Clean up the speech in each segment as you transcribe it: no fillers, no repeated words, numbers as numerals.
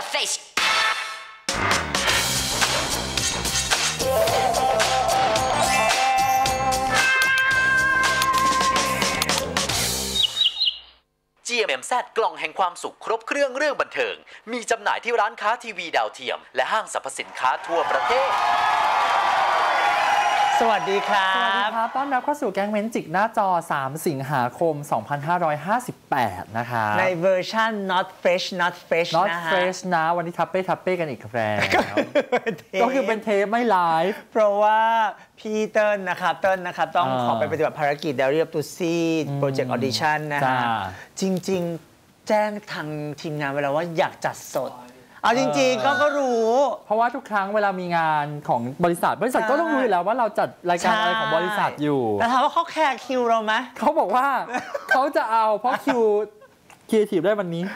your face GMMZ กล่องแห่งความสุขครบเครื่องเรื่องบันเทิงมีจำหน่ายที่ร้านค้าทีวีดาวเทียมและห้างสรรพสินค้าทั่วประเทศสวัสดีครับสวัสดีครับต้อนรับเข้าสู่แก๊งเมนจิกหน้าจอ3สิงหาคม2558นะคะในเวอร์ชัน not fresh นะฮะ fresh นะวันนี้ทับเป้กันอีกแล้วก็คือเป็นเทปไม่ไลฟ์เพราะว่าพี่เติ้ลนะครับต้องขอไปปฏิบัติภารกิจ Diary of Tussy Project Audition นะฮะจริงๆแจ้งทางทีมงานไว้แล้วว่าอยากจัดสดเอาจริงๆก็รู้เพราะว่าทุกครั้งเวลามีงานของบริษัทก็ต้องรู้อยู่แล้วว่าเราจัดรายการอะไรของบริษัทอยู่แต่ถามว่าเขาแคร์คิวเราไหมเขาบอกว่าเขาจะเอาเพราะคิวครีเอทีฟได้วันนี้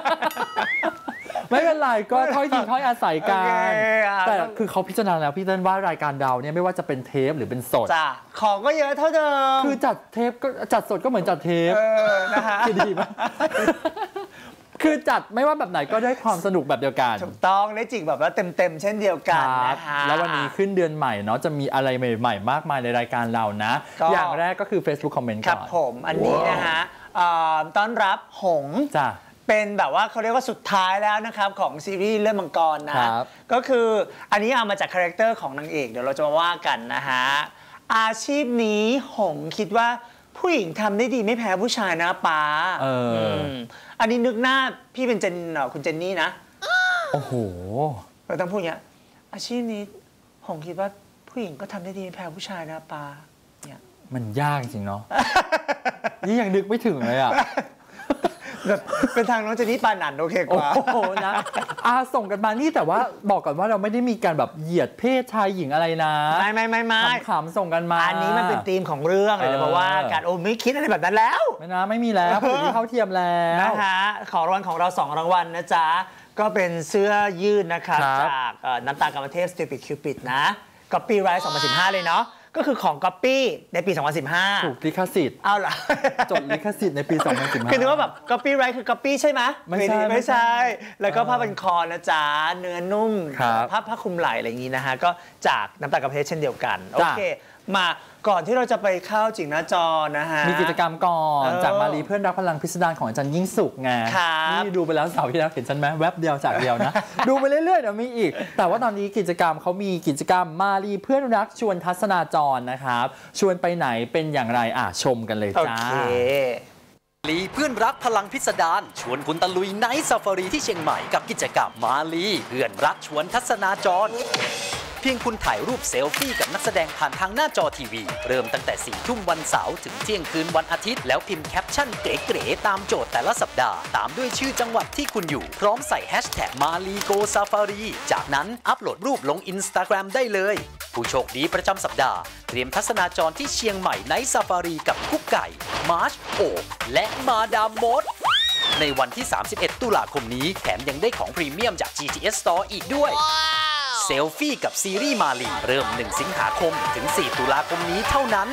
ไม่เป็นไรก็ถ้อยทีถ้อยอาศัยกันแต่คือเขาพิจารณาแล้วพี่เติ้ลว่ารายการเราเนี่ยไม่ว่าจะเป็นเทปหรือเป็นสดของก็เยอะเท่าเดิมคือจัดเทปก็จัดสดก็เหมือนจัดเทปนะคะดีไหมคือจัดไม่ว่าแบบไหนก็ได้ความสนุกแบบเดียวกันถูกต้องได้จิกแบบว่าเต็มเช่นเดียวกันนะคะแล้ววันนี้ขึ้นเดือนใหม่เนาะจะมีอะไรใหม่ๆมากมายในรายการเรานะอย่างแรกก็คือ Facebook Comment ก่อนครับผมอันนี้นะฮะต้อนรับหงจ้ะเป็นแบบว่าเขาเรียกว่าสุดท้ายแล้วนะครับของซีรีส์เรื่องมังกรนะก็คืออันนี้เอามาจากคาแรคเตอร์ของนางเอกเดี๋ยวเราจะมาว่ากันนะฮะอาชีพนี้หงคิดว่าผู้หญิงทำได้ดีไม่แพ้ผู้ชายนะป๊าอันนี้นึกหน้าพี่เป็นคุณเจนนี่นะโอ้โหเราต้องพูดอย่างนี้อาชีพนี้หงคิดว่าผู้หญิงก็ทำได้ดีไม่แพ้ผู้ชายนะป๊าเนี่ยมันยากจริงเนาะนี่ยังนึกไม่ถึงเลยอ่ะแบบเป็นทางน้องเจนนี่ปานันโอเคกว่าโอ้โหนะส่งกันมานี่แต่ว่าบอกก่อนว่าเราไม่ได้มีการแบบเหยียดเพศชายหญิงอะไรนะไม่ขำๆส่งกันมาอันนี้มันเป็นธีมของเรื่องเลยเพราะว่าการไม่คิดอะไรแบบนั้นแล้วไม่มีแล้วผู้หญิงเท่าเทียมแล้วนะคะของรางวัลของเรา2รางวัลนะจ๊ะก็เป็นเสื้อยืดนะครับจากน้ำตาลกรรมเทพ Stupid Cupid นะ Copyright 2015เลยเนาะก็คือของ Copy ในปี 2015 ถูกลิขสิทธิ์เอาล่ะจดลิขสิทธิ์ในปี 2015 คือนึกว่าแบบ Copyright คือ Copy ใช่ไหมไม่ใช่แล้วก็ผ้าพันคอนะจ๊ะเนื้อนุ่มผ้าคลุมไหล่อะไรอย่างนี้นะฮะก็จากน้ำตาลกรรมเทพเช่นเดียวกันโอเคมาก่อนที่เราจะไปเข้าจิกหน้าจอนะฮะมีกิจกรรมก่อนจากมารีเพื่อนรักพลังพิสดารของอาจารย์ยิ่งสุขไงนี่ดูไปแล้วเสาร์ที่แล้วเห็นฉันไหมแวบเดียวจากเดียวนะ ดูไปเรื่อยๆเดี๋ยวมีอีกแต่ว่าตอนนี้กิจกรรมเขามีกิจกรรมมารีเพื่อนรักชวนทัศนาจรนะครับชวนไปไหนเป็นอย่างไรชมกันเลยจ้ามาลีเพื่อนรักพลังพิสดารชวนคุณตะลุยไนท์ซาฟารีที่เชียงใหม่กับกิจกรรมมาลีเพื่อนรักชวนทัศนาจรเพียงคุณถ่ายรูปเซลฟี่กับนักแสดงผ่านทางหน้าจอทีวีเริ่มตั้งแต่4 ทุ่มวันเสาร์ถึงเที่ยงคืนวันอาทิตย์แล้วพิมพ์แคปชั่นเก๋ๆตามโจทย์แต่ละสัปดาห์ตามด้วยชื่อจังหวัดที่คุณอยู่พร้อมใส่แฮชแท็กมาลีโกซาฟารีจากนั้นอัปโหลดรูปลง Instagram ได้เลยผู้โชคดีประจำสัปดาห์เตรียมทัศนาจรที่เชียงใหม่ไนท์ซาฟารีกับกุ๊กไก่มาร์ชโอบและมาดามมดในวันที่31 ตุลาคมนี้แถมยังได้ของพรีเมียมจาก GTS Store อีกด้วยเซลฟี่กับซีรีส์มาลีเริ่ม1 สิงหาคมถึง4 ตุลาคมนี้เท่านั้น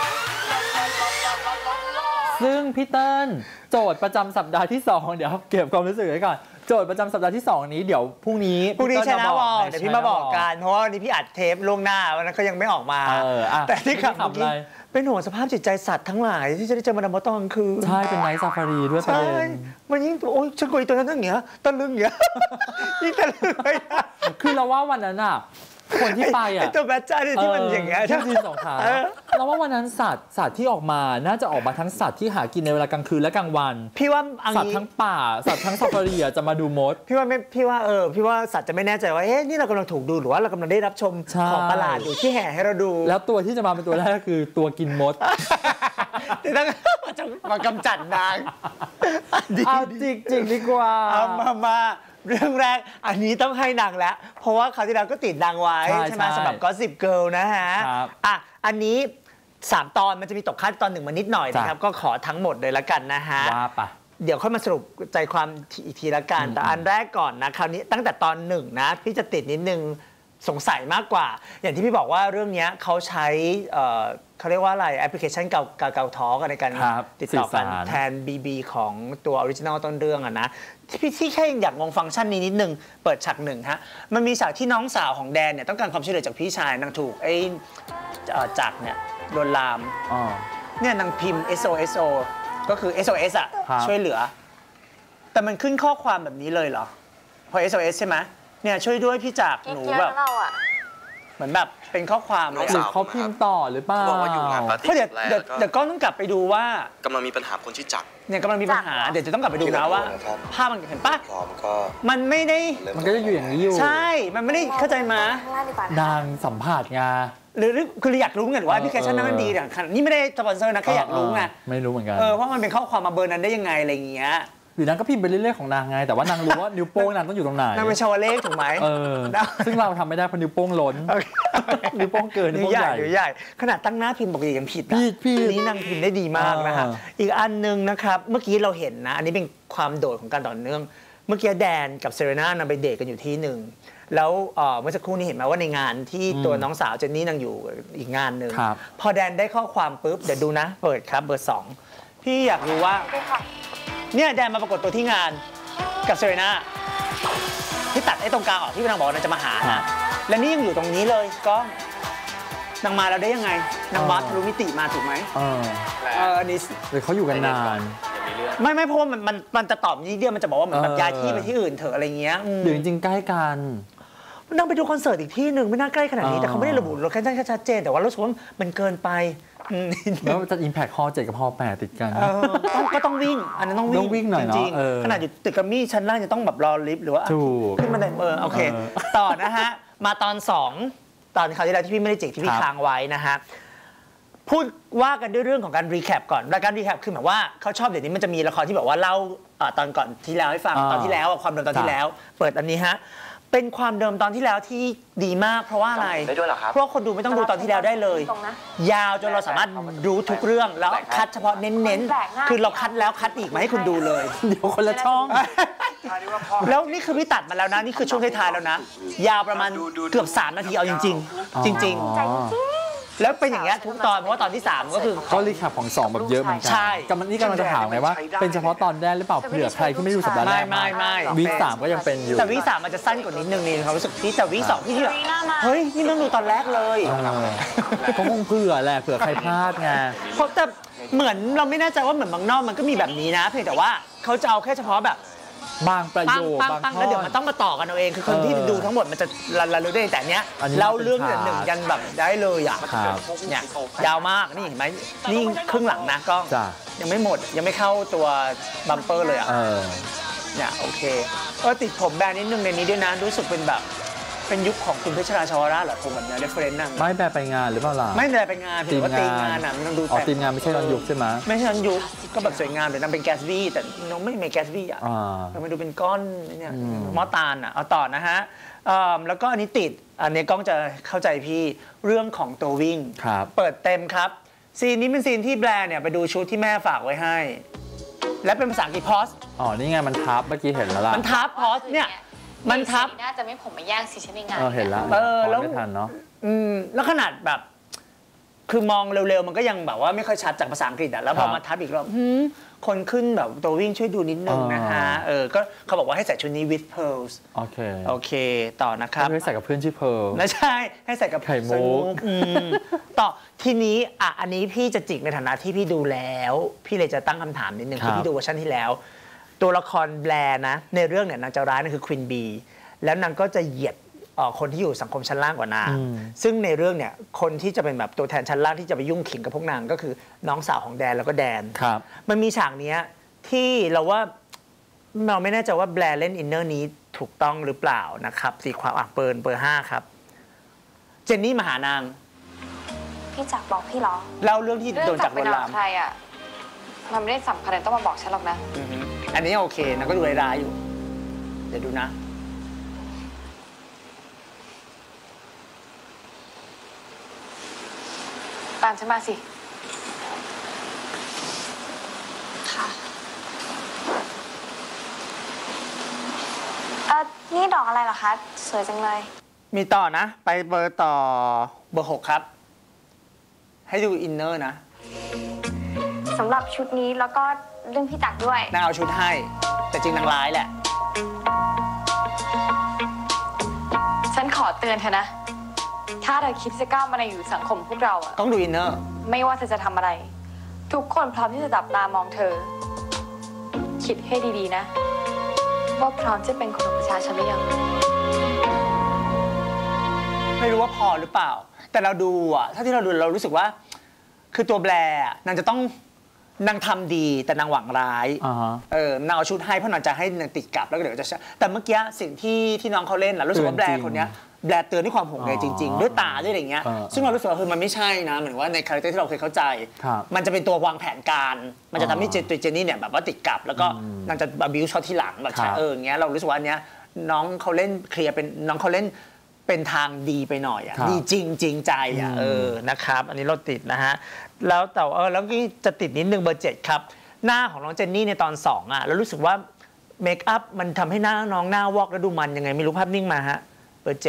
ซึ่งพี่เติ้ลโจทย์ประจำสัปดาห์ที่2เดี๋ยวเก็บความรู้สึกไว้ก่อนโจทย์ประจำสัปดาห์ที่2นี้เดี๋ยวพรุ่งนี้ใช่นะบอกเดี๋ยวพี่มาบอกกันเพราะว่าวันนี้พี่อัดเทปล่วงหน้าวันนั้นเขายังไม่ออกมาแต่ที่ขับเมื่อกี้เป็นห่วงสภาพจิตใจสัตว์ทั้งหลายที่จะได้เจอมาดามตอนคือใช่เป็นไนท์ซาฟารีด้วยประเด็นมันยิ่งโอ้ยฉันกลัวตัวนั้นอย่างเงี้ยตะลึงอย่างเงี้ยยิ่งตะลึงไปคือเราว่าวันนั้นคนที่ไปตัวแบทจ้าที่มันอย่างเงี้ยที่จีน2 ขาเราว่าวันนั้นสัตว์ที่ออกมาน่าจะออกมาทั้งสัตว์ที่หากินในเวลากลางคืนและกลางวันพี่ว่าสัตว์ทั้งป่าสัตว์ทั้งซาฟารีจะมาดูมดพี่ว่าสัตว์จะไม่แน่ใจว่านี่เรากำลังถูกดูหรือว่าเรากำลังได้รับชมของประหลาดอยู่ที่แห่ให้เราดูแล้วตัวที่จะมาเป็นตัวแรกก็คือตัวกินมดต้องมากำจัดนางเอาจริงดีกว่าเอามาเรื่องแรกอันนี้ต้องให้นางแล้วเพราะว่าคราวที่แล้วก็ติดนางไว้ใช่ไหมสำหรับGossip Girlนะฮะอันนี้3 ตอนมันจะมีตกค้างตอน1มานิดหน่อยนะครับก็ขอทั้งหมดเลยละกันนะฮะเดี๋ยวค่อยมาสรุปใจความอีกทีละกันแต่อันแรกก่อนนะคราวนี้ตั้งแต่ตอน1นะพี่จะติดนิดนึงสงสัยมากกว่าอย่างที่พี่บอกว่าเรื่องนี้เขาใช้เขาเรียกว่าอะไรแอปพลิเคชันเก่าท้อกันในการติดต่อกันแทน BB ของตัวออริจินอลต้นเรื่องอะนะที่แค่อยากงงฟังก์ชันนี้นิดนึงเปิดฉากหนึ่งฮะมันมีฉากที่น้องสาวของแดนเนี่ยต้องการความช่วยเหลือจากพี่ชายนางถูกไอ้จักรเนี่ยลวนลามเนี่ยนางพิมพ์ SOSO ก็คือ SOS อะช่วยเหลือแต่มันขึ้นข้อความแบบนี้เลยเหรอพอ SOS ใช่ไหมเนี่ยช่วยด้วยพี่จักรหนูแบบเหมือนแบบเป็นข้อความหรือเขาพิมพ์ต่อหรือเปล่าบอกว่าอยู่งานปาร์ตี้เพราะเดี๋ยวก็ต้องกลับไปดูว่ากำลังมีปัญหาคนชื่อจักรเนี่ยกำลังมีปัญหาเดี๋ยวจะต้องกลับไปดูนะว่าภาพมันเห็นปะมันไม่ได้มันก็จะอยู่อย่างนี้อยู่ใช่มันไม่ได้เข้าใจมานางสัมผัสไงหรือคืออยากรู้ไงว่าแอปพลิเคชันนั้นมันดีอย่างนี่ไม่ได้สปอนเซอร์นะแค่อยากรู้ไงไม่รู้เหมือนกันเพราะมันเป็นข้อความมาเบอร์นั้นได้ยังไงอะไรอย่างเงี้ยหรือนางก็พิมพ์ไปเรื่อยๆของนางไงแต่ว่านางรู้ว่านิ้วโป้งนางต้องอยู่ตรงไหนนางเป็นชาวเลขถูกไหมซึ่งเราทำไม่ได้เพราะนิ้วโป้งล้นนิ้วโป้งเกินนิ้วใหญ่ขนาดตั้งหน้าพิมพ์ปกติยังผิดพี่นี้นางพิมพ์ได้ดีมากนะคะอีกอันนึงนะครับเมื่อกี้เราเห็นนะอันนี้เป็นความโดดของการต่อเนื่องเมื่อกี้แดนกับเซเรน่านางไปเดทกันอยู่ที่หนึ่งแล้วเมื่อสักครู่นี้เห็นไหมว่าในงานที่ตัวน้องสาวเจนนี่นางอยู่อีกงานหนึ่งพอแดนได้ข้อความปุ๊บเดี๋ยวดูนะเปิดครับเบอร์2พี่อยากรู้ว่าเนี่ยแดนมาปรากฏตัวที่งานกับเซเรน่าที่ตัดไอ้ตรงกลางออกที่นางบอกว่านางจะมาหานะและนี่ยังอยู่ตรงนี้เลยก็นางมาแล้วได้ยังไงนางวัดรู้มิติมาถูกไหมนี่เลยเขาอยู่กันนานไม่เพราะว่ามันจะตอบนี้เดียวมันจะบอกว่าเหมือนแบบย้ายที่ไปที่อื่นเถอะอะไรเงี้ยหรือจริงๆใกล้กันนั่งไปดูคอนเสิร์ตอีกที่หนึ่งไม่น่าใกล้ขนาดนี้แต่เขาไม่ได้ระบุโลเคชั่นชัดเจนแต่ว่ารู้สึกว่ามันเกินไปแล้วจะ Impact Hall 7กับ Hall 8ติดกันก็ต้องวิ่งอันนั้นต้องวิ่งหน่อยเนาะขนาดอยู่ตึกกัมมี่ชั้นล่างจะต้องแบบรอลิฟต์หรือว่าขึ้นมาได้โอเคต่อนะฮะมาตอน2ตอนคราวที่แล้วที่พี่ไม่ได้จิกที่พี่ค้างไว้นะฮะพูดว่ากันด้วยเรื่องของการรีแคปก่อนรายการรีแคปคือหมายว่าเขาชอบเดี๋ยวนี้มันจะมีละครที่แบบว่าเล่าตอนก่อนที่แล้วให้ฟังตอนที่แล้วความเดิมตอนที่แล้วเปิดอันนี้ฮะเป็นความเดิมตอนที่แล้วที่ดีมากเพราะว่าอะไรเพราะคนดูไม่ต้องดูตอนที่แล้วได้เลยยาวจนเราสามารถรู้ทุกเรื่องแล้วคัดเฉพาะเน้นๆคือเราคัดแล้วคัดอีกมาให้คุณดูเลยเดี๋ยวคนละช่องแล้วนี่คือพี่ตัดมาแล้วนะนี่คือช่วงท้ายๆแล้วนะยาวประมาณเกือบ3 นาทีเอาจริงๆจริงแล้วเป็นอย่างเงี้ยทุกตอนเพราะว่าตอนที่3ก็คือเขารีแคปของ2แบบเยอะเหมือนกันกำลังจะถามไงว่าเป็นเฉพาะตอนแรกหรือเปล่าเผื่อใครที่ไม่ดูสัปดาห์แรกไม่วีค3ก็ยังเป็นอยู่แต่วีค3มันจะสั้นกว่านิดนึงนี่เขารู้สึกที่แต่วีค2ที่แบบเฮ้ยนี่ต้องดูตอนแรกเลยเขาคงเผื่อแหละเผื่อใครพลาดไงเพราะแต่เหมือนเราไม่แน่ใจว่าเหมือนบางนอกมันก็มีแบบนี้นะเพียงแต่ว่าเขาจะเอาแค่เฉพาะแบบบางประโยคบางแล้วเดี๋ยวมันต้องมาต่อกันเอาเองคือคนที่ดูทั้งหมดมันจะละรู้ได้แต่เนี้ยเล่าเรื่องหนึ่งยันแบบได้เลยอ่ะเนี่ยยาวมากนี่เห็นไหมนี่ครึ่งหลังนะกล้องยังไม่หมดยังไม่เข้าตัวบัมเปอร์เลยอ่ะเนี่ยโอเคติดผมแบนนิดนึงในนี้ด้วยนะรู้สึกเป็นแบบเป็นยุคของคุณเพชรราชวราชเหรอผมแบบนี้เรฟเฟรนซ์นั่งไม่แบไปงานหรือเปล่าล่ะไม่แบไปงานถือว่าตีงานอ่ะมันต้องดูแต่ตีงานไม่ใช่ตอนยุคใช่ไหมไม่ใช่ตอนยุคก็แบบสวยงามแต่นั่งเป็นแกสบี้แต่น้องไม่มีแกสบี้อ่ะมันดูเป็นก้อนเนี่ยมอตาลอ่ะเอาต่อนะฮะแล้วก็อันนี้ติดอันนี้กล้องจะเข้าใจพี่เรื่องของตัววิ่งเปิดเต็มครับซีนนี้เป็นซีนที่แบร์เนี่ยไปดูชุดที่แม่ฝากไว้ให้และเป็นภาษาอังกฤษพอสนี่ไงมันทับเมื่อกี้เห็นแล้วล่ะมันทับพอสเนี่ยมันทับน่าจะไม่ผมมาแย่งสิฉันในงานเห็นแล้วแล้วไม่ทันเนาะแล้วขนาดแบบคือมองเร็วๆมันก็ยังแบบว่าไม่ค่อยชัดจากภาษาอังกฤษอ่ะแล้วพอมาทับอีกรอบคนขึ้นแบบตัววิ่งช่วยดูนิดนึงนะฮะก็เขาบอกว่าให้ใส่ชุดนี้ with pearls โอเคต่อนะครับให้ใส่กับเพื่อนชื่อ pearl ไม่ใช่ให้ใส่กับไข่มุกต่อทีนี้อันนี้พี่จะจิกในฐานะที่พี่ดูแล้วพี่เลยจะตั้งคำถามนิดนึงคือพี่ดูเวอร์ชันที่แล้วตัวละครแบร์นะในเรื่องเนี่ยนางจะร้ายนั่นคือควีนบีแล้วนางก็จะเหยียดคนที่อยู่สังคมชั้นล่างกว่านางซึ่งในเรื่องเนี่ยคนที่จะเป็นแบบตัวแทนชั้นล่างที่จะไปยุ่งขิงกับพวกนางก็คือน้องสาวของแดนแล้วก็แดนมันมีฉากนี้ที่เราว่าเราไม่แน่ใจว่าแบร์เล่นอินเนอร์นี้ถูกต้องหรือเปล่านะครับสีความเบอร์5ครับเจนนี่มาหานางพี่จักบอกพี่หรอเล่าเรื่องที่โดนจักรลวนลามใครอ่ะมันไม่ได้สำคัญต้องมาบอกฉันหรอกนะอันนี้โอเคนางก็ดูร้ายๆอยู่เดี๋ยวดูนะตามฉันมาสิค่ะนี่ดอกอะไรเหรอคะสวยจังเลยมีต่อนะ ไปเบอร์ต่อเบอร์ 6 ครับ ให้ดูอินเนอร์นะสำหรับชุดนี้แล้วก็เรื่องพี่ตักด้วยนางเอาชุดให้แต่จริงนางร้ายแหละฉันขอเตือนเธอนะถ้าเธอคิดจะก้าวมาในอยู่สังคมพวกเราอะต้องดูอินเนอร์ไม่ว่าเธอจะทำอะไรทุกคนพร้อมที่จะจับตามองเธอคิดให้ดีๆนะว่าพร้อมจะเป็นคนของประชาชนหรือยังไม่รู้ว่าพอหรือเปล่าแต่เราดูอ่ะถ้าที่เราดูเรารู้สึกว่าคือตัวแบร์นางจะต้องนางทำดีแต่นางหวังร้ายนางเอาชุดให้เพราะนางจะให้นางติดกับแล้วก็เดี๋ยวจะแต่เมื่อกี้สิ่งที่น้องเขาเล่นรู้สึกว่าแบร์คนนี้แบร์เตือนด้วยความห่วงใยจริงๆด้วยตาด้วยอะไรเงี้ยซึ่งเรารู้สึกว่าคือมันไม่ใช่นะเหมือนว่าในคาแรคเตอร์ที่เราเคยเข้าใจมันจะเป็นตัววางแผนการมันจะทำให้ตัวเจนนี่เนี่ยแบบว่าติดกับแล้วก็นางจะบิวช็อตที่หลังแบบเงี้ยเรารู้สึกว่าอันเนี้ยน้องเขาเล่นเคลียร์เป็นน้องเขาเล่นเป็นทางดีไปหน่อยดีจริงใจนะครับอันนี้เราติดนะฮะแล้วแต่แล้วก็จะติดนิดนึงเบอร์ 7ครับหน้าของน้องเจนนี่ในตอน2แล้วรู้สึกว่าเมคอัพมันทำให้หน้าน้องหน้าวอกแล้วดูมันยังไงไม่รู้ภาพนิ่งมาฮะเบอร์ 7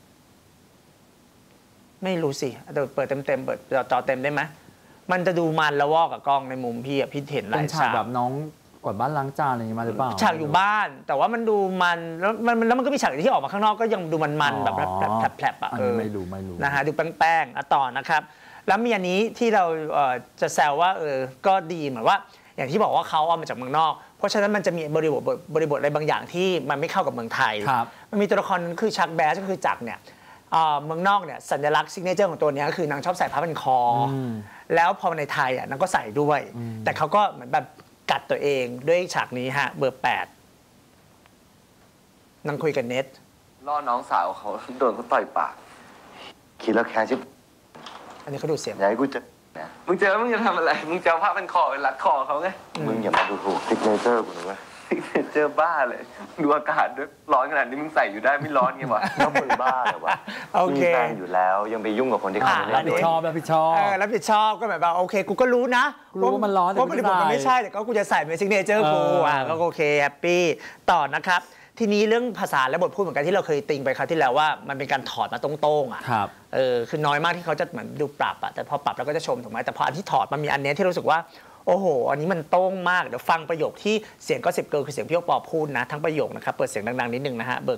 ไม่รู้สิเดี๋ยวเปิดเต็มเปิดจอเต็มได้ไหมมันจะดูมันแล้ววอกกับกล้องในมุมพี่พี่เห็นหลายฉากแบบน้องกวาดบ้านล้างจานอะไรอย่างนี้มาหรือเปล่าฉากอยู่บ้านแต่ว่ามันดูมันแล้วมันก็มีฉากที่ออกมาข้างนอกก็ยังดูมันแบบแผลบๆไม่รู้นะฮะดูแป้งๆต่อนะครับแล้วมีอันนี้ที่เราจะแซวว่าก็ดีเหมือนว่าอย่างที่บอกว่าเขาเอามาจากเมืองนอกเพราะฉะนั้นมันจะมีบริบทอะไรบางอย่างที่มันไม่เข้ากับเมืองไทยมันมีตัวละครคือชักแบสก็คือจักรเนี่ยเมืองนอกเนี่ยสัญลักษณ์ซิกเนเจอร์ของตัวนี้ก็คือนางชอบใส่ผ้าพันคอแล้วพอในไทยนางก็ใส่ด้วยแต่เขาก็เหมือนแบบกัดตัวเองด้วยฉากนี้ฮะเบอร์ 8นั่งคุยกับเน็ตล่อน้องสาวเขาโดนเขาต่อยปากคิดแล้วแค้นชิบอันนี้เขาดูเสียงอย่าให้กูเจอมึงเจอมึงจะทำอะไรมึงจะเอาผ้าพันคอไปรัดคอเขาไงมึงอย่ามาดูถูกซิกเนเจอร์กูนะเว้ยซิกเนเจอร์บ้าเลยดูอากาศด้วยร้อนขนาดนี้มึงใส่อยู่ได้ไม่ร้อนไงวะแล้วมึงบ้าเหรอวะมีแฟนอยู่แล้วยังไปยุ่งกับคนที่เขาไม่รับผิดชอบรับผิดชอบก็แบบว่าโอเคกูก็รู้นะว่ามันร้อนว่าบริบทมันไม่ใช่แต่ก็กูจะใส่เป็นซิกเนเจอร์กูก็โอเคแฮปปี้ต่อนะครับทีนี้เรื่องภาษาและบทพูดเหมือนกันที่เราเคยติงไปคราวที่แล้วว่ามันเป็นการถอดมาตรงๆคือน้อยมากที่เขาจะเหมือนดูปรับแต่พอปรับแล้วก็จะชมถูกไหมแต่พออันที่ถอดมันมีอันนี้ที่รู้สึกว่าโอ้โหอันนี้มันโต้งมากเดี๋ยวฟังประโยคที่เสียงก็10เกิร์ลคือเสียงพี่โอปอพูดนะทั้งประโยคนะครับเปิดเสียงดังๆนิดนึงนะฮะเบอร์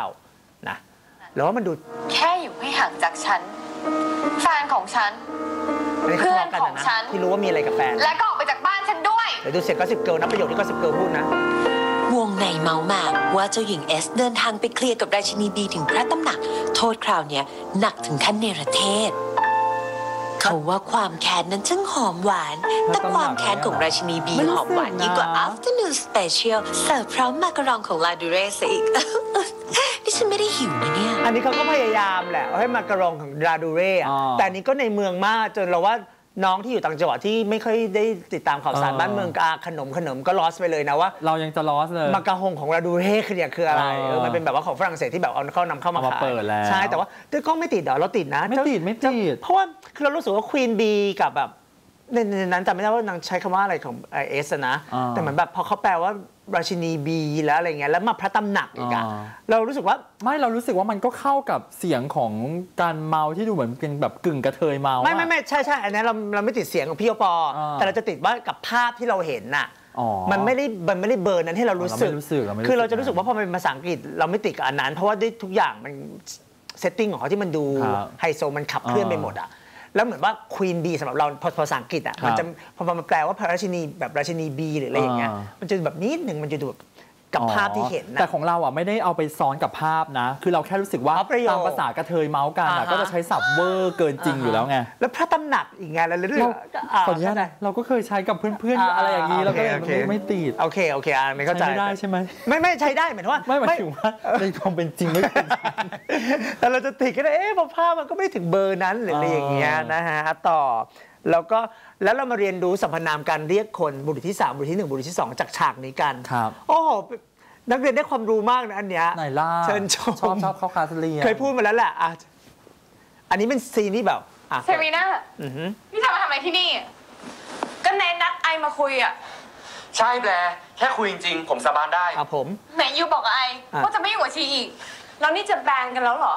9นะแล้วว่ามันดูแค่อยู่ให้ห่างจากฉันแฟนของฉันเพื่อนของฉันที่รู้ว่ามีอะไรกับแฟนและก็ออกไปจากบ้านฉันด้วยเดี๋ยวดูเสียงก็10เกิร์ลนะประโยคที่ก็10เกิร์ลพูดนะวงในเมาส์มาว่าเจ้าหญิงเอสเดินทางไปเคลียร์กับราชินีบีถึงพระตำหนักโทษคราวนี้หนักถึงขั้นเนรเทศเขาว่าความแค้นนั้นช่างหอมหวานแต่ความแค้นของราชินีบีหอมหวานยิ่งกว่า Afternoon Special เสิร์ฟพร้อมมากระรองของลาดูเรสอีกนี่ฉันไม่ได้หิวนะเนี่ยอันนี้เขาก็พยายามแหละให้มากระรองของลาดูเรแต่นี้ก็ในเมืองมากจนเราว่าน้องที่อยู่ต่างจังหวัดที่ไม่ค่อยได้ติดตามข่าวสารบ้านเมืองขนมก็ลอสไปเลยนะว่าเรายังจะลอสเลยมากระหงของลาดูเร่คืออะไรมันเป็นแบบว่าของฝรั่งเศสที่แบบเอาเข้านำเข้ามาขายใช่แต่ว่าก็ไม่ติดเราติดนะไม่ติดเพราะว่าคือเรารู้สึกว่าควีนบีกับแบบในนั้นแต่ไม่ได้ว่านางใช้คำว่าอะไรของเอสนะแต่เหมือนแบบพอเขาแปลว่าราชินีบีแล้วอะไรเงี้ยแล้วมาพระตำหนักอีกอะเรารู้สึกว่าเรารู้สึกว่ามันก็เข้ากับเสียงของการเมาที่ดูเหมือนเป็นแบบกึ่งกระเทยเมาไม่ใช่อันนี้เราไม่ติดเสียงของพี่โอปอแต่เราจะติดว่ากับภาพที่เราเห็นน่ะมันไม่ได้เบอร์นั้นให้เรารู้สึกคือเราจะรู้สึกว่าพอเป็นภาษาอังกฤษเราไม่ติดกับอันนั้นเพราะว่าด้วยทุกอย่างมันเซตติ้งของเขาที่มันดูไฮโซมันขับเคลื่อนไปหมดอะแล้วเหมือนว่าควีนบีสำหรับเราภาษาอังกฤษอ่ะมันจะพอมันแปลว่าพระราชินีแบบราชินีบีหรืออะไรอย่างเงี้ยมันจะแบบนิดหนึ่งมันจะดูกับภาพที่เห็นนะแต่ของเราอ่ะไม่ได้เอาไปซ้อนกับภาพนะคือเราแค่รู้สึกว่าตามภาษากระเทยเมาส์กันก็จะใช้ศัพท์เวอร์เกินจริงอยู่แล้วไงแล้วพระตำหนักอีกไงแล้วเรื่องขออนุญาตเราก็เคยใช้กับเพื่อนๆอะไรอย่างนี้แล้วก็ไม่ติดโอเคไม่เข้าใจไม่ได้ใช่ไหมไม่ใช้ได้หมายถึงว่าไม่หมายถึงว่าในความเป็นจริงไม่เป็นแต่เราจะติดกันพอภาพมันก็ไม่ถึงเบอร์นั้นหรืออะไรอย่างเงี้ยนะฮะต่อแล้วเรามาเรียนรู้สรรพนามการเรียกคนบุรุษที่3บุรุษที่1บุรุษที่2จากฉากนี้กันโอ้โหนักเรียนได้ความรู้มากนะอันเนี้ยไหนล่ะเชิญชมชอบเข้าคลาสเรียนเคยพูดมาแล้วแหละอันนี้เป็นซีนที่แบบเซรีน่าพี่จะมาทำอะไรที่นี่ก็แนนัดไอมาคุยอ่ะใช่แบร์แค่คุยจริงๆผมสาบานได้ผมไหนยูบอกไอว่าจะไม่อยู่กับชีอีกแล้วนี่จะแบนกันแล้วเหรอเธ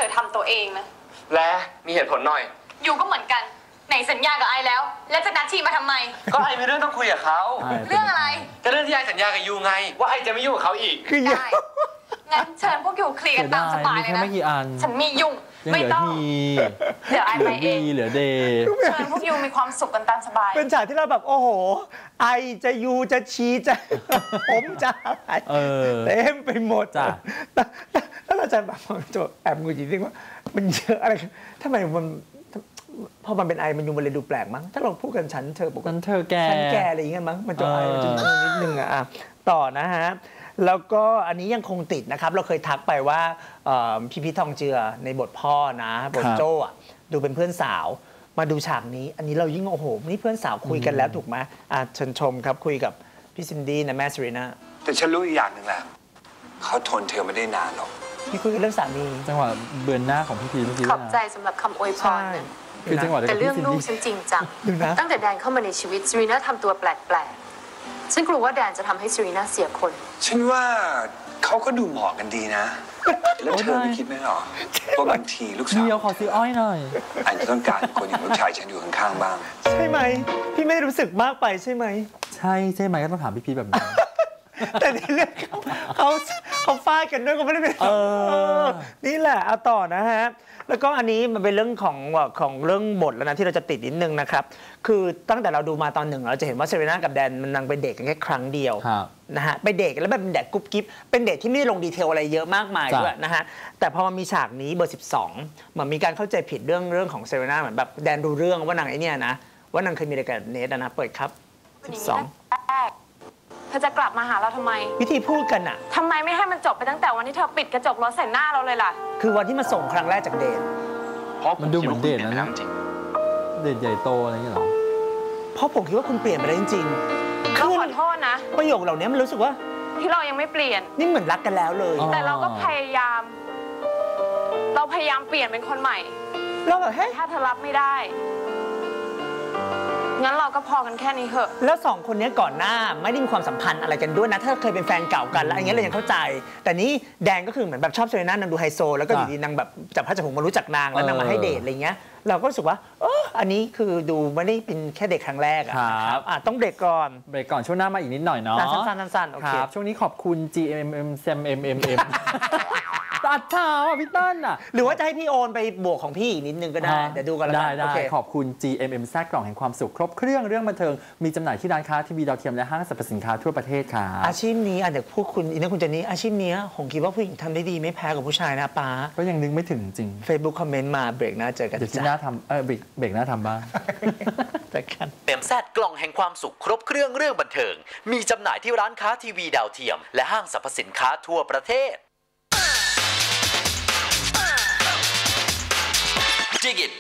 อทำตัวเองนะและมีเหตุผลหน่อยยูก็เหมือนกันไหนสัญญากับไอแล้วแล้วจะนัดทีมาทำไมก็ไอมีเรื่องต้องคุยกับเขาเรื่องอะไรก็เรื่องที่ไอสัญญากับยูไงว่าไอจะไม่ยุ่งกับเขาอีกได้งั้นเชิญพวกยูเคลียร์กันตามสบายเลยนะฉันมียุ่งไม่ต้องเดี๋ยวไอไปเองเหลือเดย์เชิญพวกยูมีความสุขกันตามสบายเป็นฉากที่เราแบบโอ้โหไอจะยูจะชีจะผมจะอะไรเต็มไปหมดจ้ะแล้วเราจะแบบแอบงุนจริงๆว่ามันเยอะอะไรทำไมมันพอมันเป็นไอมันยูมันเลยดูแปลกมั้งถ้าเราพูดกันฉันเธอบอกกันเธอแกฉันแกอะไรอย่างเงี้ยมั้งมันจะไอมันจะนิดนึงอ่ะต่อนะฮะแล้วก็อันนี้ยังคงติดนะครับเราเคยทักไปว่าพี่พีททองเจือในบทพ่อนะบทโจ้ดูเป็นเพื่อนสาวมาดูฉากนี้อันนี้เรายิ่งโอ้โหนี่เพื่อนสาวคุยกันแล้วถูกไหมเชิญชมครับคุยกับพี่ซินดี้นะแม่เซรีน่าแต่ฉันรู้อีกอย่างหนึ่งแหละเขาทนเธอไม่ได้นานหรอกพี่คุยกันเรื่องสามีจังหวะเบือนหน้าของพี่พีเมื่อกี้ขอบใจสำหรับคำอวยพรคือจังหวะแต่เรื่องลูกฉันจริงจังตั้งแต่แดนเข้ามาในชีวิตเซรีน่าทำตัวแปลกฉันกลัวว่าแดนจะทำให้เซรีน่าเสียคนฉันว่าเขาก็ดูเหมาะกันดีนะแล้วเธอไม่คิดไหมหรอว่าบางทีลูกสาวเดี๋ยวขอซื้ออ้อยหน่อยอาจจะต้องการคนอย่างลูกชายฉันอยู่ข้างๆบ้างใช่ไหมพี่ไม่รู้สึกมากไปใช่ไหมใช่ไหมก็ต้องถามพี่พีแบบนี้แต่ในเรื่องเขาฟาดกันด้วยก็ไม่ได้เป็นนี่แหละเอาต่อนะฮะแล้วก็อันนี้มันเป็นเรื่องของเรื่องบทแล้วนะที่เราจะติดนิดนึงนะครับคือตั้งแต่เราดูมาตอนหนึ่งเราจะเห็นว่าเซรีน่ากับแดนมันนางไปเดทกันแค่ครั้งเดียวนะฮะไปเดทแล้วแบบเป็นเดทกุ๊บกิ๊บเป็นเดทที่ไม่ได้ลงดีเทลอะไรเยอะมากมายด้วยนะฮะแต่พอมันมีฉากนี้เบอร์ 12เหมือนมีการเข้าใจผิดเรื่องของเซรีน่าเหมือนแบบแดนรู้เรื่องว่านางไอ้นี่นะว่านางเคยมีอะไรกับเนทนะเปิดครับ12 เธอจะกลับมาหาเราทำไมวิธีพูดกันอะทำไมไม่ให้มันจบไปตั้งแต่วันที่เธอปิดกระจกรถใส่หน้าเราเลยล่ะคือวันที่มาส่งครั้งแรกจากเดทเพราะมันดูเหมือนเดทนะเดทใหญ่โตอะไรอย่างเงี้ยหรอเพราะผมคิดว่าคุณเปลี่ยนไปแล้วจริงๆเขาขอโทษนะประโยคเหล่านี้มันรู้สึกว่าที่เรายังไม่เปลี่ยนนี่เหมือนรักกันแล้วเลยแต่เราก็พยายามเปลี่ยนเป็นคนใหม่เราแบบเฮ้ยถ้าเธอรับไม่ได้งั้นเราก็พอกันแค่นี้เหอะแล้วสองคนนี้ก่อนหน้าไม่ได้มีความสัมพันธ์อะไรกันด้วยนะถ้าเคยเป็นแฟนเก่ากันแล้วอย่างเงี้ยเรายังเข้าใจแต่นี้แดนก็คือเหมือนแบบชอบเซรีน่านางดูไฮโซแล้วก็อยู่ดีนางแบบจับพระจับผงมารู้จักนางแล้วนางมาให้เดทอะไรเงี้ยเราก็รู้สึกว่าอันนี้คือดูไม่ได้เป็นแค่เด็กครั้งแรกครับต้องเบรกก่อนช่วงหน้ามาอีกนิดหน่อยเนาะสั้นโอเคช่วงนี้ขอบคุณ GMM SMMM ตัดเท้าพี่เติ้ลหรือว่าจะให้พี่โอนไปบวกของพี่อีกนิดนึงก็ได้เดี๋ยวดูกันแล้วกันได้ขอบคุณ GMM แซกกล่องแห่งความสุขครบเครื่องบันเทิงมีจำหน่ายที่ร้านค้าทีวีดาวเทียมและห้างสรรพสินค้าทั่วประเทศค่ะอาชีพนี้เดี๋ยวพูดคุณคุณเจนนี่อาชีพนี้ผมคิดว่าผู้หญิงทำได้ดีไม่แพ้กับผู้ชายนะป้าก็ยังนึกไม่ถึงจริง Facebook คอมเมนต์มาเบรกหน้าเจอกันเดี๋ยวที่หน้าทำเบรกหน้าทำบ้างเต็มแซดกล่องแห่งความสุขครบเครื่องบันเทิงมีจำหน่ายที่ร้านค้าทีวีดาวเทียมและห้างสรรพสินค้าทั่วประเทศDig it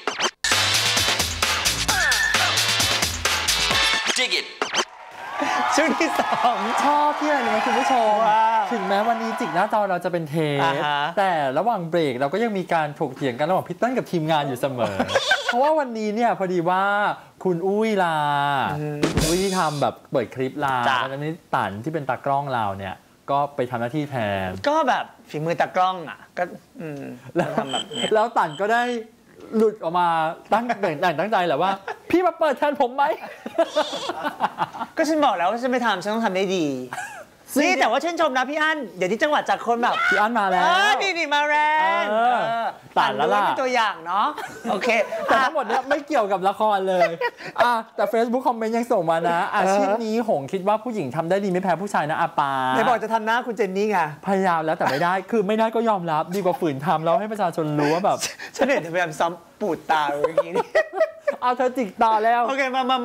ช่วงที่2 ชอบที่อะไรรู้ไหมคุณผู้ชมถึงแม้วันนี้จิกหน้าจอเราจะเป็นเทปแต่ระหว่างเบรกเราก็ยังมีการถกเถียงกันระหว่างพี่เติ้ลกับทีมงานอยู่เสมอ เพราะว่าวันนี้เนี่ยพอดีว่าคุณอุ้ยคุณอุ้ยที่ทำแบบเปิดคลิปแล้วนี้ตันที่เป็นตากล้องเราเนี่ยก็ไปทำหน้าที่แทนก็แบบฝีมือตากล้องก็แล้วทำแบบนี้แล้วตันก็ได้หลุดออกมาตั้งใจแหละว่าพี่มาเปิดแทนผมไหมก็ฉันบอกแล้วว่าฉันไม่ทำฉันต้องทำได้ดีนี่แต่ว่าชื่นชมนะพี่อั้นเดี๋ยวที่จังหวัดจากคนแบบพี่อั้นมาแล้วนี่มาแรงตัดแล้วล่ะเป็นตัวอย่างเนาะโอเคแต่ทั้งหมดนี้ไม่เกี่ยวกับละครเลยแต่ Facebook คอมเมนต์ยังส่งมานะอาชีพนี้หงคิดว่าผู้หญิงทำได้ดีไม่แพ้ผู้ชายนะอาปาไหนบอกจะทำหน้าคุณเจนนี่ไงพยายามแล้วแต่ไม่ได้คือไม่ได้ก็ยอมรับดีกว่าฝืนทำแล้วให้ประชาชนรู้ว่าแบบฉันเห็นพยายามซ้ำปูดตาอย่างนี้เอาเธอจิกตาแล้วโอเค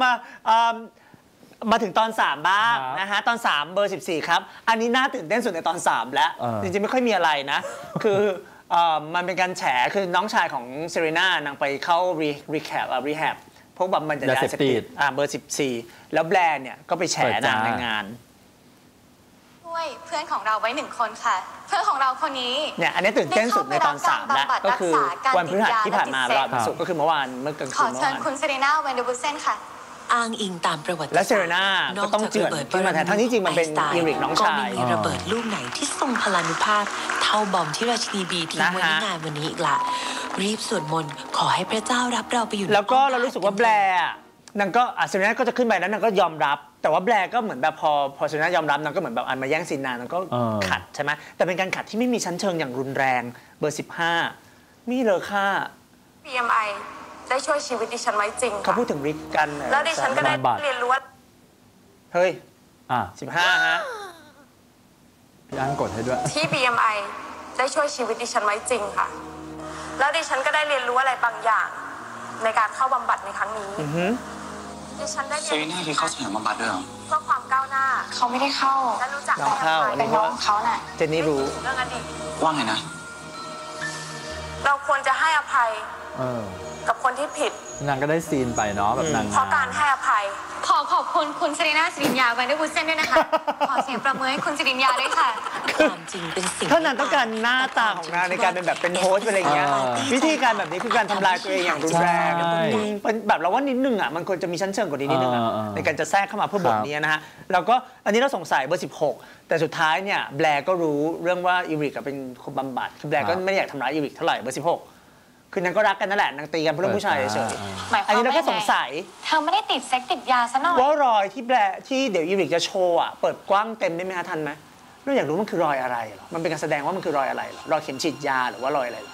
มาถึงตอน3บ้างนะฮะตอน3เบอร์14ครับอันนี้น่าตื่นเต้นสุดในตอน3แล้วจริงๆไม่ค่อยมีอะไรนะคือมันเป็นการแฉคือน้องชายของเซรีน่านางไปเข้ารีแฮบพวกบำบัดยาเสพติดเบอร์14แล้วแบรนด์เนี่ยก็ไปแฉนางในงานด้วยเพื่อนของเราไว้1คนค่ะเพื่อนของเราคนนี้เนี่ยอันนี้ตื่นเต้นสุดในตอน3แล้วก็คือวันพฤหัสที่ผ่านมาวันศุกร์ก็คือเมื่อวานเมื่อกลางคืนขอเชิญคุณเซรีน่าเวนเดอร์บุเซนค่ะอ้างอิงตามประวัติและเซรีน่าก็ต้องเจือนขึ้นมาแทนทั้งที่จริงมันเป็นอีริกน้องชายก็ไม่มีระเบิดลูกไหนที่ทรงพลานุภาพเข้าบอมที่ราชินีบีทิ้งไว้ในงานวันนี้อีกละรีบสวดมนต์ขอให้พระเจ้ารับเราไปอยู่แล้วก็เรารู้สึกว่าแบร์นางก็เซรีน่าก็จะขึ้นไปแล้วนางก็ยอมรับแต่ว่าแบร์ก็เหมือนแบบพอเซรีน่ายอมรับนางก็เหมือนแบบมาแย่งซีนนางก็ขัดใช่ไหมแต่เป็นการขัดที่ไม่มีชั้นเชิงอย่างรุนแรงเบอร์ 15มีเลยค่ะ BMI ได้ช่วยชีวิตดิฉันไว้จริงเขาพูดถึงริกกันแล้วดิฉันก็ได้เรียนรู้ว่าเฮ้ย15ฮะพี่อันกดให้ด้วยที่ BMI ได้ช่วยชีวิตดิฉันไว้จริงค่ะแล้วดิฉันก็ได้เรียนรู้อะไรบางอย่างในการเข้าบำบัดในครั้งนี้ดิฉันได้เรียนรู้ที่เข้าสถานบำบัดด้วยเหรอเพื่อความก้าวหน้าเขาไม่ได้เข้าและรู้จักเป็นน้องเขาน่ะเจนนี่รู้เรื่องอดีตว่าไงนะเราควรจะให้อภัยกับคนที่ผิดนางก็ได้ซีนไปเนาะแบบนางเพราะการให้อภัยขอบคุณคุณเซรีน่าสิริญญาแวนเดอร์วูดเซนด้วยนะคะขอเสียงประมือให้คุณสิริญญาด้วยค่ะความจริงเป็นสิ่งถ้านางต้องการหน้าตาของนางในการเป็นแบบเป็นโฮสต์อะไรอย่างเงี้ยวิธีการแบบนี้คือการทำลายตัวเองอย่างรุนแรงเป็นแบบเราว่านิดนึงอ่ะมันควรจะมีชั้นเชิงกว่านี้นิดนึงอ่ะในการจะแทรกเข้ามาเพื่อบทนี้นะฮะแล้วก็อันนี้เราสงสัยเบอร์ 16แต่สุดท้ายเนี่ยแบร์ก็รู้เรื่องว่าอีริกเป็นคนบำบัดคือแบร์ก็ไม่อยากทำร้ายอีริกเท่าไหร่เบอร์ 16คือนางก็รักกันนั่นแหละนางตีกันเพราะเรื่องผู้ชายเฉยๆอันนี้เราแค่สงสัยเธอไม่ได้ติดเซ็กติดยาซะหน่อยว่ารอยที่เดี๋ยวอีริกจะโชว์อ่ะเปิดกว้างเต็มได้ไหมฮะทันไหมเราอยากรู้มันคือรอยอะไรหรอมันเป็นการแสดงว่ามันคือรอยอะไรหรอรอยเข็มฉีดยาหรือว่ารอยอะไร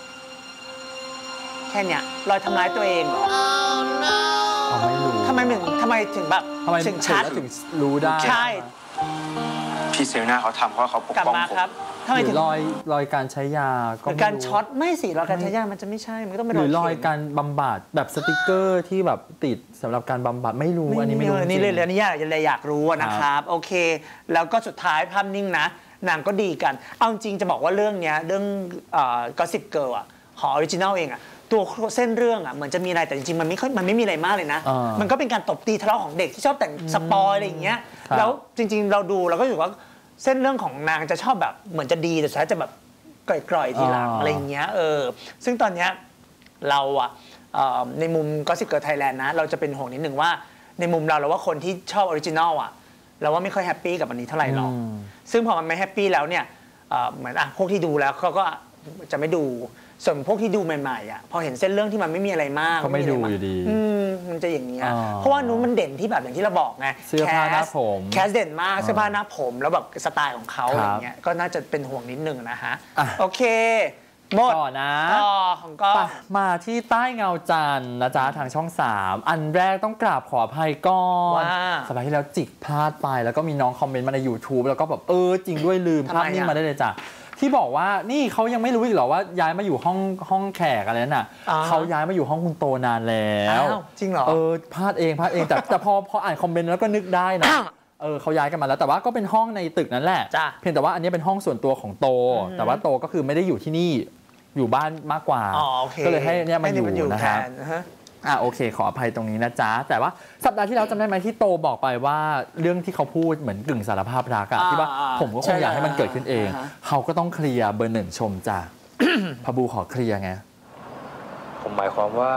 แค่เนี้ยรอยทำร้ายตัวเองหรอไม่รู้ทำไมถึงแบบถึงชัดถึงรู้ได้ใช่พี่เซรีน่าเขาทำเพราะเขาปกป้องผมทำไมถึงรอยการใช้ยาก็การช็อตไม่สิรอยการใช้ยามันจะไม่ใช่มันต้องเป็นหรือรอยการบำบัดแบบสติกเกอร์ที่แบบติดสำหรับการบำบัดไม่รู้อันนี้ไม่รู้นี่เลยอันนี้อยากรู้นะครับโอเคแล้วก็สุดท้ายภาพนิ่งนะนางก็ดีกันเอาจริงจะบอกว่าเรื่องนี้เรื่องGossip Girl อ่ะของออริจินัลเองอ่ะตัวเส้นเรื่องอ่ะเหมือนจะมีอะไรแต่จริงๆมันไม่มีอะไรมากเลยนะมันก็เป็นการตบตีทะเลาะของเด็กที่ชอบแต่งสปอยอะไรอย่างเงี้ยแล้วจริงๆเราดูเราก็รู้สึกว่าเส้นเรื่องของนางจะชอบแบบเหมือนจะดีแต่สุดท้ายจะแบบกร่อยๆทีหลังอะไรอย่างเงี้ยซึ่งตอนเนี้ยเราอ่ะในมุมGossip Girl Thailandนะเราจะเป็นห่วงนิดนึงว่าในมุมเราว่าคนที่ชอบออริจินัลอ่ะเราว่าไม่ค่อยแฮปปี้กับอันนี้เท่าไหร่หรอกซึ่งพอมันไม่แฮปปี้แล้วเนี่ยเหมือนพวกที่ดูแล้วเขาก็จะไม่ดูส่วนพวกที่ดูใหม่ๆอ่ะพอเห็นเส้นเรื่องที่มันไม่มีอะไรมากก็ไม่ดูอยู่ดีมันจะอย่างเงี้ยเพราะว่านู้นมันเด่นที่แบบอย่างที่เราบอกไงเสื้อผ้าหน้าผมแคสเด่นมากเสื้อผ้าหน้าผมแล้วแบบสไตล์ของเขาอย่างเงี้ยก็น่าจะเป็นห่วงนิดนึงนะฮะโอเคหมดต่อนะของก็มาที่ใต้เงาจันทร์นะจ๊ะทางช่อง3อันแรกต้องกราบขออภัยก่อนสัปดาห์ที่แล้วจิกพลาดไปแล้วก็มีน้องคอมเมนต์มาใน YouTube แล้วก็แบบจริงด้วยลืมภาพนิ่งมาได้เลยจ้ะที่บอกว่านี่เขายังไม่รู้อีกหรอว่าย้ายมาอยู่ห้องแขกอะไรนั่นน่ะเขาย้ายมาอยู่ห้องคุณโตนานแล้วจริงเหรอพลาดเองแต่พออ่านคอมเมนต์แล้วก็นึกได้นะเขาย้ายกันมาแล้วแต่ว่าก็เป็นห้องในตึกนั้นแหละเพียงแต่ว่าอันนี้เป็นห้องส่วนตัวของโตแต่ว่าโตก็คือไม่ได้อยู่ที่นี่อยู่บ้านมากกว่าก็เลยให้เนี่ยมาอยู่นะครับโอเคขออภัยตรงนี้นะจ๊ะแต่ว่าสัปดาห์ที่แล้วจำได้ไหมที่โตบอกไปว่าเรื่องที่เขาพูดเหมือนกึ่งสารภาพรักอะที่ว่าผมก็คงอยากให้มันเกิดขึ้นเองเขาก็ต้องเคลียร์เบอร์ 1ชมจ้ะพบูขอเคลียร์ไงผมหมายความว่า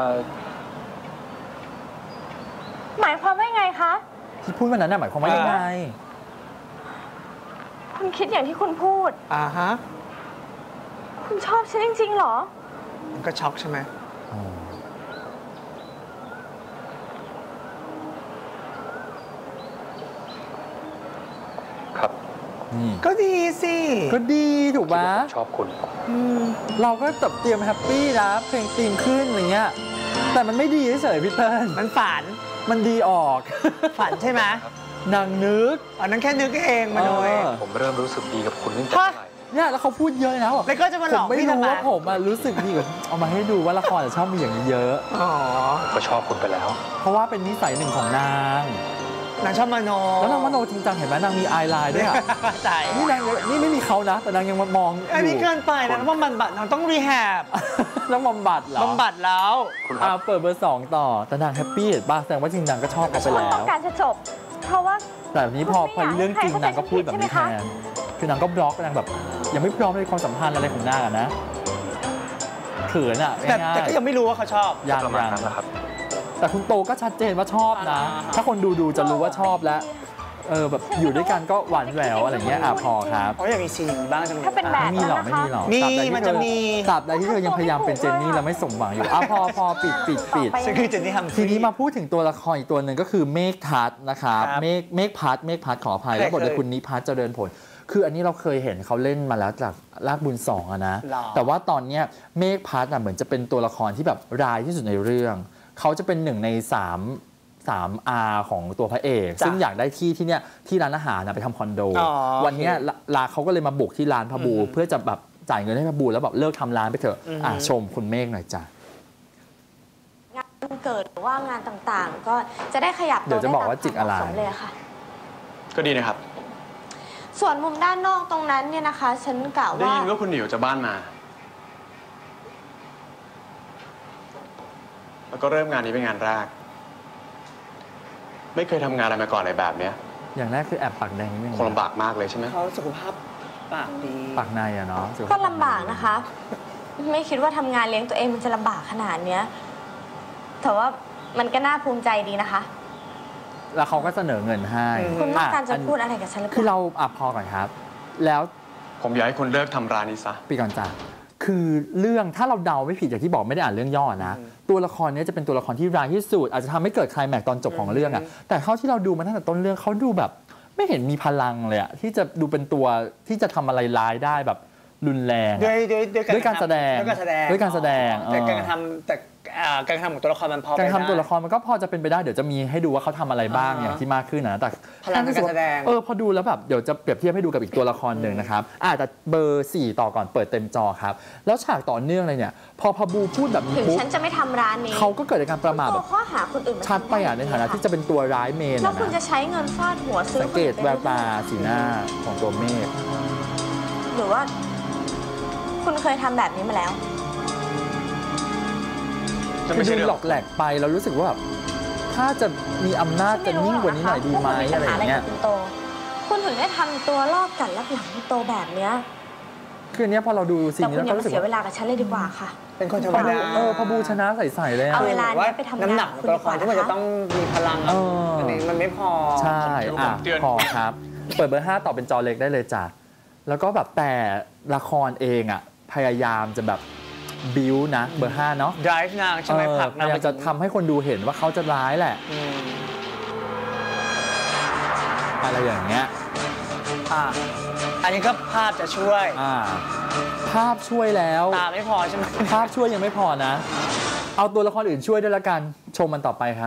ไงคะที่พูดวันนั้นน่ะหมายความว่ายังไงคุณคิดอย่างที่คุณพูดฮะคุณชอบฉันจริงๆหรอมันก็ช็อกใช่ไหมครับก็ดีสิก็ดีถูกปะชอบคุณเราก็เตรียมแฮปปี้นะเพลงตีมขึ้นอะไรเงี้ยแต่มันไม่ดีเฉยพี่เติ้ลมันฝันมันดีออกฝันใช่ไหมนางนึกนั้นแค่นึกเองมาโดยผมเริ่มรู้สึกดีกับคุณตั้งแต่เมื่อไหร่เนี่ยแล้วเขาพูดเยอะนะแล้วก็จะมาหลอกพี่ทำไมผมรู้สึกดีกับเอามาให้ดูว่าละครชอบมีอย่างนี้เยอะก็ชอบคุณไปแล้วเพราะว่าเป็นนิสัยหนึ่งของนางชอบมโนแล้วนางมโนจริงจังเห็นไหมนางมีอายไลน์ด้วยอ่ะใช่นี่นางนี่ไม่มีเขานะแต่นางยังมองอันนี้เกินไปนะว่าบำบัดนางต้องรีแฮบต้องบำบัดเหรอบำบัดแล้วเปิดเบอร์ 2ต่อแต่นางแฮปปี้เห็นป่ะแสดงว่าจริงนางก็ชอบเขาไปแล้วต้องการจะจบเพราะว่าแต่นี้พอเรื่องจริงนางก็พูดแบบนี้แทนคือนางก็บล็อกนางแบบยังไม่พร้อมในความสัมพันธ์อะไรของนางนะเขินอ่ะแต่ก็ยังไม่รู้ว่าเขาชอบยังนะครับแต่คุณโตก็ชัดเจนว่าชอบนะถ้าคนดูจะรู้ว่าชอบแล้วแบบอยู่ด้วยกันก็หวานแหววอะไรเงี้ยพอครับเพราะอยากมีซีนอย่างนี้บ้างจังเลยถ้าเป็นแบบไม่มีหรอกไม่มีหรอกมีมันจะมีตราบใดที่เธอยังพยายามเป็นเจนนี่แล้วไม่สมหวังอยู่พอปิดซึ่งคือเจนนี่ทำทีนี้มาพูดถึงตัวละครอีกตัวหนึ่งก็คือเมฆทัศน์นะครับเมฆพัฒน์ขออภัยแล้วบทโดยคุณนิพัฒน์เจริญผลคืออันนี้เราเคยเห็นเขาเล่นมาแล้วจากลากบุญ2อะนะแต่ว่าตอนเนี้ยเมฆพัฒน์เหมือนจะเป็นตัวละครที่แบบร้ายที่สุดในเรื่องเขาจะเป็น1 ใน 3R ของตัวพระเอกซึ่งอยากได้ที่เนี่ยที่ร้านอาหารไปทำคอนโดวันนี้เขาก็เลยมาบุกที่ร้านพบูเพื่อจะแบบจ่ายเงินให้พบูแล้วแบบเลิกทำร้านไปเถอะชมคุณเมฆหน่อยจ้ะงานเกิดหรือว่างานต่างๆ ก็จะได้ขยับตัวเดี๋ยวจะบอกว่าจิกอะไรเลยค่ะก็ดีนะครับส่วนมุมด้านนอกตรงนั้นเนี่ยนะคะฉันกล่าวว่าได้ยินว่าคุณหนิวจากบ้านมาแล้วก็เริ่มงานนี้เป็นงานแรกไม่เคยทำงานอะไรมาก่อนอะไรแบบเนี้ยอย่างแรกคือแอบปากแดงนิดนึงคงลำบากมากเลยใช่ไหมเขาสุขภาพปากดีปากในอะเนาะก็ลำบากนะคะไม่คิดว่าทำงานเลี้ยงตัวเองมันจะลำบากขนาดเนี้ยแต่ว่ามันก็น่าภูมิใจดีนะคะแล้วเขาก็เสนอเงินให้คุณต้องการจะพูดอะไรกับฉันหรือเปล่าคือเราพอก่อนครับแล้วผมอยากให้คุณเลิกทำร้านนี้ซะปีก่อนจ้ะคือเรื่องถ้าเราเดาไม่ผิดอย่างที่บอกไม่ได้อ่านเรื่องย่อนะตัวละครนี้จะเป็นตัวละครที่ร้ายที่สุดอาจจะทำให้เกิดไคลแม็กซ์ตอนจบของเรื่องอะแต่เท่าที่เราดูมาตั้งแต่ต้นเรื่องเขาดูแบบไม่เห็นมีพลังเลยอะที่จะดูเป็นตัวที่จะทำอะไรร้ายได้แบบรุนแรงด้วยการแสดงแต่การทำของตัวละครมันพอการทำตัวละครมันก็พอจะเป็นไปได้เดี๋ยวจะมีให้ดูว่าเขาทำอะไรบ้างอย่างที่มากขึ้นนะแต่พลังการแสดงพอดูแล้วแบบเดี๋ยวจะเปรียบเทียบให้ดูกับอีกตัวละครหนึ่งนะครับแต่เบอร์4ต่อก่อนเปิดเต็มจอครับแล้วฉากต่อเนื่องเลยเนี่ยพอพบูพูดแบบนี้ปุ๊บฉันจะไม่ทำร้านนี้เขาก็เกิดการประมาทแบบข้อหาคนอื่นชัดไปในฐานะที่จะเป็นตัวร้ายเมนแล้วคุณจะใช้เงินฟาดหัวซื้อสังเกตแววตาสีหน้าของตัวเมฆหรือว่าคุณเคยทำแบบนี้มาแล้วคือดูหลอกแหลกไปเรารู้สึกว่าถ้าจะมีอำนาจจะนิ่งกว่านี้หน่อยดีไหมอะไรอย่างเงี้ยคุณถึงได้ทำตัวลอบกัดลับหลังโตแบบเนี้ยคือเนี้ยพอเราดูซีนนี้เรารู้สึกเสียเวลากับฉันเลยดีกว่าค่ะเป็นคนธรรมดาพบูชนะใส่ๆเลยเอาเวลานี้ไปทำน้ำหนักตัวละครที่มันจะต้องมีพลังมันไม่พอใช่พอครับเปิดเบอร์5ต่อเป็นจอเล็กได้เลยจ้ะแล้วก็แบบแต่ละครเองพยายามจะแบบบิวนะเบอร์5เนาะ drive นางใช่ไหมผลักนางจะทำให้คนดูเห็นว่าเขาจะร้ายแหละอะไรอย่างเงี้ยอันนี้ก็ภาพจะช่วยภาพช่วยแล้วตาไม่พอใช่ไหมภาพช่วยยังไม่พอนะเอาตัวละครอื่นช่วยด้วยละกันชมมันต่อไปครับ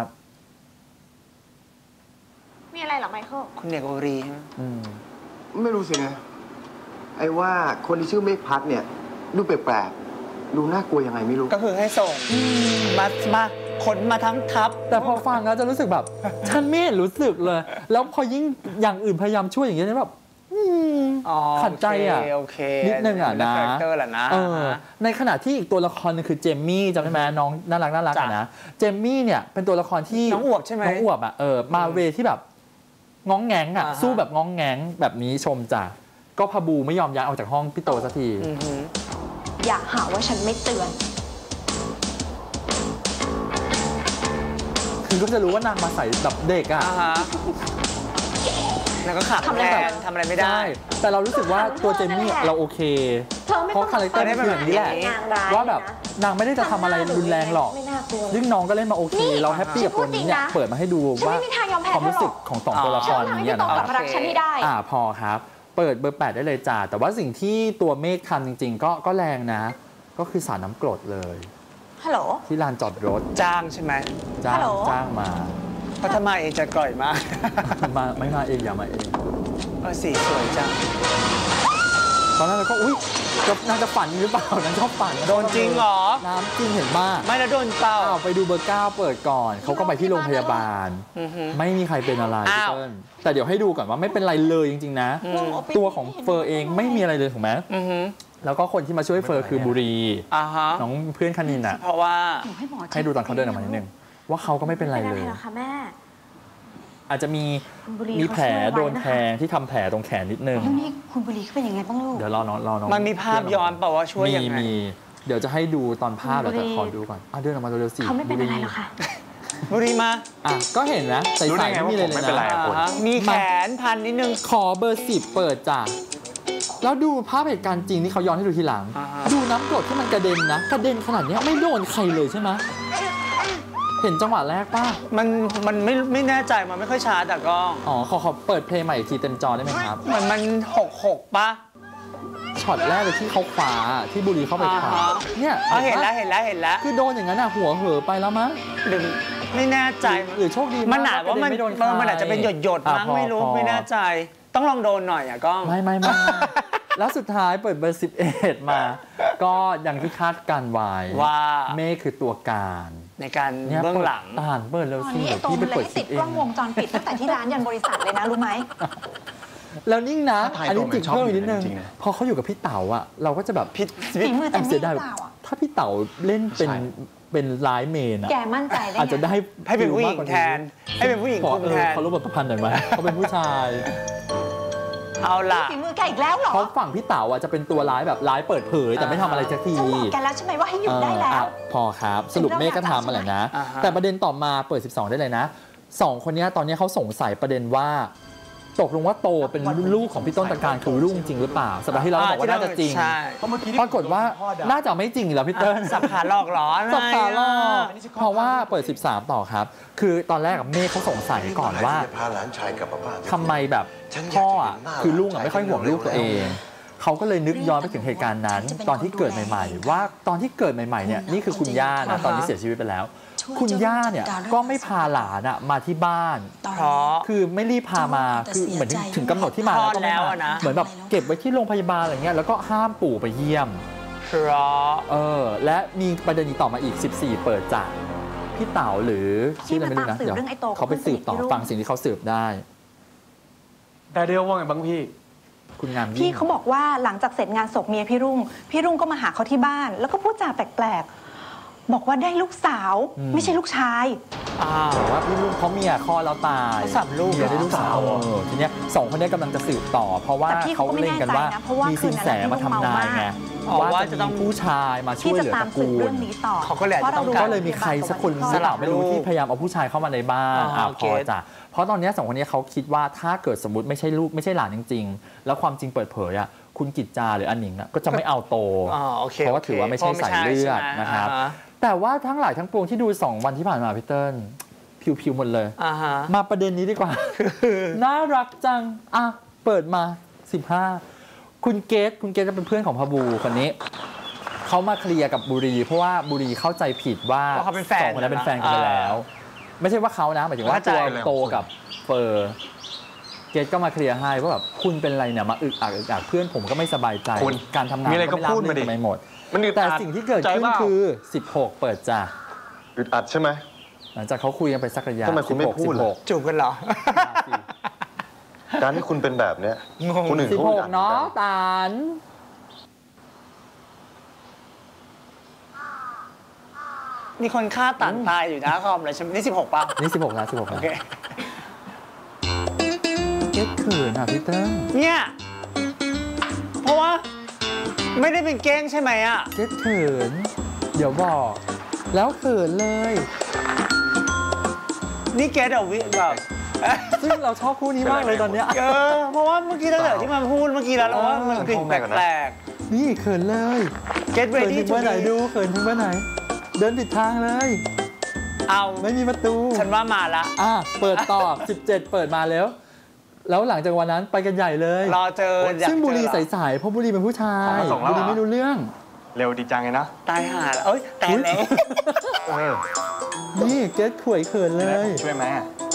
มีอะไรหรอไมเคิลคุณเอกโอรีไม่รู้สินะไอ้ว่าคนที่ชื่อเมฆพัฒน์เนี่ยดูแปลกๆดูน่ากลัวยังไงไม่รู้ก็คือให้ส่งมาขนมาทั้งทัพแต่พอฟังแล้วจะรู้สึกแบบฉันไม่รู้สึกเลยแล้วพอยิ่งอย่างอื่นพยายามช่วยอย่างเงี้ยแบบขัดใจนิดนึงนะในขณะที่อีกตัวละครนึงคือเจมมี่จำได้ไหมน้องน่ารักนะเจมมี่เนี่ยเป็นตัวละครที่น้องอวบใช่ไหมน้องอวบมาเวที่แบบง้องแงงสู้แบบง้องแงงแบบนี้ชมจ้ะก็พบูไม่ยอมย้ายออกจากห้องพี่โตสักทีอยากหาว่าฉันไม่เตือนคือก็จะรู้ว่านางมาใส่แบบเด็กนางก็ขับทำอะไรไม่ได้แต่เรารู้สึกว่าตัวเจมมี่เราโอเคเพราะคาแรคเตอร์นี่คืออย่างนี้แหละว่าแบบนางไม่ได้จะทำอะไรรุนแรงหรอกยิ่งน้องก็เล่นมาโอเคเราแฮปปี้กับตัวนี้เนี่ยเปิดมาให้ดูว่าความรู้สึกของ2ตัวละครนี้นะพอครับเปิดเบอร์8ได้เลยจ้าแต่ว่าสิ่งที่ตัวเมฆทำจริงๆก็แรงนะก็คือสารน้ำกรดเลยฮัลโหลที่ลานจอดรถจ้างใช่ไหมจ้างมาพัฒนาเองจะกร่อยมากไม่มาเองอย่ามาเองสีสวยจังตอนนั้นเราก็อุ๊ยนางจะฝันหรือเปล่านางชอบฝันโดนจริงเหรอน้ำจริงเห็นมากไม่แล้วโดนเปล่าไปดูเบอร์9เปิดก่อนเขาก็ไปที่โรงพยาบาลไม่มีใครเป็นอะไรพี่เติ้ลแต่เดี๋ยวให้ดูก่อนว่าไม่เป็นไรเลยจริงๆนะตัวของเฟอร์เองไม่มีอะไรเลยถูกไหมแล้วก็คนที่มาช่วยเฟอร์คือบุรีน้องเพื่อนคณินเพราะว่าให้ดูตอนเขาเดินออกมานิดนึงว่าเขาก็ไม่เป็นไรเลยอาจจะมีแผลโดนแทงที่ทำแผลตรงแขนนิดนึงแล้วนี่คุณบุรีเขาเป็นยังไงบ้างลูกเดี๋ยวรอน้องมันมีภาพย้อนเปล่าว่าช่วยยังไงมีเดี๋ยวจะให้ดูตอนภาพเราจะขอดูก่อนเดินออกมาเร็วๆสิเขาไม่เป็นอะไรหรอกค่ะบุรีมาก็เห็นนะใส่ไม่มีเลยนะมีแขนพันนิดนึงขอเบอร์ 10เปิดจ้ะแล้วดูภาพเหตุการณ์จริงที่เขาย้อนให้ดูทีหลังดูน้ำกรดที่มันกระเด็นนะกระเด็นขนาดนี้ไม่โดนใครเลยใช่ไหมเห็นจังหวะแรกป่ะมันไม่แน่ใจมันไม่ค่อยช้าแต่ก็ขอเปิดเพลงใหม่อีกทีเต็มจอได้ไหมครับมัน66ป่ะช็อตแรกเลยที่เขาขวาที่บุรีเข้าไปขวาเนี่ยเห็นแล้วคือโดนอย่างนั้นหัวเหอไปแล้วมั้งไม่แน่ใจหรือโชคดีมันหนาว่ามันอาจจะเป็นหยดมั้งไม่รู้ไม่แน่ใจต้องลองโดนหน่อยก็ไม่แล้วสุดท้ายเปิดเบอร์11มาก็อย่างที่คาดการไว้ว่าเมฆคือตัวการในการเบื้องหลังเปิดแล้วสิที่ไปเปิดติดกล้องวงจรปิดตั้งแต่ที่ร้านยันบริษัทเลยนะรู้ไหมแล้วนิ่งนะอันนี้จิกเพิ่มอีกนิดนึงพอเขาอยู่กับพี่เต๋าอ่ะเราก็จะแบบฝีมือแต่เสียดายถ้าพี่เต๋าเล่นเป็นไลน์เมนแกมั่นใจได้อาจจะได้ให้เป็นผู้หญิงแทนให้เป็นผู้หญิงคุมแทนเขารู้บทประพันธ์หน่อยไหมเขาเป็นผู้ชายเอาล่ะฝีมือแกอีกแล้วเหรอเขาฝั่งพี่เต๋าจะเป็นตัวร้ายแบบร้ายเปิดเผยแต่ไม่ทำอะไรสักทีฉันบอกแกแล้วใช่ไหมว่าให้หยุดได้แล้วพอครับสรุปเมฆก็ทำมาแหละนะแต่ประเด็นต่อมาเปิด12ได้เลยนะ2คนนี้ตอนนี้เขาสงสัยประเด็นว่าตกลงว่าโตเป็นลูกของพี่ต้นตระการคือลูกจริงหรือเปล่าสัปดาห์ที่เราบอกว่าน่าจะจริงปรากฏว่าน่าจะไม่จริงแล้วพี่เติ้ลสับขาหลอกหรอสับขาหลอกเพราะว่าเปิด13ต่อครับคือตอนแรกเมฆเขาสงสัยก่อนว่าทำไมแบบพ่อคือลูกไม่ค่อยห่วงลูกตัวเองเขาก็เลยนึกย้อนไปถึงเหตุการณ์นั้นตอนที่เกิดใหม่ๆว่าตอนที่เกิดใหม่ๆเนี่ยนี่คือคุณย่านะตอนนี้เสียชีวิตไปแล้วคุณย่าเนี่ยก็ไม่พาหลานมาที่บ้านเพราะคือไม่รีบพามาคือเหมือนถึงกำหนดที่มาแล้วก็ไม่มาเหมือนแบบเก็บไว้ที่โรงพยาบาลอะไรเงี้ยแล้วก็ห้ามปู่ไปเยี่ยมเพราะและมีประเด็นต่อมาอีก14เปิดจากพี่เต๋าหรือชื่ออะไรไม่รู้นะเดี๋ยวเขาไปสืบต่อฟังสิ่งที่เขาสืบได้แต่เดียวว่าไงบ้างพี่คุณงามพี่เขาบอกว่าหลังจากเสร็จงานศพเมียพี่รุ่งก็มาหาเขาที่บ้านแล้วก็พูดจาแปลกบอกว่าได้ลูกสาวไม่ใช่ลูกชายบอกว่าพี่ลูกเขาเมียคลอดแล้วตายลูกได้ลูกสาวทีเนี้ย2คนนี้กำลังจะสืบต่อเพราะว่าเขาเล่นกันว่ามีสินแสมาทำนายไงว่าจะต้องผู้ชายมาช่วยเหลือตระกูลเขาก็เลยก็เลยมีใครสักคนหรือเปล่าไม่รู้ที่พยายามเอาผู้ชายเข้ามาในบ้านพอจ้ะเพราะตอนนี้2คนนี้เขาคิดว่าถ้าเกิดสมมติไม่ใช่ลูกไม่ใช่หลานจริงๆแล้วความจริงเปิดเผยคุณกิจจาหรืออันหนิงก็จะไม่เอาโตเพราะว่าถือว่าไม่ใช่สายเลือดนะครับแต่ว่าทั้งหลายทั้งปวงที่ดู2วันที่ผ่านมาพี่เติ้ลผิวหมดเลยมาประเด็นนี้ดีกว่าน่ารักจังเปิดมา15คุณเกตจะเป็นเพื่อนของพบูคนนี้เขามาเคลียร์กับบุรีเพราะว่าบุรีเข้าใจผิดว่า2คนนั้นเป็นแฟนกันไปแล้วไม่ใช่ว่าเขานะหมายถึงว่าตัวโตกับเฟอร์เกตก็มาเคลียร์ให้ว่าแบบคุณเป็นอะไรเนี่ยมาอึกอักเพื่อนผมก็ไม่สบายใจการทำงานก็พูดมาดิไม่หมดแต่สิ่งที่เกิดขึ้นคือ16เปิดจ้ะอึดอัดใช่ไหมหลังจากเขาคุยกันไปสักระยะ 16จูบกันเหรอการที่คุณเป็นแบบเนี้ยคุณ16เนาะตาลมีคนฆ่าตันตายอยู่นะคอมเลยใช่ไหมนี่16ป่ะนี่16นะ16นะเก็ตเขินพี่เติ้ลเนี่ยเพราะว่าไม่ได้เป็นเก้งใช่ไหมเก็ตเขินเดี๋ยวบอกแล้วเขินเลยนี่เกตแบบซึ่งเราชอบคู่นี้มากเลยตอนนี้เพราะว่าเมื่อกี้ตั้งแต่ที่มันพูดเมื่อกี้แล้วเราว่ามันกลิ่นแปลกๆนี่เขินเลยเกตเรดี้ถึงเมื่อไหนดูเขินถึงเมื่อไหนเดินผิดทางเลยเอาไม่มีประตูฉันว่ามาละเปิดต่อ17เปิดมาแล้วหลังจากวันนั้นไปกันใหญ่เลยรอเจอซึ่งบุรีใสๆเพราะบุรีเป็นผู้ชายบุรีไม่รู้เรื่องเร็วดีจังเลยนะตายห่าแล้วแต่แล้วนี่เกตข่วยเขินเลยช่วยไหม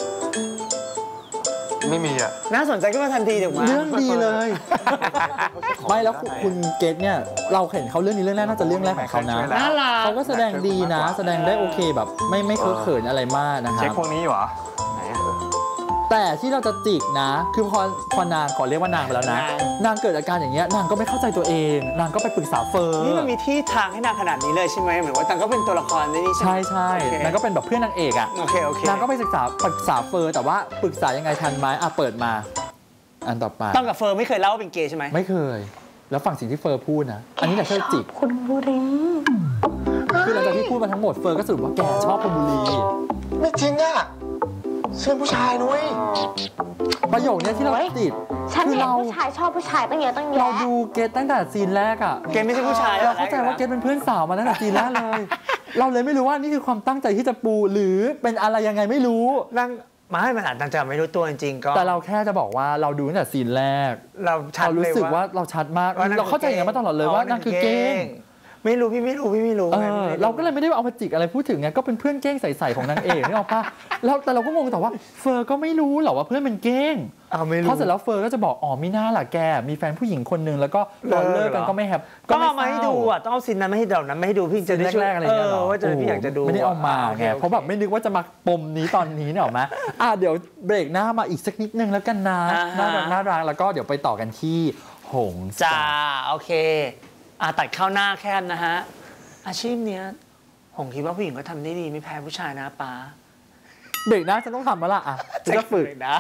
ไม่มีน่าสนใจขึ้นมาทันทีถูกไหมเรื่องดีเลยไม่แล้วคุณเกตเนี่ยเราเห็นเขาเรื่องนี้เรื่องแรกน่าจะเรื่องแรกของเขานะเขาก็แสดงดีนะแสดงได้โอเคแบบไม่เคอะเขินอะไรมากนะครับเช็คพวกนี้เหรอแต่ที่เราจะจิกนะคือพอนางขอเรียกว่านางไปแล้วนะนางเกิดอาการอย่างเงี้ยนางก็ไม่เข้าใจตัวเองนางก็ไปปรึกษาเฟิร์นี่มันมีที่ทางให้นางขนาดนี้เลยใช่ไหมเหมือนว่านางก็เป็นตัวละครในนี้ใช่ใช่นางก็เป็นแบบเพื่อนนางเอกโอเคนางก็ไปปรึกษาเฟิร์แต่ว่าปรึกษายังไงทันไหมเปิดมาอันต่อไปต้องกับเฟิร์ไม่เคยเล่าว่าเป็นเกย์ใช่ไหมไม่เคยแล้วฟังสิ่งที่เฟิร์พูดนะอันนี้แหละช่วยจิกคุณบุรีคือหลังจากที่พูดมาทั้งหมดเฟิร์ก็สรุปว่าแกชอบคุณบุรีไม่จริงอะเสื้อผู้ชายนุ้ยประโยคนี้ที่เราติดฉันเห็นผู้ชายชอบผู้ชายตั้งเยอะตั้งแยะเราดูเกตตั้งแต่ซีนแรกอะเกตไม่ใช่ผู้ชายเราเข้าใจว่าเกตเป็นเพื่อนสาวมาตั้งแต่ซีนแรกเลย เราเลยไม่รู้ว่านี่คือความตั้งใจที่จะปูหรือเป็นอะไรยังไงไม่รู้นั่งมาให้มันอ่านตั้งใจไม่รู้ตัวจริงๆก็แต่เราแค่จะบอกว่าเราดูตั้งแต่ซีนแรกเรารู้สึกว่าเราชัดมากเราเข้าใจอย่างนั้นมาตลอดเลยว่านั่นคือเก้งไม่รู้พี่ไม่รู้เราก็เลยไม่ได้เอามาจิกอะไรพูดถึงไงก็เป็นเพื่อนเก้งใส่ๆของนางเอกนี่ออกป่ะแล้วแต่เราก็งงแต่ว่าเฟอร์ก็ไม่รู้หรอว่าเพื่อนเป็นเก้งเพราะเสร็จแล้วเฟอร์ก็จะบอกอ๋อมีหน้าล่ะแกมีแฟนผู้หญิงคนนึงแล้วก็ตอนเลิกกันก็ไม่แฮปก็เอามาให้ดูอ่ะต้องเอาซีนนั้นไม่ให้เรานั้นไม่ให้ดูพี่จะได้แรกๆอะไรเงี้ยว่าจะพี่อยากจะดูไม่ได้เอามาไงเพราะแบบไม่นึกว่าจะมาปมนี้ตอนนี้เนี่ยหรอไหมเดี๋ยวเบรกหน้ามาอีกสักนิดนึงแล้วกันนะน่ารักแล้วก็เดี๋ยวไปต่อกันที่หงจ้าโอเคตัดเข้าหน้าแคบนะฮะอาชีพเนี้ยผมคิดว่าผู้หญิงก็ทำได้ดีไม่แพ้ผู้ชายนะป้าเบรกหน้าฉันต้องทำมาละจะฝึกนะ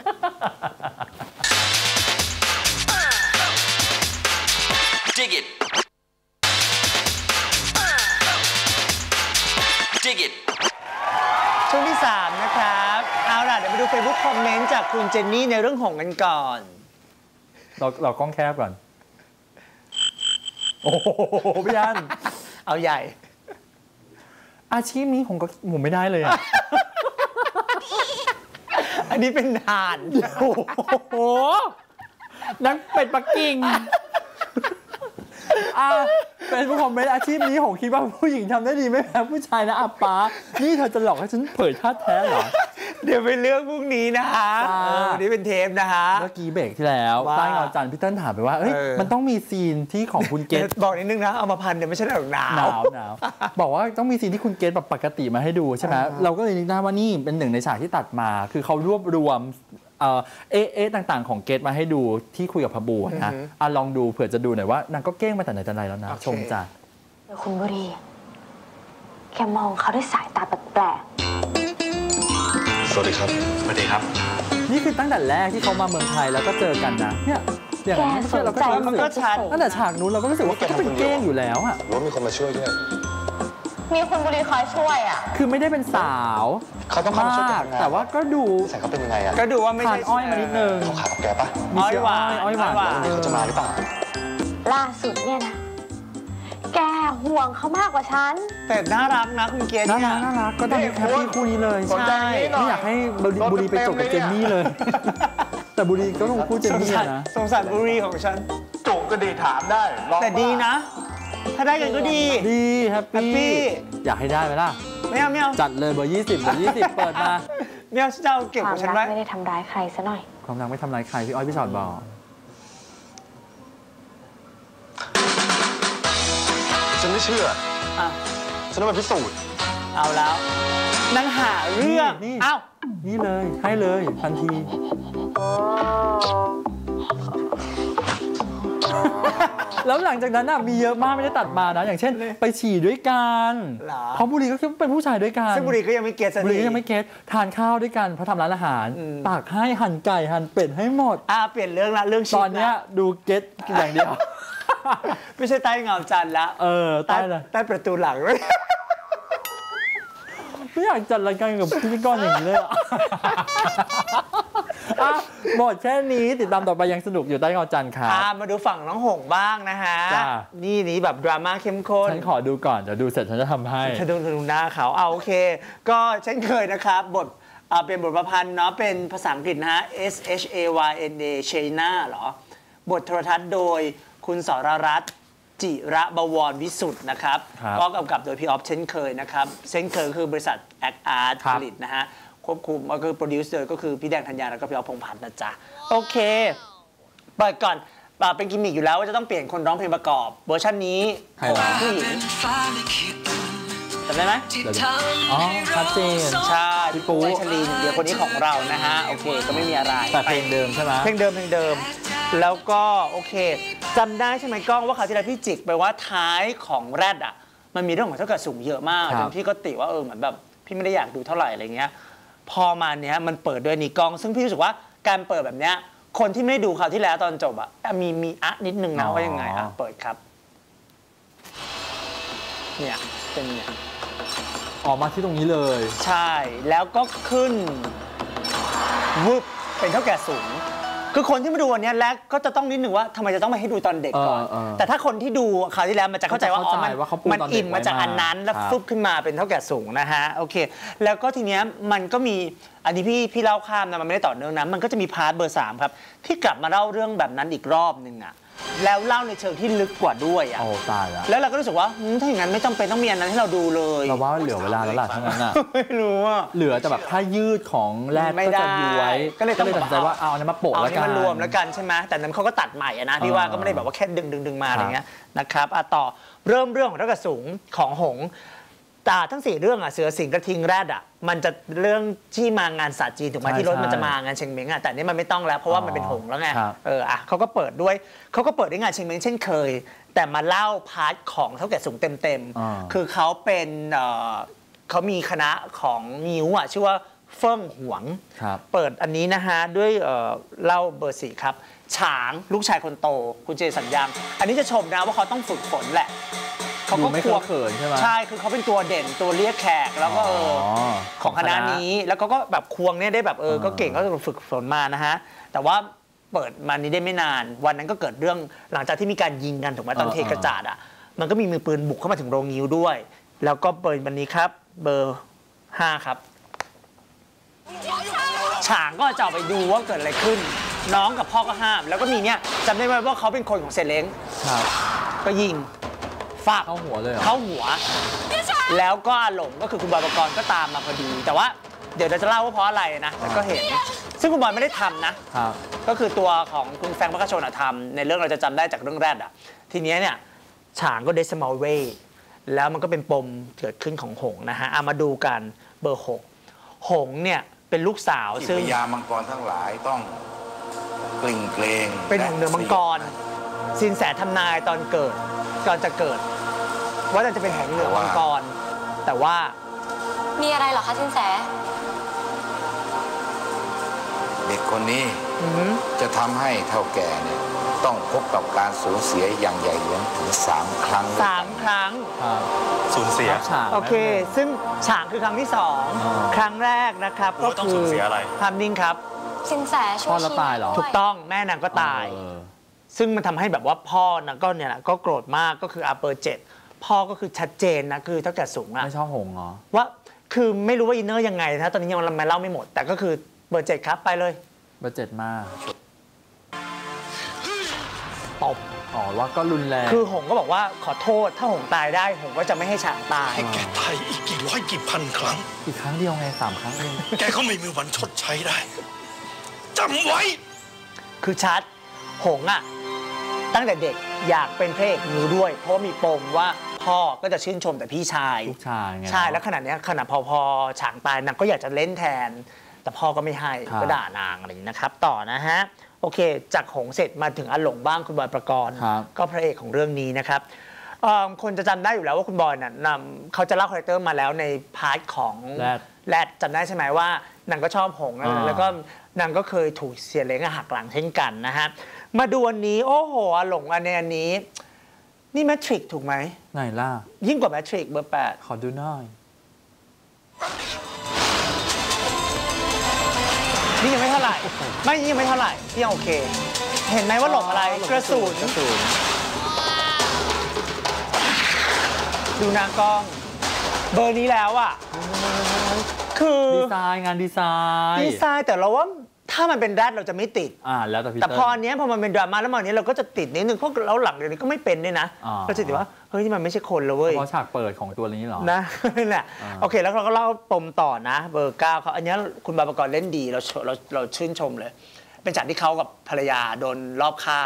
Dig it Dig it ช่วงที่3นะครับเอาล่ะเดี๋ยวไปดู Facebook คอมเมนต์จากคุณเจนนี่ในเรื่องหงกันก่อนเรากล้องแคบก่อนโอ้โหพี่ยันเอาใหญ่อาชีพนี้ผมไม่ได้เลยอันนี้เป็นทานโอ้โหนักเป็ดปักกิ่งเป็นผู้คอมเมนต์อาชีพนี้ผมคิดว่าผู้หญิงทำได้ดีไม่แพ้ผู้ชายนะป้านี่เธอจะหลอกให้ฉันเผยท่าแท้เหรอเดี๋ยวไปเรื่องพวกนี้นะคะวันนี้เป็นเทปนะคะเมื่อกี้เบรกที่แล้วใต้เงาจันทร์พี่เติ้ลถามไปว่ามันต้องมีซีนที่ของคุณเกตบอกนิดนึงนะเอามาพันเดี๋ยวไม่ใช่หนาวบอกว่าต้องมีซีนที่คุณเกตแบบปกติมาให้ดูใช่ไหมเราก็เลยนึกได้ว่านี่เป็นหนึ่งในฉากที่ตัดมาคือเขารวบรวมต่างๆของเกตมาให้ดูที่คุยกับพบูนะลองดูเผื่อจะดูหน่อยว่านางก็เก้งมาแต่ไหนแต่ไรแล้วนะชมจ้ะคุณบุรีแกมองเขาด้วยสายตาแปลกสวัสดีครับสวัสดีครับนี่คือตั้งแต่แรกที่เขามาเมืองไทยแล้วก็เจอกันนะเนี่ยอย่างนี้เราก็รู้สึกตั้งแต่ฉากนู้นเราก็รู้สึกว่าเขาเป็นเก้งอยู่แล้วอะหรือว่ามีคนมาช่วยด้วยมีคุณบุรีคอยช่วยอ่ะคือไม่ได้เป็นสาวเขาต้องเข้ามาช่วยกันแต่ว่าก็ดูใส่เขาเป็นยังไงอะก็ดูว่าไม่ใช่อ้อยมานิดนึงเขาขากับแกปะอ้อยหวานเขาจะมาหรือเปล่าล่าสุดเนี่ยนะแกห่วงเขามากกว่าฉันแต่น่ารักนะคุณเกศน่ารักก็ต้องแฮปปี้คู่นี้เลยใช่ไม่อยากให้บุรีไปจบกับเจนนี่เลยแต่บุรีก็ต้องพูดเจนนี่นะสงสารบุรีของฉันจบก็ดีถามได้แต่ดีนะถ้าได้กันก็ดีแฮปปี้อยากให้ได้ไหมล่ะไม่เอาจัดเลยเบอร์20เปิดมาไม่เอาเจ้าเก็บของฉันไว้ไม่ได้ทำร้ายใครซะหน่อยความรักไม่ทำร้ายใครพี่อ้อยพี่ชอดบอกฉันไม่เชื่อฉันต้องมาพิสูจน์เอาแล้วนั่งหาเรื่องนี่เลยให้เลยทันทีแล้วหลังจากนั้นมีเยอะมากไม่ได้ตัดมานะอย่างเช่นไปฉี่ด้วยกันเพราะบุรีก็คิดว่าเป็นผู้ชายด้วยกันซึ่งบุรีก็ยังไม่เก็ตบุรีก็ยังไม่เก็ตทานข้าวด้วยกันเพราะทำร้านอาหารตักให้หั่นไก่หั่นเป็ดให้หมดเปลี่ยนเรื่องละเรื่องตอนนี้ดูเก็ตอย่างเดียวไม่ใช่ใต้เงาจันทร์ละใต้ประตูหลังเลยไม่อยากจัดรายการกับพิธีกรอย่างนี้เลยหมดแค่นี้ติดตามต่อไปยังสนุกอยู่ใต้เงาจันทร์ครับมาดูฝั่งน้องหงบ้างนะฮะนี่แบบดราม่าเข้มข้นฉันขอดูก่อนเดี๋ยวดูเสร็จฉันจะทำให้ฉันดูหน้าเขาโอเคก็เช่นเคยนะครับบทเป็นบทประพันธ์เนาะเป็นภาษาอังกฤษนะฮะ SHAYNA China เหรอบทโทรทัศน์โดยคุณสรรัตน์จิระบวรวิสุทธ์นะครับก็กำกับโดยพี่ออฟเช่นเคยนะครับเช่นเคยคือบริษัทแอคอาร์ตผลิตนะฮะควบคุมก็คือโปรดิวเซอร์ก็คือพี่แดงธัญญาแล้วก็พี่ออฟพงษ์พัฒน์นะจ๊ะโอเคเปิดก่อนเป็นกิมมิกอยู่แล้วว่าจะต้องเปลี่ยนคนร้องเพลงประกอบเวอร์ชันนี้ของผู้หญิงจำได้ไหมชัดเจนใช่พี่ปูชลีนเดียวคนนี้ของเรานะฮะโอเคก็ไม่มีอะไรแต่เพลงเดิมใช่ไหมเพลงเดิมแล้วก็โอเคจำได้ใช่ไหมก้องว่าคราวที่แล้วพี่จิกไปว่าท้ายของแรดมันมีเรื่องของเท่ากับสูงเยอะมากจนพี่ก็ติว่าเหมือนแบบพี่ไม่ได้อยากดูเท่าไหร่อะไรเงี้ยพอมาเนี้ยมันเปิดด้วยนี่กล้องซึ่งพี่รู้สึกว่าการเปิดแบบเนี้ยคนที่ไม่ได้ดูคราวที่แล้วตอนจบมีนิดนึงนะว่ายังไงเปิดครับเนี่ยเป็นเนี่ยออกมาที่ตรงนี้เลยใช่แล้วก็ขึ้นวึบเป็นเท่าแก่สูงคือคนที่มาดูวันนี้แล้วก็จะต้องนิดหนึ่งว่าทำไมจะต้องมาให้ดูตอนเด็กก่อนแต่ถ้าคนที่ดูคราวที่แล้วมันจะเข้าใจว่าอ๋อมันอินมาจากอันนั้นแล้วฟึบขึ้นมาเป็นเท่าแก่สูงนะฮะโอเคแล้วก็ทีเนี้ยมันก็มีอันนี้พี่เล่าข้ามนะมันไม่ได้ต่อเนื่องนะมันก็จะมีพาร์ทเบอร์3ครับที่กลับมาเล่าเรื่องแบบนั้นอีกรอบนึงอ่ะแล้วเล่าในเชิงที่ลึกกว่าด้วยอ่ะโอ้ตายแล้วเราก็รู้สึกว่าถ้าอย่างนั้นไม่จำเป็นต้องมีอันนั้นให้เราดูเลยเราว่าเหลือเวลาแล้วล่ะทั้งนั้นอ่ะไม่รู้อ่ะเหลือแต่แบบถ้ายืดของแรกก็จะย้วยก็เลยตัดสินใจว่าเอาอันนั้นมาโปะแล้วกันมันรวมแล้วกันใช่ไหมแต่นั้นเขาก็ตัดใหม่นะพี่ว่าก็ไม่ได้แบบว่าแค่ดึงมาอะไรเงี้ยนะครับต่อเริ่มเรื่องของเท่ากับสูงของหงทั้ง4เรื่องอ่ะเสือสิงห์กระทิงแรดอ่ะมันจะเรื่องที่มางานศาสตร์จีนถูกไหมที่รถมันจะมางานเชียงเม้งอ่ะแต่นี่มันไม่ต้องแล้วเพราะว่ามันเป็นหงแล้วไงเขาก็เปิดด้วยงานเชียงเม้งเช่นเคยแต่มาเล่าพาร์ทของเท่าแก่สูงเต็มคือเขาเป็นเขามีคณะของงิ้วอ่ะชื่อว่าเฟิ่งหวงเปิดอันนี้นะฮะด้วยเล่าเบอร์4ครับฉางลูกชายคนโตคุณเจสัญญางอันนี้จะชมนะว่าเขาต้องฝึกฝนแหละเขาก็ไม่เขินใช่ไหมใช่คือเขาเป็นตัวเด่นตัวเรียกแขกแล้วก็ของคณะนี้แล้วก็แบบควงเนี่ยได้แบบก็เก่งก็ฝึกฝนมานะฮะแต่ว่าเปิดมานี้ได้ไม่นานวันนั้นก็เกิดเรื่องหลังจากที่มีการยิงกันถูกไหมตอนเทกระจาดอ่ะมันก็มีมือปืนบุกเข้ามาถึงโรงงิ้วด้วยแล้วก็เปิดวันนี้ครับเบอร์5ครับฉางก็จะออกไปดูว่าเกิดอะไรขึ้นน้องกับพ่อก็ห้ามแล้วก็มีเนี่ยจำได้ไหมว่าเขาเป็นคนของเซเล้งก็ยิงฟาดเข้าหัวเลยเข้าหัวแล้วก็อาหลงก็คือคุณบอยปกรณ์ก็ตามมาพอดีแต่ว่าเดี๋ยวเราจะเล่าว่าเพราะอะไรนะแต่ก็เห็นซึ่งคุณบอยไม่ได้ทำนะก็คือตัวของคุณแฟรงค์ พระคชนทำในเรื่องเราจะจำได้จากเรื่องแรดอ่ะทีนี้เนี่ยฉางก็เดซมอลเวย์แล้วมันก็เป็นปมเกิดขึ้นของหงนะฮะมาดูกันเบอร์6หงเนี่ยเป็นลูกสาวซึ่งพญามังกรทั้งหลายต้องกลิ่งเกรงเป็นหงเหนือมังกรสินแสทำนายตอนจะเกิดว่าจะเป็นแห่งเหนือมังกรแต่ว่ามีอะไรเหรอคะสินแสเด็กคนนี้จะทำให้เท่าแก่เนี่ยต้องพบกับการสูญเสียอย่างใหญ่หลวงถึง3 ครั้ง 3 ครั้งสูญเสียโอเคซึ่งฉางคือครั้งที่2ครั้งแรกนะครับก็คือภาพนิ่งครับสินแสช่วยชี้ตายเหรอถูกต้องแม่นางก็ตายซึ่งมันทำให้แบบว่าพ่อนางก็เนี่ยแหละก็โกรธมากก็คือเบอร์7พ่อก็คือชัดเจนนะคือเท่าแก่สูงอะไม่ชอบหงเหรอว่าคือไม่รู้ว่าอินเนอร์ยังไงนะตอนนี้ยังมาเล่าไม่หมดแต่ก็คือเบอร์7ครับไปเลยเบอร์7มาตบว่าก็รุนแรงคือหงก็บอกว่าขอโทษถ้าหงตายได้หงก็จะไม่ให้ฉางตายให้แกตายอีกกี่ร้อยกี่พันครั้งอีกครั้งเดียวไง3 ครั้งเองแกก็ไม่มีวันชดใช้ได้จำไว้คือชัดหงอะตั้งแต่เด็กอยากเป็นพระเอกนิ้วด้วยเพราะมีปมว่าพ่อก็จะชื่นชมแต่พี่ชายลูกชายไงใช่แล้วขนาดพอฉางตายนางก็อยากจะเล่นแทนแต่พ่อก็ไม่ให้ก็ด่านางอะไรอย่างนี้นะครับต่อนะฮะโอเคจากหงเสร็จมาถึงอาหลงบ้างคุณบอยประกรณ์ก็พระเอกของเรื่องนี้นะครับคนจะจำได้อยู่แล้วว่าคุณบอยน่ะเขาจะเล่าคาแรคเตอร์มาแล้วในพาร์ทของแรดจำได้ใช่ไหมว่านางก็ชอบหงแล้วก็นางก็เคยถูกเสียเล้งหักหลังเช่นกันนะฮะมาดูอันนี้โอ้โหอาหลงอันนี้นี่แมทริกถูกไหมไหนล่ะยิ่งกว่าแมทริกเบอร์8 ขอดูหน่อยนี่ยังไม่เท่าไหร่ไม่ยังไม่เท่าไหร่ที่ยังโอเคเห็นไหมว่าหลบอะไรกระสุนดูหน้ากล้องเบอร์นี้แล้วอ่ะคือดีไซน์งานดีไซน์แต่เราว่าถ้ามันเป็นแรดเราจะไม่ติดแล้วแต่พออันนี้พอมันเป็นดราม่าแล้วมันนี้เราก็จะติดนิดนึงเพราะเราหลังเดี๋ยวนี้ก็ไม่เป็นด้วยนะเราจะติดว่าเฮ้ยนี่มันไม่ใช่คนเลยเว้ยเพราะฉากเปิดของตัวนี้หรอนะนั่นแหละโอเคแล้วเราก็เล่าปมต่อนะเบอร์9เขาอันนี้คุณบอยปกรณ์เล่นดีเราชื่นชมเลยเป็นฉากที่เขากับภรรยาโดนรอบฆ่า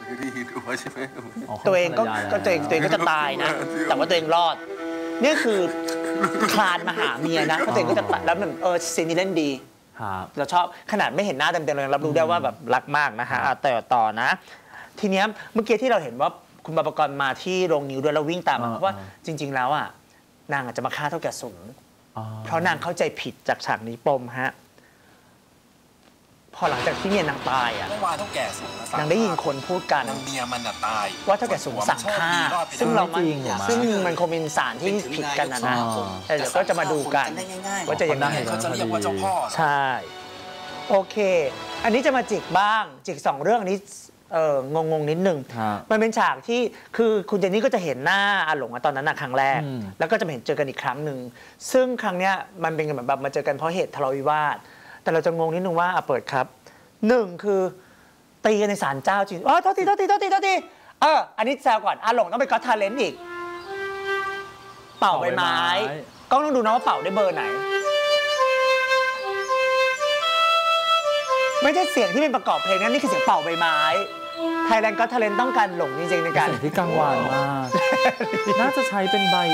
ตัวเองก็ตัวเองก็จะตายนะแต่ว่าตัวเองรอดนี่คือคลานมาหาเมียนะตัวเองก็จะแล้วมันซีนนี้เล่นดีเราชอบขนาดไม่เห็นหน้าเต็มๆเลยรับรู้ได้ว่าแบบรักมากนะฮะแต่ต่อนะทีนี้เมื่อกี้ที่เราเห็นว่าคุณบอยปกรณ์มาที่โรงนิ้วด้วยแล้ววิ่งตามมาเพราะว่าจริงๆแล้วอ่ะนางอาจจะมาฆ่าเท่าแก่สูงเพราะนางเข้าใจผิดจากฉากนี้ปมฮะพอหลังจากที่เมียนางตายอ่ะเมื่อวานเท่าแก่สูงนะนางได้ยินคนพูดกันเมียมันตายว่าเท่าแก่สูงสั่งฆ่าซึ่งมันคงเป็นสารที่ผิดกันนะแต่เดี๋ยวก็จะมาดูกันว่าจะยังไงเขาจะเรียกว่าเจ้าพ่อใช่โอเค อันนี้จะมาจิกบ้างจิก2 เรื่องนี้งงนิดนึงมันเป็นฉากที่คือคุณเจนนี่ก็จะเห็นหน้าอาหลงตอนนั้นครั้งแรกแล้วก็จะเห็นเจอกันอีกครั้งหนึ่งซึ่งครั้งเนี้ยมันเป็นเหมือนแบบมาเจอกันเพราะเหตุทะเลาะวิวาทแต่เราจะงงนิดนึงว่าเปิดครับ1คือตีกันในศาลเจ้าจริงโทษทีอันนี้แซวก่อนอาหลงต้องไปก็อตทาเลนต์อีกเป่าใบไม้ก็ต้องดูนะว่าเป่าได้เบอร์ไหนไม่ใช่เสียงที่เป็นประกอบเพลงนั้นนี่คือเสียงเป่าใบไม้ไทยแลนด์ก็ทาเลนต์ต้องการหลงจริงๆในการเสียงที่กังวานมากน่าจะใช้เป็นใบ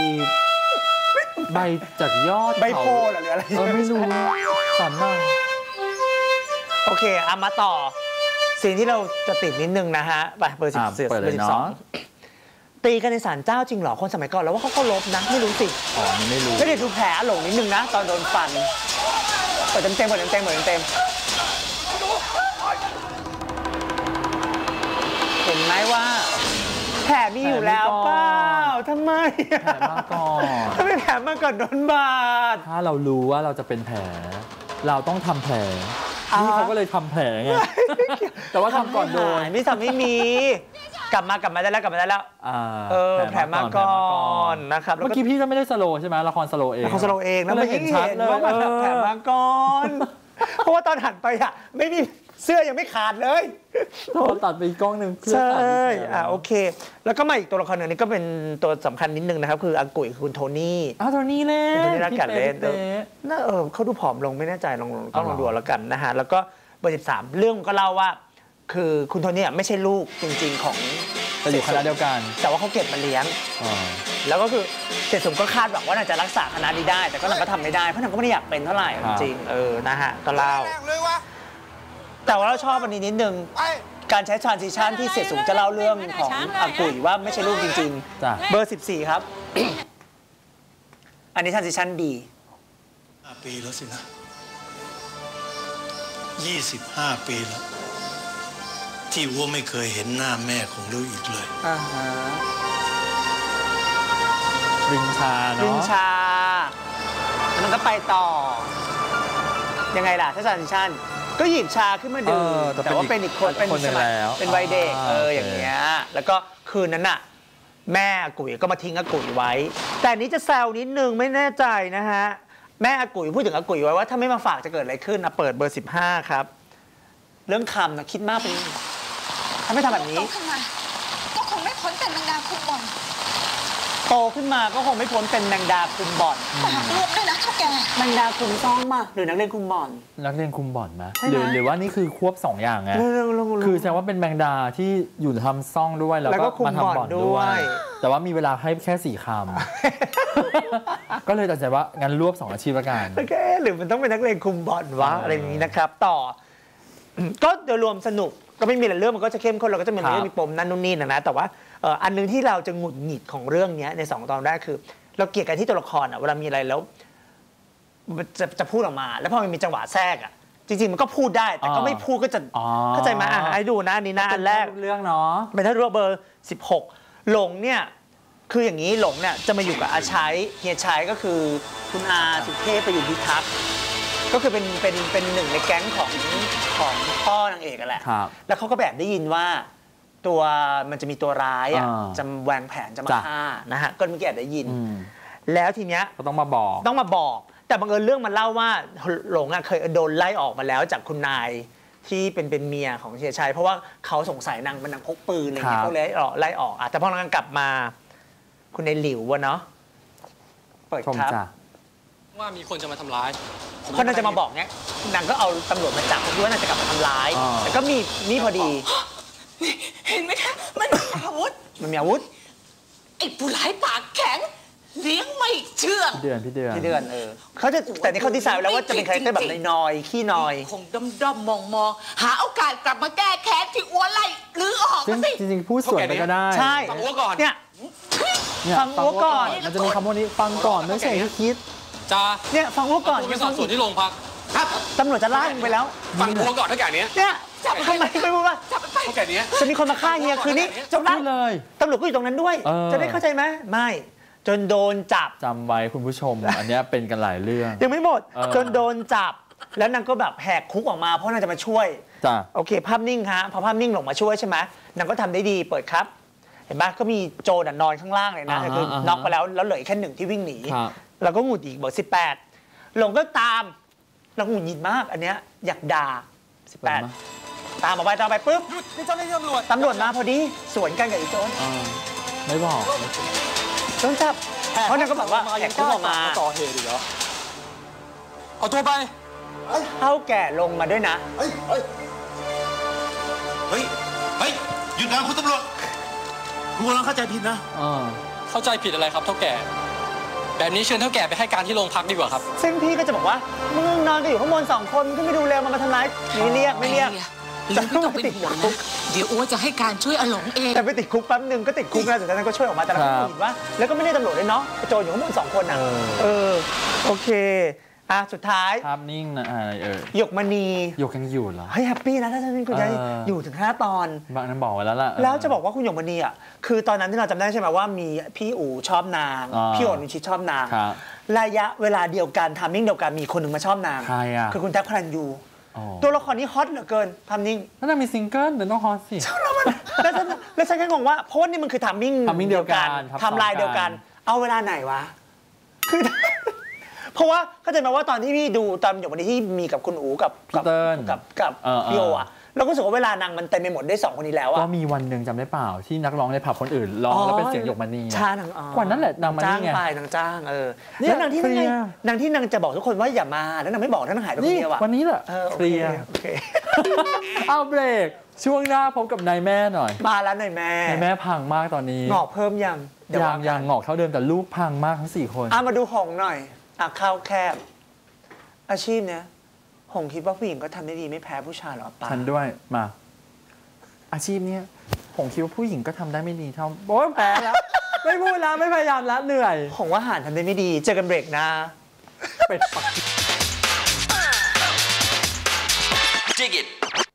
จากยอดใบโพหรืออะไรไม่รู้สอนหน่อยโอเคเอามาต่อสิ่งที่เราจะติดนิดนึงนะฮะไปเบอร์12ตีกันในศาลเจ้าจริงเหรอคนสมัยก่อนแล้วว่าเขาก็ลบนะไม่รู้สิไม่รู้ก็เดี๋ยวดูแผลหลงนิดนึงนะตอนโดนฟันเปิดเต็มเห็นไหมว่าแผลมีอยู่แล้วเปล่าทำไมแผลมาก่อนทำไมแผลมาก่อนโดนบาดถ้าเรารู้ว่าเราจะเป็นแผลเราต้องทำแผลนี่เขาก็เลยทำแผลไงแต่ว่าทำก่อนโดนไม่ทำไม่มีกลับมาได้แล้วแผลมาก่อนนะครับเมื่อกี้พี่ก็ไม่ได้สโลใช่ไหมละครสโลเองแล้วไม่เห็นชัดเลยว่าแผลมาก่อนเพราะว่าตอนหันไปไม่มีเสื้อยังไม่ขาดเลยตัดไปอีกกล้องหนึ่งใช่โอเคแล้วก็มาอีกตัวละครหนึ่งนี้ก็เป็นตัวสำคัญนิดนึงนะครับคืออากุ๋ยคือคุณโทนี่โทนี่เล่นที่รักกันเล่นน่าเขาดูผอมลงไม่แน่ใจต้องลองดูแล้วกันนะฮะแล้วก็เบอร์13เรื่องก็เล่าว่าคือคุณโทนี่ไม่ใช่ลูกจริงๆของแต่อยู่คณะเดียวกันแต่ว่าเขาเก็บมาเลี้ยงแล้วก็คือเสร็จสมก็คาดหวังว่านางจะรักษาคณะนี้ได้แต่ก็นางก็ทำไม่ได้เพราะนางก็ไม่ได้อยากเป็นเท่าไหร่จริงนะฮะก็เล่าแต่ว่าเราชอบอันนี้นิดนึงการใช้ transition ที่เสียสูงจะเล่าเรื่องของอากุ๋ยว่าไม่ใช่ลูกจริงๆเบอร์14ครับอันนี้ transition ดี 5 ปีแล้วสินะ25 ปีแล้วที่วัวไม่เคยเห็นหน้าแม่ของลูกอีกเลยรินชาเนาะรินชามันก็ไปต่อยังไงล่ะถ้า transitionก็หยิบชาขึ้นมาดื่มแต่ว่าเป็นอีกคนเป็นสมัยเป็นวัยเด็กอย่างเงี้ยแล้วก็คืนนั้นน่ะแม่อากุ๋ยก็มาทิ้งอากุ๋ยไว้แต่นี้จะแซวนิดนึงไม่แน่ใจนะฮะแม่อากุ๋ยพูดถึงอากุ๋ยไว้ว่าถ้าไม่มาฝากจะเกิดอะไรขึ้นเปิดเบอร์15ครับเรื่องคำนะคิดมากไปถ้าไม่ทำแบบนี้ก็คงไม่พ้นเป็นแมงดาคุมบ่อนโตขึ้นมาก็คงไม่พ้นเป็นแมงดาคุมบ่อนรวมด้วยนะเท่าแกแมงดาคุมซ่องมาหรือนักเรียนคุมบ่อนนักเรียนคุมบ่อนไหมหรือว่านี่คือควบ2 อย่างไงคือแสดงว่าเป็นแมงดาที่อยู่ทำซ่องด้วยแล้วก็มาทำบ่อนด้วยแต่ว่ามีเวลาให้แค่4 คำก็เลยตัดใจว่างั้นรวบ2 อาชีพละกันหรือมันต้องเป็นนักเรียนคุมบ่อนวะอะไรอย่างนี้นะครับต่อก็โดยรวมสนุกก็ไม่มีอะไรเรื่องมันก็จะเข้มข้นเราก็จะมีเรื่องมีปมนั่นนู่นนี่นะแต่ว่าอันนึงที่เราจะหงุดหงิดของเรื่องนี้ใน2 ตอนแรกคือเราเกลียดกันที่ตัวละครเวลามีอะไรแล้วจะพูดออกมาแล้วพอมันมีจังหวะแทรกจริงๆมันก็พูดได้แต่ก็ไม่พูดก็จะเข้าใจไหมให้ดูนะนี่นะอันแรกเรื่องเนาะเป็นถ้ารู้เบอร์16หลงเนี่ยคืออย่างนี้หลงเนี่ยจะมาอยู่กับอาชัยเฮียชัยก็คือคุณอาสุเทพประยุทธ์พิทักษ์ก็คือเป็นหนึ่งในแก๊งของพ่อนางเอกแหละแล้วเขาก็แบบได้ยินว่าตัวมันจะมีตัวร้ายจะวางแผนจะมาฆ่านะฮะก็เมื่อกี้ได้ยินแล้วทีเนี้ยก็ต้องมาบอกแต่บังเอิญเรื่องมันเล่าว่าหลงเคยโดนไล่ออกมาแล้วจากคุณนายที่เป็นเมียของเฮียชัยเพราะว่าเขาสงสัยนางพกปืนอะไรเงี้ยเขาเลยไล่ออกแต่พอนางกลับมาคุณนายหลิววะเนาะเปิดครับว่ามีคนจะมาทำร้ายเพราะนางจะมาบอกเนี้ยนางก็เอาตำรวจมาจับเพราะว่านางจะกลับมาทำร้ายแต่ก็มีพอดีเห็นไหมคะมันมีอาวุธไอ้ผู้ร้ายปากแข็งเลี้ยงไม่เชื่องพี่เดือนเขาจะแต่นี่เขาดีไซน์แล้วว่าจะเป็นคาแรคเตอร์แบบนอยขี้นอยคงด้อมมองหาโอกาสกลับมาแก้แค้นที่อ้วนไล่หรือออกสิจริงๆพูดสวยไปก็ได้ใช่ฟังอ้วก่อนเนี่ยฟังอ้วก่อนมันจะมีคำว่านี้ฟังก่อนไม่ใช่ที่คิดจ้าเนี่ยฟังอ้วก่อนไปสอบสวนที่โรงพักตำรวจจะลากมึงไปแล้วฟังกูก่อนเท่าแก่นี้เนี่ยจับทำไมไม่รู้ว่าเท่าแก่นี้จะมีคนมาฆ่าเฮียคืนนี้จบนั้นเลยตำรวจก็อยู่ตรงนั้นด้วยจะได้เข้าใจไหมไม่จนโดนจับจำไว้คุณผู้ชม อันนี้เป็นกันหลายเรื่องยังไม่หมดจนโดนจับแล้วนางก็แบบแหกคุกออกมาเพราะนางจะมาช่วยโอเคภาพนิ่งฮะพอภาพนิ่งลงมาช่วยใช่ไหมนางก็ทำได้ดีเปิดครับเห็นไหมก็มีโจรนอนข้างล่างเลยนะคือน็อกไปแล้วเหลือแค่1ที่วิ่งหนีแล้วก็หงุดหงิดเบอร์18หลงก็ตามแล้วหงุดหงิดมากอันเนี้ยอยากด่า18ตามออกไปปุ๊บนี่เจ้าหน้าที่ตำรวจมาพอดีสวนกันกับไอ้โจรไม่บอกโดนจับเพราะนางก็บอกว่าแหกคุกออกมาต่อเหตุอีกแล้วเอาตัวไปเท่าแก่ลงมาด้วยนะเฮ้ยหยุดนะคุณตำรวจคุณกำลังเข้าใจผิดนะเข้าใจผิดอะไรครับเท่าแก่แบบนี้เชิญเท่าแก่ไปให้การที่โรงพักดีกว่าครับซึ่งพี่ก็จะบอกว่ามึงนอนกันอยู่ข้างบน2 คนก็ไม่ดูแลมันมาทำร้ายไม่เรียกจะต้องไปติดคุกเดี๋ยวโอ้จะให้การช่วยอหลงเองแต่ไปติดคุกแป๊บนึงก็ติดคุกแล้วจากนั้นก็ช่วยออกมาแต่เราก็เห็นว่าแล้วก็ไม่ได้ตำรวจเลยเนาะโจรอยู่ข้างบน2 คนโอเคสุดท้ายภาพนิ่งนะหยกมณีหยกยังอยู่เหรอให้แฮปปี้นะถ้าจะเป็นคุณจะอยู่ถึง5 ตอนบางนั้นบอกไว้แล้วล่ะแล้วจะบอกว่าคุณหยกมณีคือตอนนั้นที่เราจำได้ใช่ไหมว่ามีพี่อู๋ชอบนางพี่โอนุชิตชอบนางระยะเวลาเดียวกันทามมิ่งเดียวกันมีคนหนึ่งมาชอบนางคือคุณแท็บพลันยูตัวละครนี้ฮอตเหลือเกินทามมิ่งแล้วนางมีซิงเกิลเดี๋ยวต้องฮอตสิแล้วฉันแค่งงว่าเพราะว่านี่มันคือทามมิ่งเดียวกันทำลายเดียวกันเอาเวลาไหนวะคือเพราะว่าเข้าใจไหมว่าตอนที่พี่ดูตอนหยกมณีที่มีกับคุณอู๋กับพี่โอเราก็รู้สึกว่าเวลานางมันเต็มไปหมดได้2 คนนี้แล้วก็มีวันหนึ่งจำได้เปล่าที่นักร้องในผับคนอื่นร้องแล้วเป็นเสียงหยกมณีกว่านั้นแหละนางมานี่ไงนางจ้างแล้วนางที่นางจะบอกทุกคนว่าอย่ามาแล้วนางไม่บอกนางหายไปคนเดียววันนี้แหละเคลียร์เอาเบรกช่วงหน้าพบกับนายแม่หน่อยมาแล้วนายแม่พังมากตอนนี้งอกเพิ่มยังงอกเท่าเดิมแต่ลูกพังมากทั้ง4 คนมาดูหงหน่อยข้าวแคบอาชีพเนี้ยหงคิดว่าผู้หญิงก็ทำได้ดีไม่แพ้ผู้ชายหรอป้าฉันด้วยมาอาชีพเนี้ยหงคิดว่าผู้หญิงก็ทำได้ไม่ดีเท่าโอ้แพ้แล้วไม่พูดแล้วไม่พยายามแล้วเหนื่อยหงว่าหานทำได้ไม่ดีเจอกันเบรกนะเป็ดปักDig it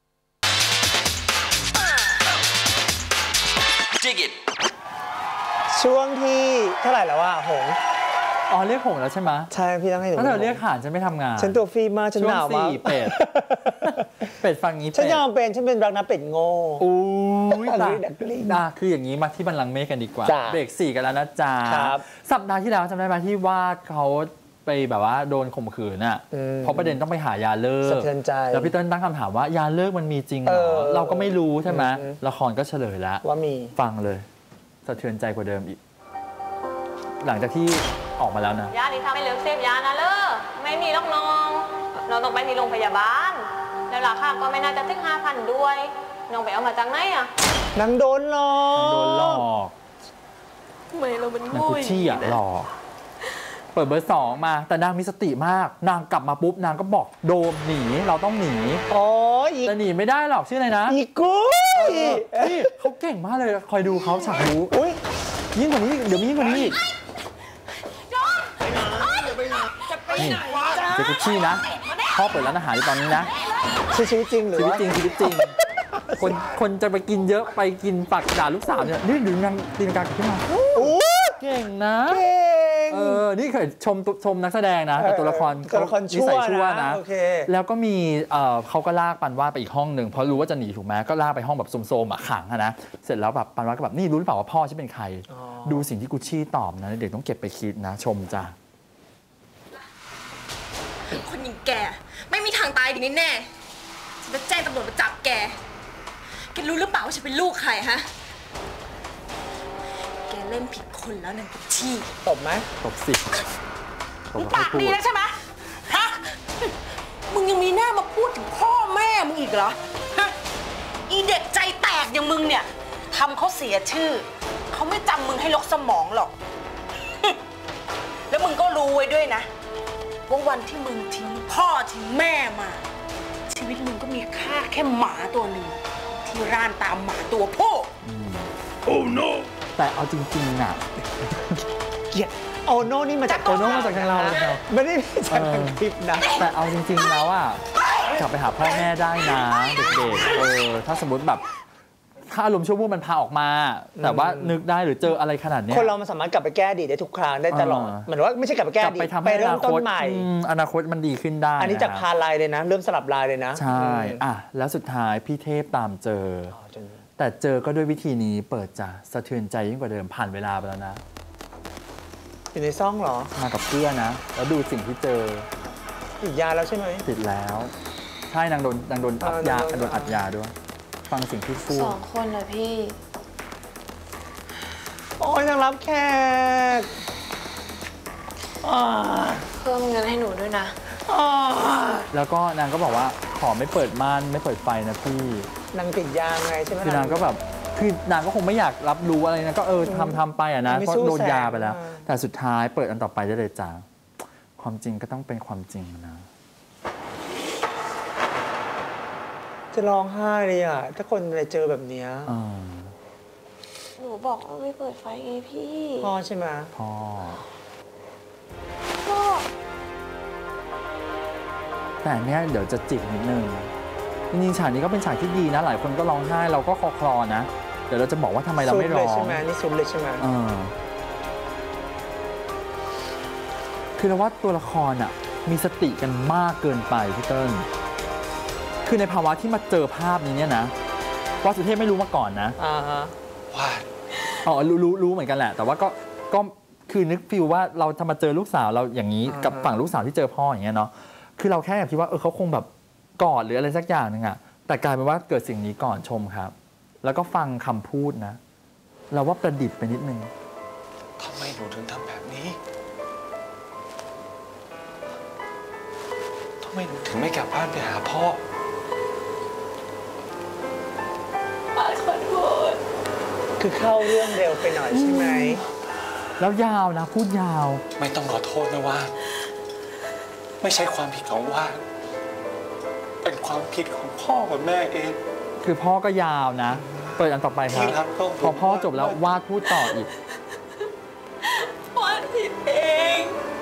Dig it ช่วงที่เท่าไหร่แล้วว่าหงเรียกหงแล้วใช่ไหมใช่พี่ต้องให้หนูถ้าเธอเรียกห่านฉันไม่ทำงานฉันตัวฟรีมากฉันหนาวมากเป็ดฟังงี้ฉันยอมเป็นฉันเป็นรักนะเป็ดโง่คืออย่างนี้มาที่บัลลังก์เมฆกันดีกว่าเบรก4กันแล้วนะจ๊ะสัปดาห์ที่แล้วจำได้ไหมที่วาดเขาไปแบบว่าโดนข่มขืนเพราะประเด็นต้องไปหายาเลิกแล้วพี่เติ้ลตั้งคำถามว่ายาเลิกมันมีจริงเหรอเราก็ไม่รู้ใช่ไหมละครก็เฉลยแล้วว่ามีฟังเลยสะเทือนใจกว่าเดิมอีกหลังจากที่ออกมาแล้วนะยาดีทำให้เลิกเสพยานะเลิกไม่มีน้องต้องไปที่โรงพยาบาลแล้วราคาก็ไม่น่าจะถึง5,000ด้วยน้องไปเอามาจากไหนนางโดนหลอกไม่เราเป็นโง่ที่หลอกเปิดเบอร์ 2มาแต่นางมีสติมากนางกลับมาปุ๊บนางก็บอกโดมหนีเราต้องหนีแต่หนีไม่ได้หรอกชื่ออะไรนะอีกุ้ยนี่เขาเก่งมากเลยคอยดูเขาฉากรู้ยิ่งกว่านี้เดี๋ยวมียิ่งกว่านี้นี่เจกุชี่นะพ่อเปิดร้านอาหารตอนนี้นะชีวิตจริงหรือชีวิตจริงคนจะไปกินเยอะไปกินปักด่าลูกสาวเนี่ยนี่ดูนางตีนกาขึ้นมาเก่งนะนี่เคยชมนักแสดงนะแต่ตัวละครนิสัยชั่วนะแล้วก็มีเขาก็ลากปันวาดไปอีกห้องหนึ่งเพราะรู้ว่าจะหนีถูกไหมก็ลากไปห้องแบบโซมๆขังนะเสร็จแล้วแบบปันวาดก็แบบนี่รู้หรือเปล่าว่าพ่อฉันเป็นใครดูสิ่งที่กุชชี่ตอบนะเด็กต้องเก็บไปคิดนะชมจ้าคนอย่างแกไม่มีทางตายอย่างนี้แน่ฉันจะแจ้งตำรวจมาจับแกรู้หรือเปล่าว่าฉันเป็นลูกใครฮะแกเล่นผิดคนแล้วนางกุชชี่ตบไหมตบสิมึงปากดีแล้วใช่ไหมฮะมึงยังมีหน้ามาพูดถึงพ่อแม่มึงอีกเหรอฮะอีเด็กใจแตกอย่างมึงเนี่ยทำเขาเสียชื่อเขาไม่จำมึงให้ลกสมองหรอกแล้วมึงก็รู้ไว้ด้วยนะว่าวันที่มึงทิ้งพ่อทิ้งแม่มาชีวิตมึงก็มีค่าแค่หมาตัวหนึ่งที่ร่านตามหมาตัวพ่อโอ้ no แต่เอาจริงๆน่ะเกลียดโอโน่นี่มาจากโอโน่มาจากทางเราไม่ได้มาจากทางทิพย์นะแต่เอาจริงๆแล้วอ่ะกลับไปหาพ่อแม่ได้นะเด็กๆถ้าสมมติแบบถ้าอารมณ์ชั่ววูบมันพาออกมาแต่ว่านึกได้หรือเจออะไรขนาดนี้คนเรามันสามารถกลับไปแก้อดีตได้ทุกครั้งได้ตลอดเหมือนว่าไม่ใช่กลับไปแก้อดีตไปเริ่มต้นใหม่อนาคตมันดีขึ้นได้อันนี้จากพาลายเลยนะเริ่มสลับลายเลยนะใช่แล้วสุดท้ายพี่เทพตามเจอแต่เจอก็ด้วยวิธีนี้เปิดจะสะเทือนใจยิ่งกว่าเดิมผ่านเวลาไปแล้วนะอยู่ในซ่องเหรอมากับเพื่อนนะแล้วดูสิ่งที่เจอติดยาแล้วใช่ไหมติดแล้วใช่นางโดนอัดยาโดนอัดยาด้วยฟังสิ่งที่พูด 2 คนเลยพี่โอ้ยนางรับแขกเพิ่มเงินให้หนูด้วยนะแล้วก็นางก็บอกว่าขอไม่เปิดม่านไม่เปิดไฟนะพี่นางติดยาไงใช่ไหมคือนางก็แบบคือนางก็คงไม่อยากรับรู้อะไรนะก็ทำไปอ่ะนะเพราะโดนยาไปแล้วแต่สุดท้ายเปิดอันต่อไปได้เลยจ้าความจริงก็ต้องเป็นความจริงนะจะร้องไห้เลยอ่ะถ้าคนอะไรเจอแบบเนี้ยหนูบอกว่าไม่เปิดไฟไงพี่พ่อใช่ไหมพ่อแต่เนี้ยเดี๋ยวจะจิกนิดนึงจริงๆฉากนี้ก็เป็นฉากที่ดีนะหลายคนก็ร้องไห้เราก็คลอนะเดี๋ยวเราจะบอกว่าทำไมเราไม่ร้องใช่ไหมนี่ซุนเลยใช่ไหมคือเราว่าตัวละครอ่ะมีสติกันมากเกินไปพี่เติ้ลคือในภาวะที่มาเจอภาพนี้เนี่ยนะว่าสุเทพไม่รู้มาก่อนนะว่ารู้เหมือนกันแหละแต่ว่าก็คือนึกฟีลว่าเราจะมาเจอลูกสาวเราอย่างนี้กับฝั่งลูกสาวที่เจอพ่ออย่างเงี้ยเนาะคือเราแค่แบบคิดว่าเขาคงแบบกอดหรืออะไรสักอย่างนึงอะแต่กลายเป็นว่าเกิดสิ่งนี้ก่อนชมครับแล้วก็ฟังคำพูดนะเราว่าประดิษฐ์ไปนิดนึงทำไมหนูถึงทำแบบนี้ทำไมหนูถึงไม่กลับบ้านไปหาพ่อขอโทษคือเข้าเรื่องเร็วไปหน่อยใช่ไหมแล้วยาวนะพูดยาวไม่ต้องขอโทษนะว่าไม่ใช่ความผิดของว่าเป็นความผิดของพ่อกับแม่เองคือพ่อก็ยาวนะเปิดอันต่อไปครับพอพ่อจบแล้ววาดพูดต่ออีกวาดผิดเอง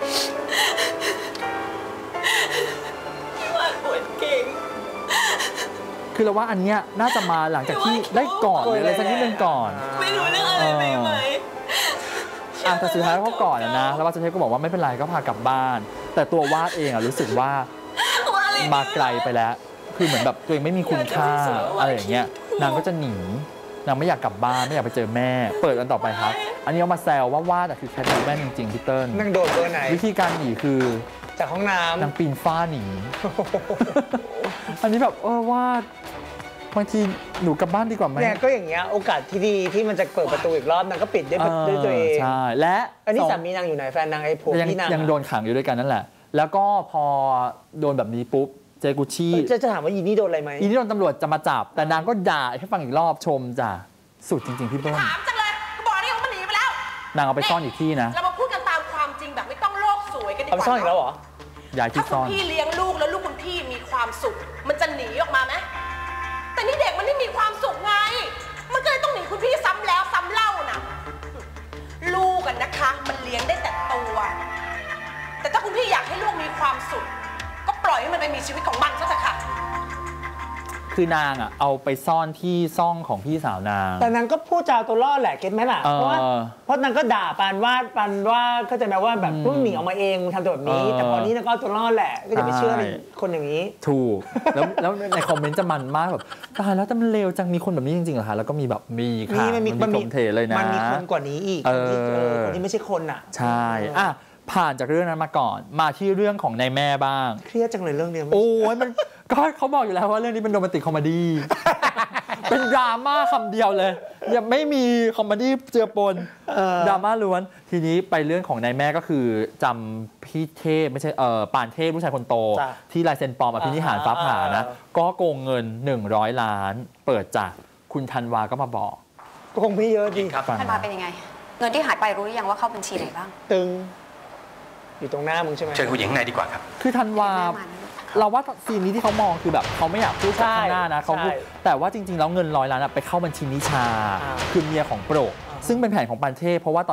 วาดปวดเก่งคือเราว่าอันเนี้ยน่าจะมาหลังจากที่ได้ก่อนหรืออะไรสักนิดนึงก่อนไม่รู้เรื่องอะไรไหมแต่สุดท้ายเขาก่อนนะแล้วว่าสุเทพก็บอกว่าไม่เป็นไรก็พากลับบ้านแต่ตัววาดเองรู้สึกว่ามาไกลไปแล้วคือเหมือนแบบตัวเองไม่มีคุณค่าอะไรอย่างเงี้ยนางก็จะหนีนางไม่อยากกลับบ้านไม่อยากไปเจอแม่เปิดอันต่อไปครับอันนี้เอามาแซวว่าวาดคือแคทแม่จริงๆพี่เติ้ลนางโดดตัวไหนวิธีการหนีคือจากห้องน้ำนางปีนฝ้าหนีอันนี้แบบวาดบางทีหนูกลับบ้านดีกว่าไหมเนี่ยก็อย่างเงี้ยโอกาสที่ดีที่มันจะเปิดประตูอีกรอบนางก็ปิดด้วยตัวเองใช่และอันนี้สามีนางอยู่ไหนแฟนนางไอ้ผัวที่นางยังโดนขังอยู่ด้วยกันนั่นแหละแล้วก็พอโดนแบบนี้ปุ๊บเจกุชี่จะถามว่าอีนี่โดนอะไรไหมอีนี่โดนตำรวจจะมาจับแต่นางก็ด่าให้ฟังอีกรอบชมจ้ะสุดจริงๆพี่เบิ้ลถามจังเลยก็บอกนี่มันหนีไปแล้วนางเอาไปซ่อนอีกที่นะเรามาพูดกันตามความจริงแบบไม่ต้องโลกสวยกันดีกว่าเอาไปซ่อนอีกแล้วเหรอย้ายที่ซ่อนถ้าคุณพี่เลี้ยงลูกแล้วลูกคุณพี่มีความสุขมันจะหนีออกมาไหมแต่นี่เด็กมันไม่มีความสุขไงมันก็เลยต้องหนีคุณพี่ซ้ำแล้วซ้ำเล่านะลูกกันนะคะมันเลี้ยงได้แต่ตัวแต่ถ้าคุณพี่อยากให้ลูกมีความสุขก็ปล่อยให้มันไปมีชีวิตของมันซะเถอะค่ะคือนางเอาไปซ่อนที่ซ่องของพี่สาวนางแต่นางก็พูดจาตัวล่อแหละเก็ตไหมล่ะเพราะนางก็ด่าปานว่าเข้าใจไหมว่าแบบเพิ่งหนีออกมาเองทำตัวแบบนี้แต่พอนี้นางก็ตัวล่อแหละก็จะไปเชื่อคนอย่างนี้ถูกแล้วในคอมเมนต์จะมันมากแบบตายแล้วแต่มันเลวจังมีคนแบบนี้จริงๆเหรอคะแล้วก็มีแบบมีค่ะมันมีเทเลยนะมันมีคนกว่านี้อีกคนที่ไม่ใช่คนอ่ะใช่ผ่านจากเรื่องนั้นมาก่อนมาที่เรื่องของนายแม่บ้างเครียดจังเลยเรื่องนี้โอ้ยมันก็เขาบอกอยู่แล้วว่าเรื่องนี้เป็นโรแมนติกคอมเมดี้เป็นดราม่าคำเดียวเลยยังไม่มีคอมเมดี้เจือปนดราม่าล้วนทีนี้ไปเรื่องของนายแม่ก็คือจำพี่เทพไม่ใช่ปานเทพผู้ชายคนโตที่ลายเซ็นปลอมอภินิหารฟ้าผ่านะก็โกงเงิน100 ล้านเปิดจากคุณธันวาก็มาบอกโกงไม่เยอะจริงครับธันวาเป็นยังไงเงินที่หายไปรู้หรือยังว่าเข้าบัญชีไหนบ้างตึงอยู่ตรงหน้ามึงใช่ไหมเชิญคุณหญิงในดีกว่าครับคือธันวาเราว่าซีนนี้ที่เขามองคือแบบเขาไม่อยากพูดข้างหน้านะเขาพูดแต่ว่าจริงๆแล้วเงิน100 ล้านไปเข้าบัญชีนิชาคือเมียของโปรซึ่งเป็นแผนของปานเทพเพราะว่าตอนนี้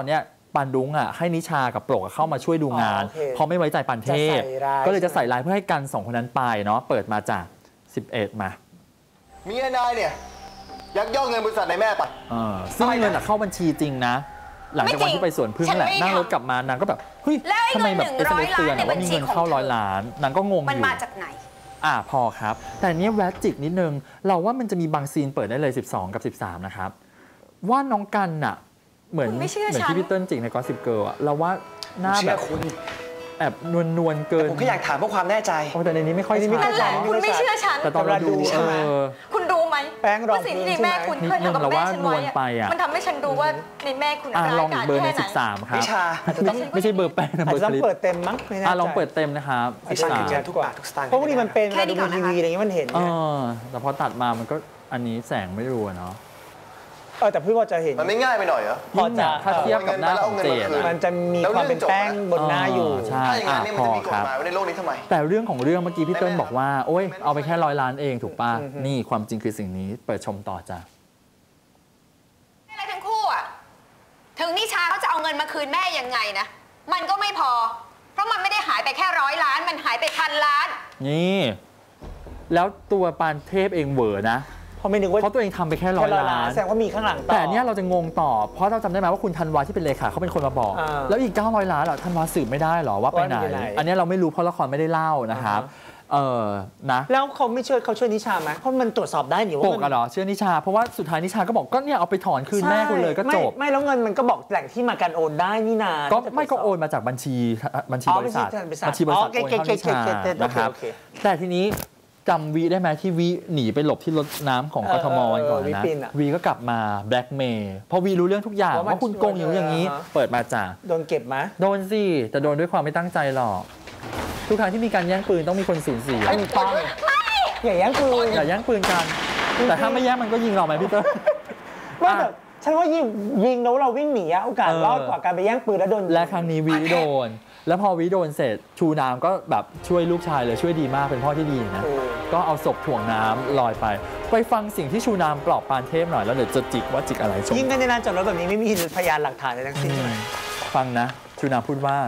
ปานดุ้งอ่ะให้นิชากับโปรกเข้ามาช่วยดูงานเพราะไม่ไว้ใจปานเทพก็เลยจะใส่ร้ายเพื่อให้กัน2คนนั้นไปเนาะเปิดมาจาก11มาเมียนายเนี่ยยักยอกเงินบริษัทในแม่ไปซึ่งเงินเข้าบัญชีจริงนะหลังจากวันที่ไปสวนพึ่งแหละนั่งรถกลับมานางก็แบบเฮ้ยทำไมแบบSMSเตือนว่ามีเงินเข้า100 ล้านนางก็งงอยู่มันมาจากไหนพอครับแต่เนี้ยแวะจิกนิดนึงเราว่ามันจะมีบางซีนเปิดได้เลย12กับ13นะครับว่าน้องกันน่ะเหมือนที่พี่เติ้ลจิกในGossip Girlอะเราว่าหน้าแบบแอบนวลเกินผมก็อยากถามเพื่อความแน่ใจแต่ในนี้ไม่ค่อยชัดนั่นแหละคุณไม่เชื่อฉันแต่ตอนเราดูคุณรู้ไหมแป้งรองสิ่งที่แม่คุณเคยทำกับแม่ฉันไว้มันทำให้ฉันดูว่าในแม่คุณร้ายกาจแค่ไหน 13ครับไม่ใช่เบอร์แป้งนะเบอร์คลิปเปิดเต็มมั้งลองเปิดเต็มนะครับ 13ทุกสไตล์เพราะว่านี่มันเป็นเราดูทีวีอะไรเงี้ยมันเห็นแต่พอตัดมามันก็อันนี้แสงไม่รู้เนาะแต่พี่ว่าจะเห็นมันไม่ง่ายไปหน่อยเหรอพอจะถ้าเทียบกับหน้าของเจดมันจะมีความเป็นแป้งบนหน้าอยู่ใช่พอครับในโลกนี้ทำไมแต่เรื่องของเรื่องเมื่อกี้พี่เติ้ลบอกว่าโอ๊ยเอาไปแค่100 ล้านเองถูกป่ะนี่ความจริงคือสิ่งนี้เปิดชมต่อจ้ะอะไรทั้งคู่อ่ะถึงนิชาเขาจะเอาเงินมาคืนแม่ยังไงนะมันก็ไม่พอเพราะมันไม่ได้หายไปแค่100 ล้านมันหายไป1,000 ล้านนี่แล้วตัวปานเทพเองเวอร์นะเพราะไม่นึกว่าเพราะตัวเองทำไปแค่100 ล้านแสดงว่ามีข้างหลังต่อแต่เนี้ยเราจะงงต่อเพราะเราจำได้ไหมว่าคุณธันวาที่เป็นเลขาเขาเป็นคนมาบอกแล้วอีก900 ล้านธันวาสืบไม่ได้หรอว่าไปไหนอันนี้เราไม่รู้เพราะละครไม่ได้เล่านะครับนะแล้วเขาไม่ช่วยเขาช่วยนิชาไหมเพราะมันตรวจสอบได้หนิว่าโปกเหรอเชื่อนิชาเพราะว่าสุดท้ายนิชาก็บอกก็เนี่ยเอาไปถอนคืนแม่คุณเลยก็จบไม่แล้วเงินมันก็บอกแหล่งที่มาการโอนได้นี่นาก็ไม่ก็โอนมาจากบัญชีบริษัทโอนเข้านิชานะครับแต่ทีนี้จำวีได้ไหมที่วีหนีไปหลบที่รถน้ำของกทมวันก่อนนะวีก็กลับมาแบล็กเมย์พอวีรู้เรื่องทุกอย่างว่าคุณโกงอย่างนี้เปิดมาจากโดนเก็บไหมโดนสิแต่โดนด้วยความไม่ตั้งใจหรอกทุกครั้งที่มีการแย่งปืนต้องมีคนสูญเสียไม่ต้องอย่าแย่งปืนอย่าแย่งปืนกันแต่ถ้าไม่แย่งมันก็ยิงเราไหมพี่เติ้ลไม่แบบฉันว่ายิงแล้วเราวิ่งหนีโอกาสรอดกว่าการไปแย่งปืนแล้วโดนและครั้งนี้วีโดนแล้วพอวิโดนเสร็จชูน้ำก็แบบช่วยลูกชายเลยช่วยดีมากเป็นพ่อที่ดีนะก็เอาศพถ่วงน้ำลอยไปฟังสิ่งที่ชูน้ำปลอบปานเทพหน่อยแล้วเดี๋ยวจะจิกว่าจิกอะไรชมยิ่งกันในลานจอดรถแบบนี้ไม่มีพยานหลักฐานอะไรทั้งสิ้นฟังนะชูน้ำพูดว่า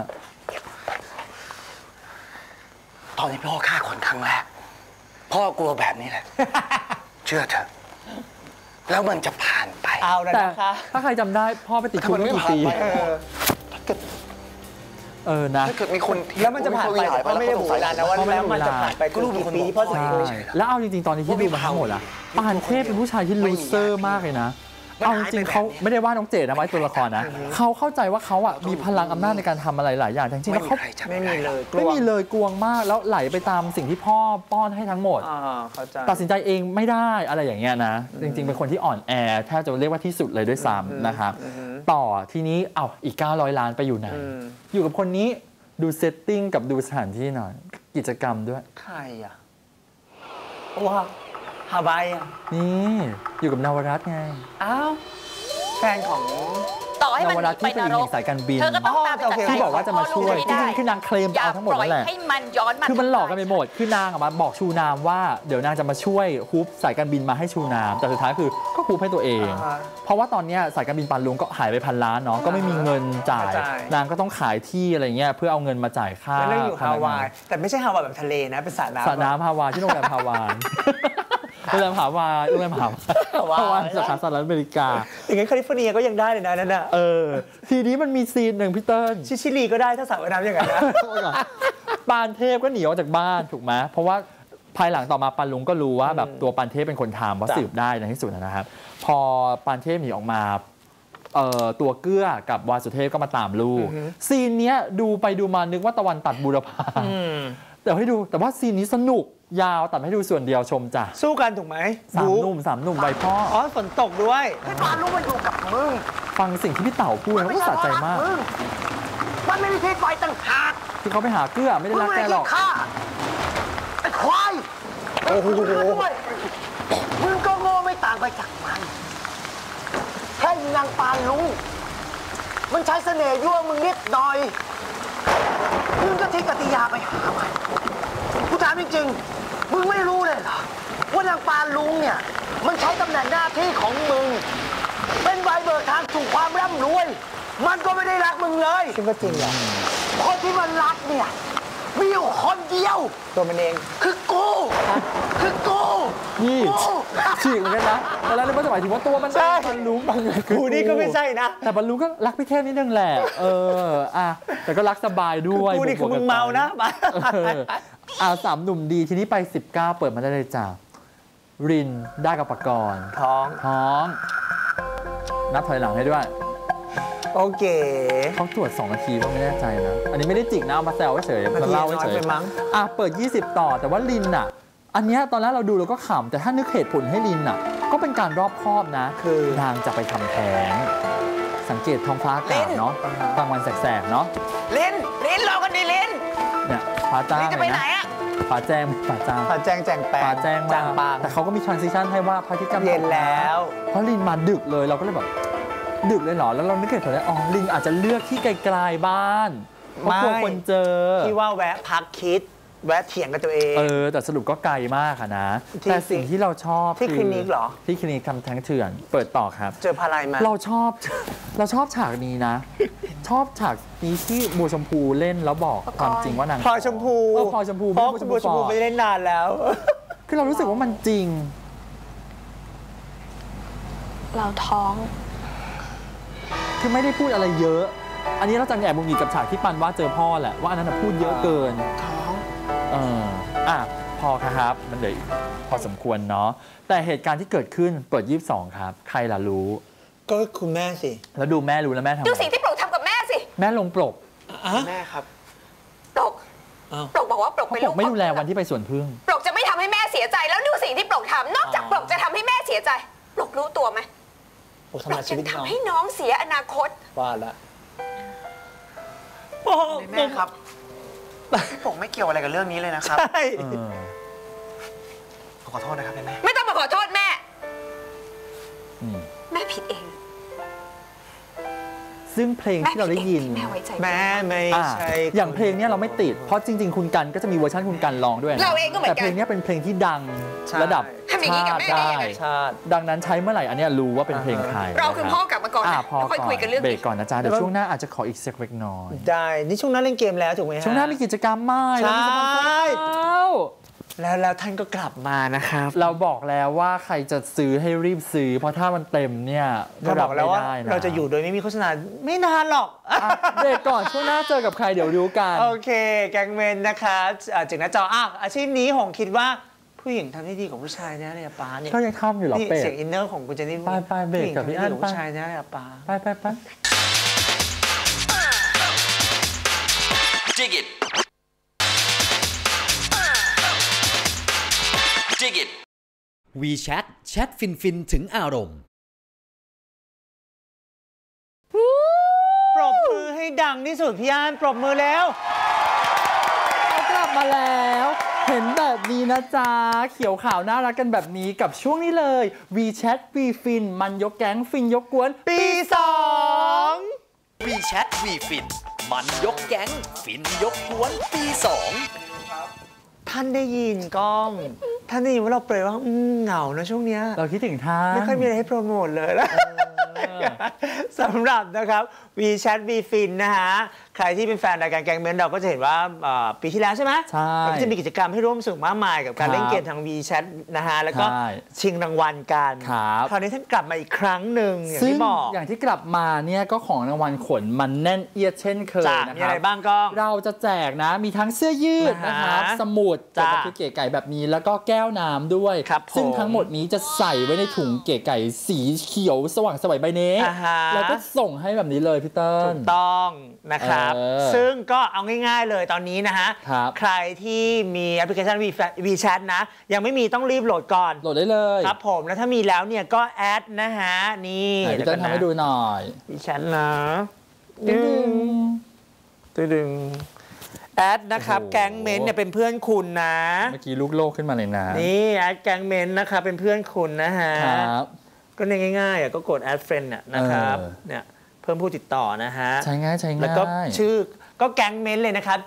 ตอนที่พ่อฆ่าคนครั้งแรกพ่อกลัวแบบนี้แหละเชื่อเถอะแล้วมันจะผ่านไปเอาแล้วนะคะถ้าใครจำได้พ่อไปติดคุกกี่ปีนะถ้าเกิดมีคนแล้วมันจะผ่านไปเพราะไม่ได้บอกเวลานะว่าแล้วมันจะผ่านไปก็รู้กี่ปีเพราะสิ่งนี้แล้วเอาจริงๆตอนนี้ที่ดูมาทั้งหมดอะปานเทพเป็นผู้ชายที่ลูเซอร์มากเลยนะเอาจริงๆเขาไม่ได้ว่าน้องเจดนะไว้ตัวละครนะเขาเข้าใจว่าเขาอะมีพลังอำนาจในการทำอะไรหลายอย่างจริงๆแล้วเขาไม่มีเลยกวงมากแล้วไหลไปตามสิ่งที่พ่อป้อนให้ทั้งหมดตัดสินใจเองไม่ได้อะไรอย่างเงี้ยนะจริงๆเป็นคนที่อ่อนแอแทบจะเรียกว่าที่สุดเลยด้วยซ้ำนะครับต่อทีนี้เอาอีก900 ล้านไปอยู่ไหนอยู่กับคนนี้ดูเซตติ้งกับดูสถานที่หน่อยกิจกรรมด้วยใครอะว้าฮาวายนี่อยู่กับนวรัตน์ไงอ้าวแฟนของต่อให้มันที่เป็นอีกหนึ่งสายการบินเธอก็ต้องตามไปที่บอกว่าจะมาช่วยคือนางเคลมจะเอาทั้งหมดนั่นแหละให้มันย้อนมาคือมันหลอกกันไปหมดคือนางมาบอกชูนามว่าเดี๋ยวนางจะมาช่วยฮุบสายการบินมาให้ชูนามแต่สุดท้ายคือก็ฮุบให้ตัวเองเพราะว่าตอนนี้สายการบินปานลุงก็หายไป1,000 ล้านเนาะก็ไม่มีเงินจ่ายนางก็ต้องขายที่อะไรเงี้ยเพื่อเอาเงินมาจ่ายค่าแล้วอยู่ฮาวายแต่ไม่ใช่ฮาวายแบบทะเลนะเป็นสระน้ำฮาวายที่โรงแรมฮาวายโรงแรมฮาวายโรงแรมฮาวายสาขาสหรัฐอเมริกาอย่างงั้นแคลิฟอร์เนียก็ยังได้เลยนะนั่นน่ะทีนี้มันมีซีนหนึ่งพี่เติ้ลชิลีก็ได้ถ้าสระว่ายน้ำอย่างนั้นนะปานเทพก็หนีออกจากบ้านถูกไหมเพราะว่าภายหลังต่อมาปานลุงก็รู้ว่าแบบตัวปานเทพเป็นคนทำเพราะสืบได้ในที่สุดนะครับพอปานเทพหนีออกมาตัวเกื้อกับวาสุเทพก็มาตามลูกซีนนี้ดูไปดูมานึกว่าตะวันตัดบูรพาแต่ให้ดูแต่ว่าซีนนี้สนุกยาวตัดให้ดูส่วนเดียวชมจ้ะสู้กันถูกไหม 3 หนุ่มใบพ่อฝนตกด้วยให้ปานลุงมาอยู่กับมึงฟังสิ่งที่พี่เต๋าพูดแล้วก็สะใจมากมันไม่มีที่ไปต่างหากคือเขาไปหาเกื้อไม่ได้รักแกหรอกไอ้ควายโอ้โหมึงก็โง่ไม่ต่างไปจากมันแค่นางปานลุงมันใช้เสน่ห์ยั่วมึงนิดหน่อยมึงก็ทิ้งกติยาไปหามันกูถามจริงๆมึงไม่รู้เลยเหรอว่านางปานลุงเนี่ยมันใช้ตำแหน่งหน้าที่ของมึงเป็นใบเบิกทางสู่ความร่ำรวยมันก็ไม่ได้รักมึงเลยซึ่งก็จริงเหรอคนที่มันรักเนี่ยมีอยู่คนเดียวตัวมันเองคือกูนี่ฉีกเหมือนกันนะแต่แล้วมันจะหมายถึงว่าตัวมันบรรลุบางอย่างกูนี่ก็ไม่ใช่นะแต่บรรลุก็รักพี่เทพนิดนึงแหละแต่ก็รักสบายด้วยกูนี่คือมึงเมานะ 3 หนุ่มดีทีนี้ไป19เปิดมาได้เลยจ้ะรินได้กับปกรณ์ท้องนับถอยหลังให้ด้วยโอเคเขาตรวจ2 นาทีก็ไม่แน่ใจนะอันนี้ไม่ได้จิกนะเอามาแซวเฉยมาเล่าเฉยเปิด20ต่อแต่ว่าลินอ่ะอันเนี้ยตอนแรกเราดูเราก็ขำแต่ถ้านึกเหตุผลให้ลินอ่ะก็เป็นการรอบคอบนะคือนางจะไปทำแท้งสังเกตท้องฟ้าอากาศเนาะกลางวันแสกๆเนาะลินรอกันดิลินเนี่ยฟ้าจ้างจะไปไหนอะฟ้าแจ้งฟ้าจ้างแจงแปลงฟ้าแจ้งมากแต่เขาก็มี transition ให้ว่าพระอาทิตย์กำลังเย็นแล้วเพราะลินมาดึกเลยเราก็เลยแบบดึกเลยเหรอแล้วเรานึกเหตุผลได้ลินอาจจะเลือกที่ไกลๆบ้านเพราะกลัวคนเจอที่ว่าแวะพักคิดแวะเถียงกับตัวเองแต่สรุปก็ไกลมากอะนะแต่สิ่งที่เราชอบที่คลินิกเหรอที่คลินิกทำแท้งเถื่อนเปิดต่อครับเจอพารามาเราชอบฉากนี้นะชอบฉากนี้ที่บัวชมพูเล่นแล้วบอกความจริงว่านางพลอยชมพูพลอยชมพูบัวชมพูไม่เล่นนานแล้วคือเรารู้สึกว่ามันจริงเราท้องคือไม่ได้พูดอะไรเยอะอันนี้เราจะแอบมุงหงิดกับฉากที่ปันว่าเจอพ่อแหละว่าอันนั้นพูดเยอะเกินท้องพอครับมันเหลือพอสมควรเนาะแต่เหตุการณ์ที่เกิดขึ้นเปิด22ครับใครล่ะรู้ก็คุณแม่สิแล้วดูแม่รู้แล้วแม่ทำดูสิ่งที่ปลกทำกับแม่สิแม่ลงปลกแม่ครับปลกบอกว่าปลกเป็นลูกไม่ดูแลวันที่ไปสวนพึ่งปลกจะไม่ทำให้แม่เสียใจแล้วดูสิ่งที่ปลกทำนอกจากปลกจะทำให้แม่เสียใจปลกรู้ตัวไหมปลกจะทำให้น้องเสียอนาคตว่าละแม่ครับผมไม่เกี่ยวอะไรกับเรื่องนี้เลยนะครับขอโทษนะครับแม่ไม่ต้องมาขอโทษแม่แม่ผิดเองซึ่งเพลงที่เราได้ยินแม่ไม่ใช่อย่างเพลงนี้เราไม่ติดเพราะจริงๆคุณกันก็จะมีเวอร์ชันคุณกันร้องด้วยเราเองก็เหมือนกันแต่เพลงนี้เป็นเพลงที่ดังระดับชาติได้ดังนั้นใช้เมื่อไหร่อันนี้รู้ว่าเป็นเพลงใครเราคือพ่อกลับมาก่อนค่อยคุยกันเรื่องเบรกก่อนนะจ๊ะเดี๋ยวช่วงหน้าอาจจะขออีกสักเล็กน้อยได้นี่ช่วงหน้าเล่นเกมแล้วถูกไหมฮะช่วงหน้ามีกิจกรรมมากใช่แล้วท่านก็กลับมานะครับเราบอกแล้วว่าใครจะซื้อให้รีบซื้อเพราะถ้ามันเต็มเนี่ยเราบอกแล้วว่าเราจะอยู่โดยไม่มีโฆษณาไม่นานหรอกเบรกก่อนช่วงหน้าเจอกับใครเดี๋ยวรู้กันโอเคแกงเมนนะคะจากหน้าจออาชีพนี้หงคิดว่าผู้หญิงทำได้ดีกว่าผู้ชายนะเนี่ยป้าเนี่ยก็ยังทำอยู่หรอเป็ดเสียงอินเนอร์ของคุณเจนนี่ไปเบรกกับพี่อั้นผู้ชายนะเนี่ยป้าไป Dig it WeChat แชทฟินถึงอารมณ์ปรบมือให้ดังที่สุดพี่อั้นปรบมือแล้วเขากลับมาแล้วเห็นแบบนี้นะจ๊ะเขียวขาวน่ารักกันแบบนี้กับช่วงนี้เลย WeChat WeFin มันยกแก๊งฟินยกกวนปี2 WeChat WeFin มันยกแก๊งฟินยกกวนปี 2 ท่านได้ยินก้องท่านได้ยินว่าเราเปรยว่าเหงานะช่วงนี้เราคิดถึงท่านไม่ค่อยมีอะไรให้โปรโมทเลยแล้วสำหรับนะครับ WeChat WeFin นะฮะใครที่เป็นแฟนรายการแกงเมนเราก็จะเห็นว่าปีที่แล้วใช่ไหมใช่ก็จะมีกิจกรรมให้ร่วมสนุกมากมายกับการเล่นเกมทาง WeChat นะฮะแล้วก็ชิงรางวัลกันคราวนี้ท่านกลับมาอีกครั้งหนึ่งอย่างที่บอกอย่างที่กลับมาเนี่ยก็ของรางวัลขนมันแน่นเอียดเช่นเคยนะครับมีอะไรบ้างก็เราจะแจกนะมีทั้งเสื้อยืดนะครับสมุดจดบันทึกเก๋ไก่แบบนี้แล้วก็แก้วน้ำด้วยซึ่งทั้งหมดนี้จะใส่ไว้ในถุงเก๋ไก่สีเขียวสว่างสวยใบนี้แล้วก็ส่งให้แบบนี้เลยพี่เติ้ลถูกต้องนะครับซึ่งก็เอาง่ายๆเลยตอนนี้นะฮะใครที่มีแอปพลิเคชัน WeChat นะยังไม่มีต้องรีบโหลดก่อนโหลดได้เลยครับผมแล้วถ้ามีแล้วเนี่ยก็แอดนะฮะนี่พี่เติ้ลทำให้ดูหน่อย WeChat นะดึงแอดนะครับแก๊งเมนเนี่ยเป็นเพื่อนคุณนะเมื่อกี้ลูกโลกขึ้นมาเลยนะนี่แอดแก๊งเมนนะครับเป็นเพื่อนคุณนะฮะก็ง่ายๆก็กด add friend นะครับเนี่ยเพิ่มผู้ติดต่อนะฮะใช้ง่ายแล้วก็ชื่อก็ก็แก๊งเมนเลยนะครับ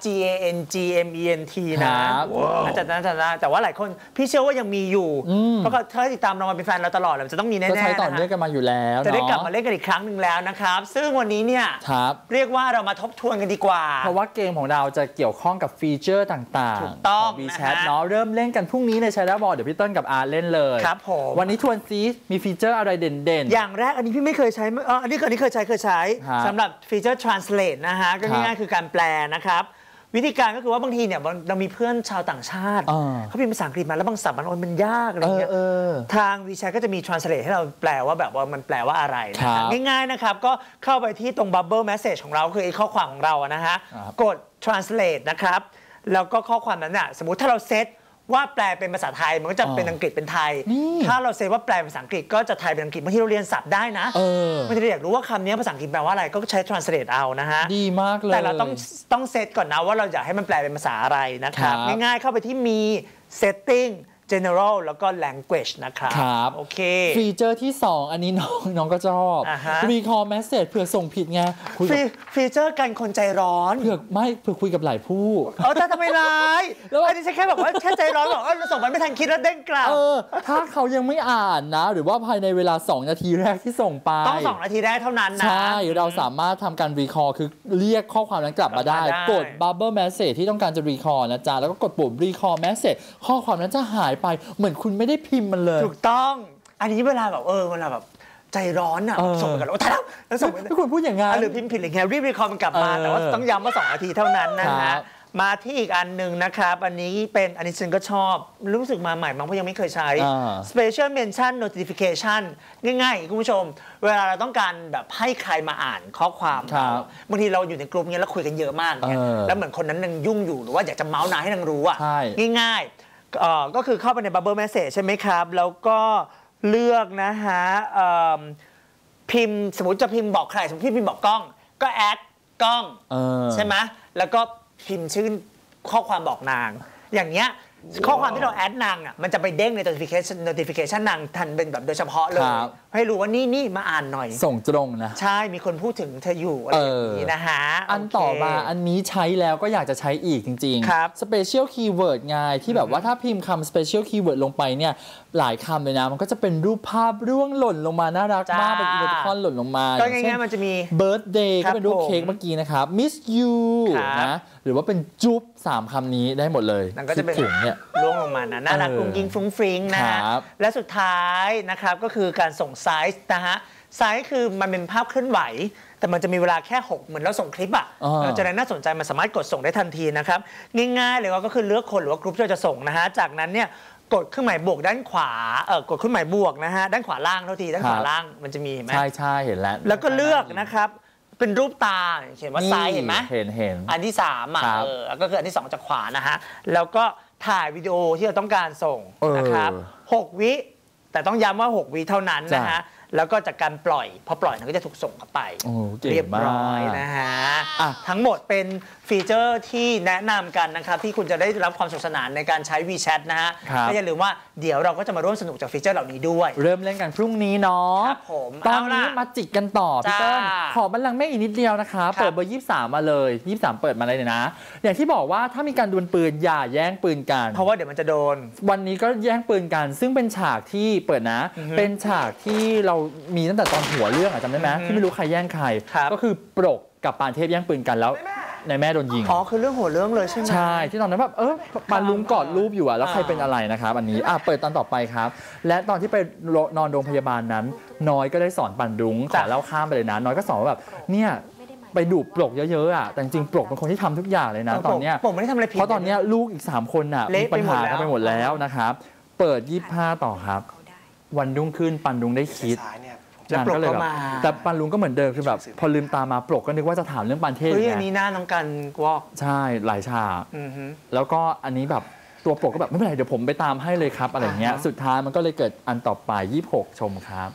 GANGMENT นะแต่ว่าหลายคนพี่เชื่อว่ายังมีอยู่เพราะถ้าติดตามเรามาเป็นแฟนเราตลอดเราจะต้องมีแน่ๆก็ใช้ต่อเนื่องกันมาอยู่แล้วจะได้กลับมาเล่นกันอีกครั้งหนึ่งแล้วนะครับซึ่งวันนี้เนี่ยเรียกว่าเรามาทบทวนกันดีกว่าเพราะว่าเกมของเราจะเกี่ยวข้องกับฟีเจอร์ต่างๆของ WeChat เนาะเริ่มเล่นกันพรุ่งนี้ใน Shadow Ball เดี๋ยวพี่เติ้ลกับอาร์เล่นเลยครับผมวันนี้ทวนซีมีฟีเจอร์อะไรเด่นๆอย่างแรกอันนี้พี่ไม่เคยใช้อันนี้เคยใช้สำหรับฟีเจอร์ translate นะฮะก็ง่ายๆคือการแปลนะครับวิธีการก็คือว่าบางทีเนี่ยเรามีเพื่อนชาวต่างชาติเขาพิมพ์ภาษาอังกฤษมาแล้วบางศัพท์มันยากอะไรเงี้ยทาง WeChat ก็จะมี translate ให้เราแปลว่าแบบว่ามันแปลว่าอะไรนะง่ายๆนะครับก็เข้าไปที่ตรง bubble message ของเราคือไอ้ข้อความของเรานะฮะกด translate นะครับแล้วก็ข้อความนั้นน่ะสมมุติถ้าเราเซตว่าแปลเป็นภาษาไทยมันก็จะเป็นอังกฤษเป็นไทยถ้าเราเซตว่าแปลเป็นภาษาอังกฤษก็จะไทยเป็นอังกฤษบางทีเราเรียนศัพท์ได้นะมันจะอยากรู้ว่าคำนี้ภาษาอังกฤษแปลว่าอะไรก็ใช้ translate เอานะฮะดีมากเลยแต่เราต้องเซตก่อนนะว่าเราอยากให้มันแปลเป็นภาษาอะไรนะครับง่ายๆเข้าไปที่มี setting general แล้วก็ language นะครับโอเคฟีเจอร์ที่2อันนี้น้องก็ชอบ recall message เผื่อส่งผิดไงฟีเจอร์กันคนใจร้อนเผื่อคุยกับหลายผู้แต่ทำไมร้ายแล้วอันนี้ใช่แค่บอกว่าแค่ใจร้อนบอกเราส่งไปไม่ทันคิดแล้วเด้งกลับถ้าเขายังไม่อ่านนะหรือว่าภายในเวลา2นาทีแรกที่ส่งไปต้อง2นาทีแรกเท่านั้นนะใช่เราสามารถทำการ recall คือเรียกข้อความนั้นกลับมาได้กด bubble message ที่ต้องการจะ recall นะจ๊ะแล้วก็กดปุ่ม recall message ข้อความนั้นจะหายไปเหมือนคุณไม่ได้พิมพ์มันเลยถูกต้องอันนี้เวลาแบบเวลาแบบใจร้อนอ่ะส่งไปกันแล้วส่งไปคุณพูดอย่างงั้นหรือพิมพ์ผิดอะไรเงี้ยรีบรีคอร์มันกลับมาแต่ว่าต้องย้ำว่า2นาทีเท่านั้นนะฮะมาที่อีกอันหนึ่งนะครับอันนี้ฉันก็ชอบรู้สึกมาใหม่มั้งเพราะยังไม่เคยใช้ Special Mention Notification ง่ายๆคุณผู้ชมเวลาเราต้องการแบบให้ใครมาอ่านข้อความบางทีเราอยู่ในกลุ่มนี้แล้วคุยกันเยอะมากเนี่ยแล้วเหมือนคนนั้นยังยุ่งอยู่หรือว่าอยากจะเมาส์นายให้นางรู้อ่ะง่ายๆก็คือเข้าไปใน Bubble Message ใช่ไหมครับแล้วก็เลือกนะฮะพิมพ์สมมติจะพิมพ์บอกใครสมมติพิมพ์บอกกล้องก็แอดกล้องใช่ไหมแล้วก็พิมพ์ชื่อข้อความบอกนางอย่างเงี้ยข้อความที่เราแอดนางอ่ะมันจะไปเด้งใน notification นางทันเป็นแบบโดยเฉพาะเลยให้รู้ว่านี่มาอ่านหน่อยส่งตรงนะใช่มีคนพูดถึงเธออยู่อะไรอย่างนี้นะฮะอันต่อมาอันนี้ใช้แล้วก็อยากจะใช้อีกจริงๆครับ special keyword ไงที่แบบว่าถ้าพิมพ์คำ special keyword ลงไปเนี่ยหลายคำเลยนะมันก็จะเป็นรูปภาพร่วงหล่นลงมาน่ารักมากเป็นอีโมติคอนหล่นลงมาก็ง่ายๆมันจะมี birthday ก็เป็นรูปเค้กเมื่อกี้นะครับ miss you นะหรือว่าเป็นจุ๊บ3คำนี้ได้หมดเลยนั่นก็จะเป็นร่วงลงมานะน่ารักกุ้งยิงฟุ้งฟริ้งนะและสุดท้ายนะครับก็คือการส่งไซส์นะฮะไซส์คือมันเป็นภาพเคลื่อนไหวแต่มันจะมีเวลาแค่6เหมือนเราส่งคลิปอ่ะเราจะได้น่าสนใจมันสามารถกดส่งได้ทันทีนะครับง่ายๆเลยก็คือเลือกคนหรือว่ากลุ่มที่เราจะส่งนะฮะจากนั้นเนี่ยกดเครื่องหมายบวกด้านขวากดเครื่องหมายบวกนะฮะด้านขวาล่างเท่าทีด้านขวาล่างมันจะมีเห็นไหมใช่เห็นแล้วแล้วก็เลือกนะครับเป็นรูปตาเขียนว่าไซส์เห็นไหมเห็นอันที่3ก็คืออันที่2จากขวานะฮะแล้วก็ถ่ายวิดีโอที่เราต้องการส่งนะครับ6 วิแต่ต้องย้ำว่า6 วิเท่านั้นนะฮะแล้วก็จากการปล่อยพอปล่อยมันก็จะถูกส่งเข้าไปเรียบร้อยนะฮะทั้งหมดเป็นฟีเจอร์ที่แนะนำกันนะครับที่คุณจะได้รับความสนุกสนานในการใช้ WeChat นะฮะและอย่าลืมว่าเดี๋ยวเราก็จะมาร่วมสนุกจากฟีเจอร์เหล่านี้ด้วยเริ่มเล่นกันพรุ่งนี้เนาะครับผมตอนนี้มาจิกกันต่อพี่เติ้ลขอบัลลังก์เมฆอีกนิดเดียวนะคะเปิดเบอร์23มาเลย23เปิดมาเลยนะอย่างที่บอกว่าถ้ามีการดวลปืนอย่าแย่งปืนกันเพราะว่าเดี๋ยวมันจะโดนวันนี้ก็แย่งปืนกันซึ่งเป็นฉากที่เปิดนะเป็นฉากที่เรามีตั้งแต่ตอนหัวเรื่องจำได้ไหมที่ไม่รู้ใครแย่งใครก็คือปรกกับปานเทพแย่งปืนกันแล้วในแม่โดนยิงคือเรื่องหัวเรื่องเลยใช่ไหมใช่ที่ตอนนั้นแบบปานลุงกอดรูปอยู่แล้วใครเป็นอะไรนะครับอันนี้เปิดตอนต่อไปครับและตอนที่ไปนอนโรงพยาบาลนั้นน้อยก็ได้สอนปานลุงขอเล่าข้ามไปเลยนะน้อยก็สอนว่าแบบเนี่ยไปดูปลกเยอะๆแต่จริงปลกเป็นคนที่ทำทุกอย่างเลยนะตอนเนี้ยผมไม่ได้ทำอะไรผิดเพราะตอนนี้ลูกอีก3คนมีปัญหากันไปหมดแล้วนะครับเปิด25ต่อครับวันรุ่งขึ้นปานลุงได้คิดนางก็เลยแบบแต่ปานลุงก็เหมือนเดิมคือแบบพอลืมตามาปลกก็นึกว่าจะถามเรื่องปานเทพอันนี้หน้าน้องกันวอกใช่หลายฉากแล้วก็อันนี้แบบตัวปลกก็แบบไม่เป็นไรเดี๋ยวผมไปตามให้เลยครับอะไรเงี้ยสุดท้ายมันก็เลยเกิดอันต่อไป26ชมครับ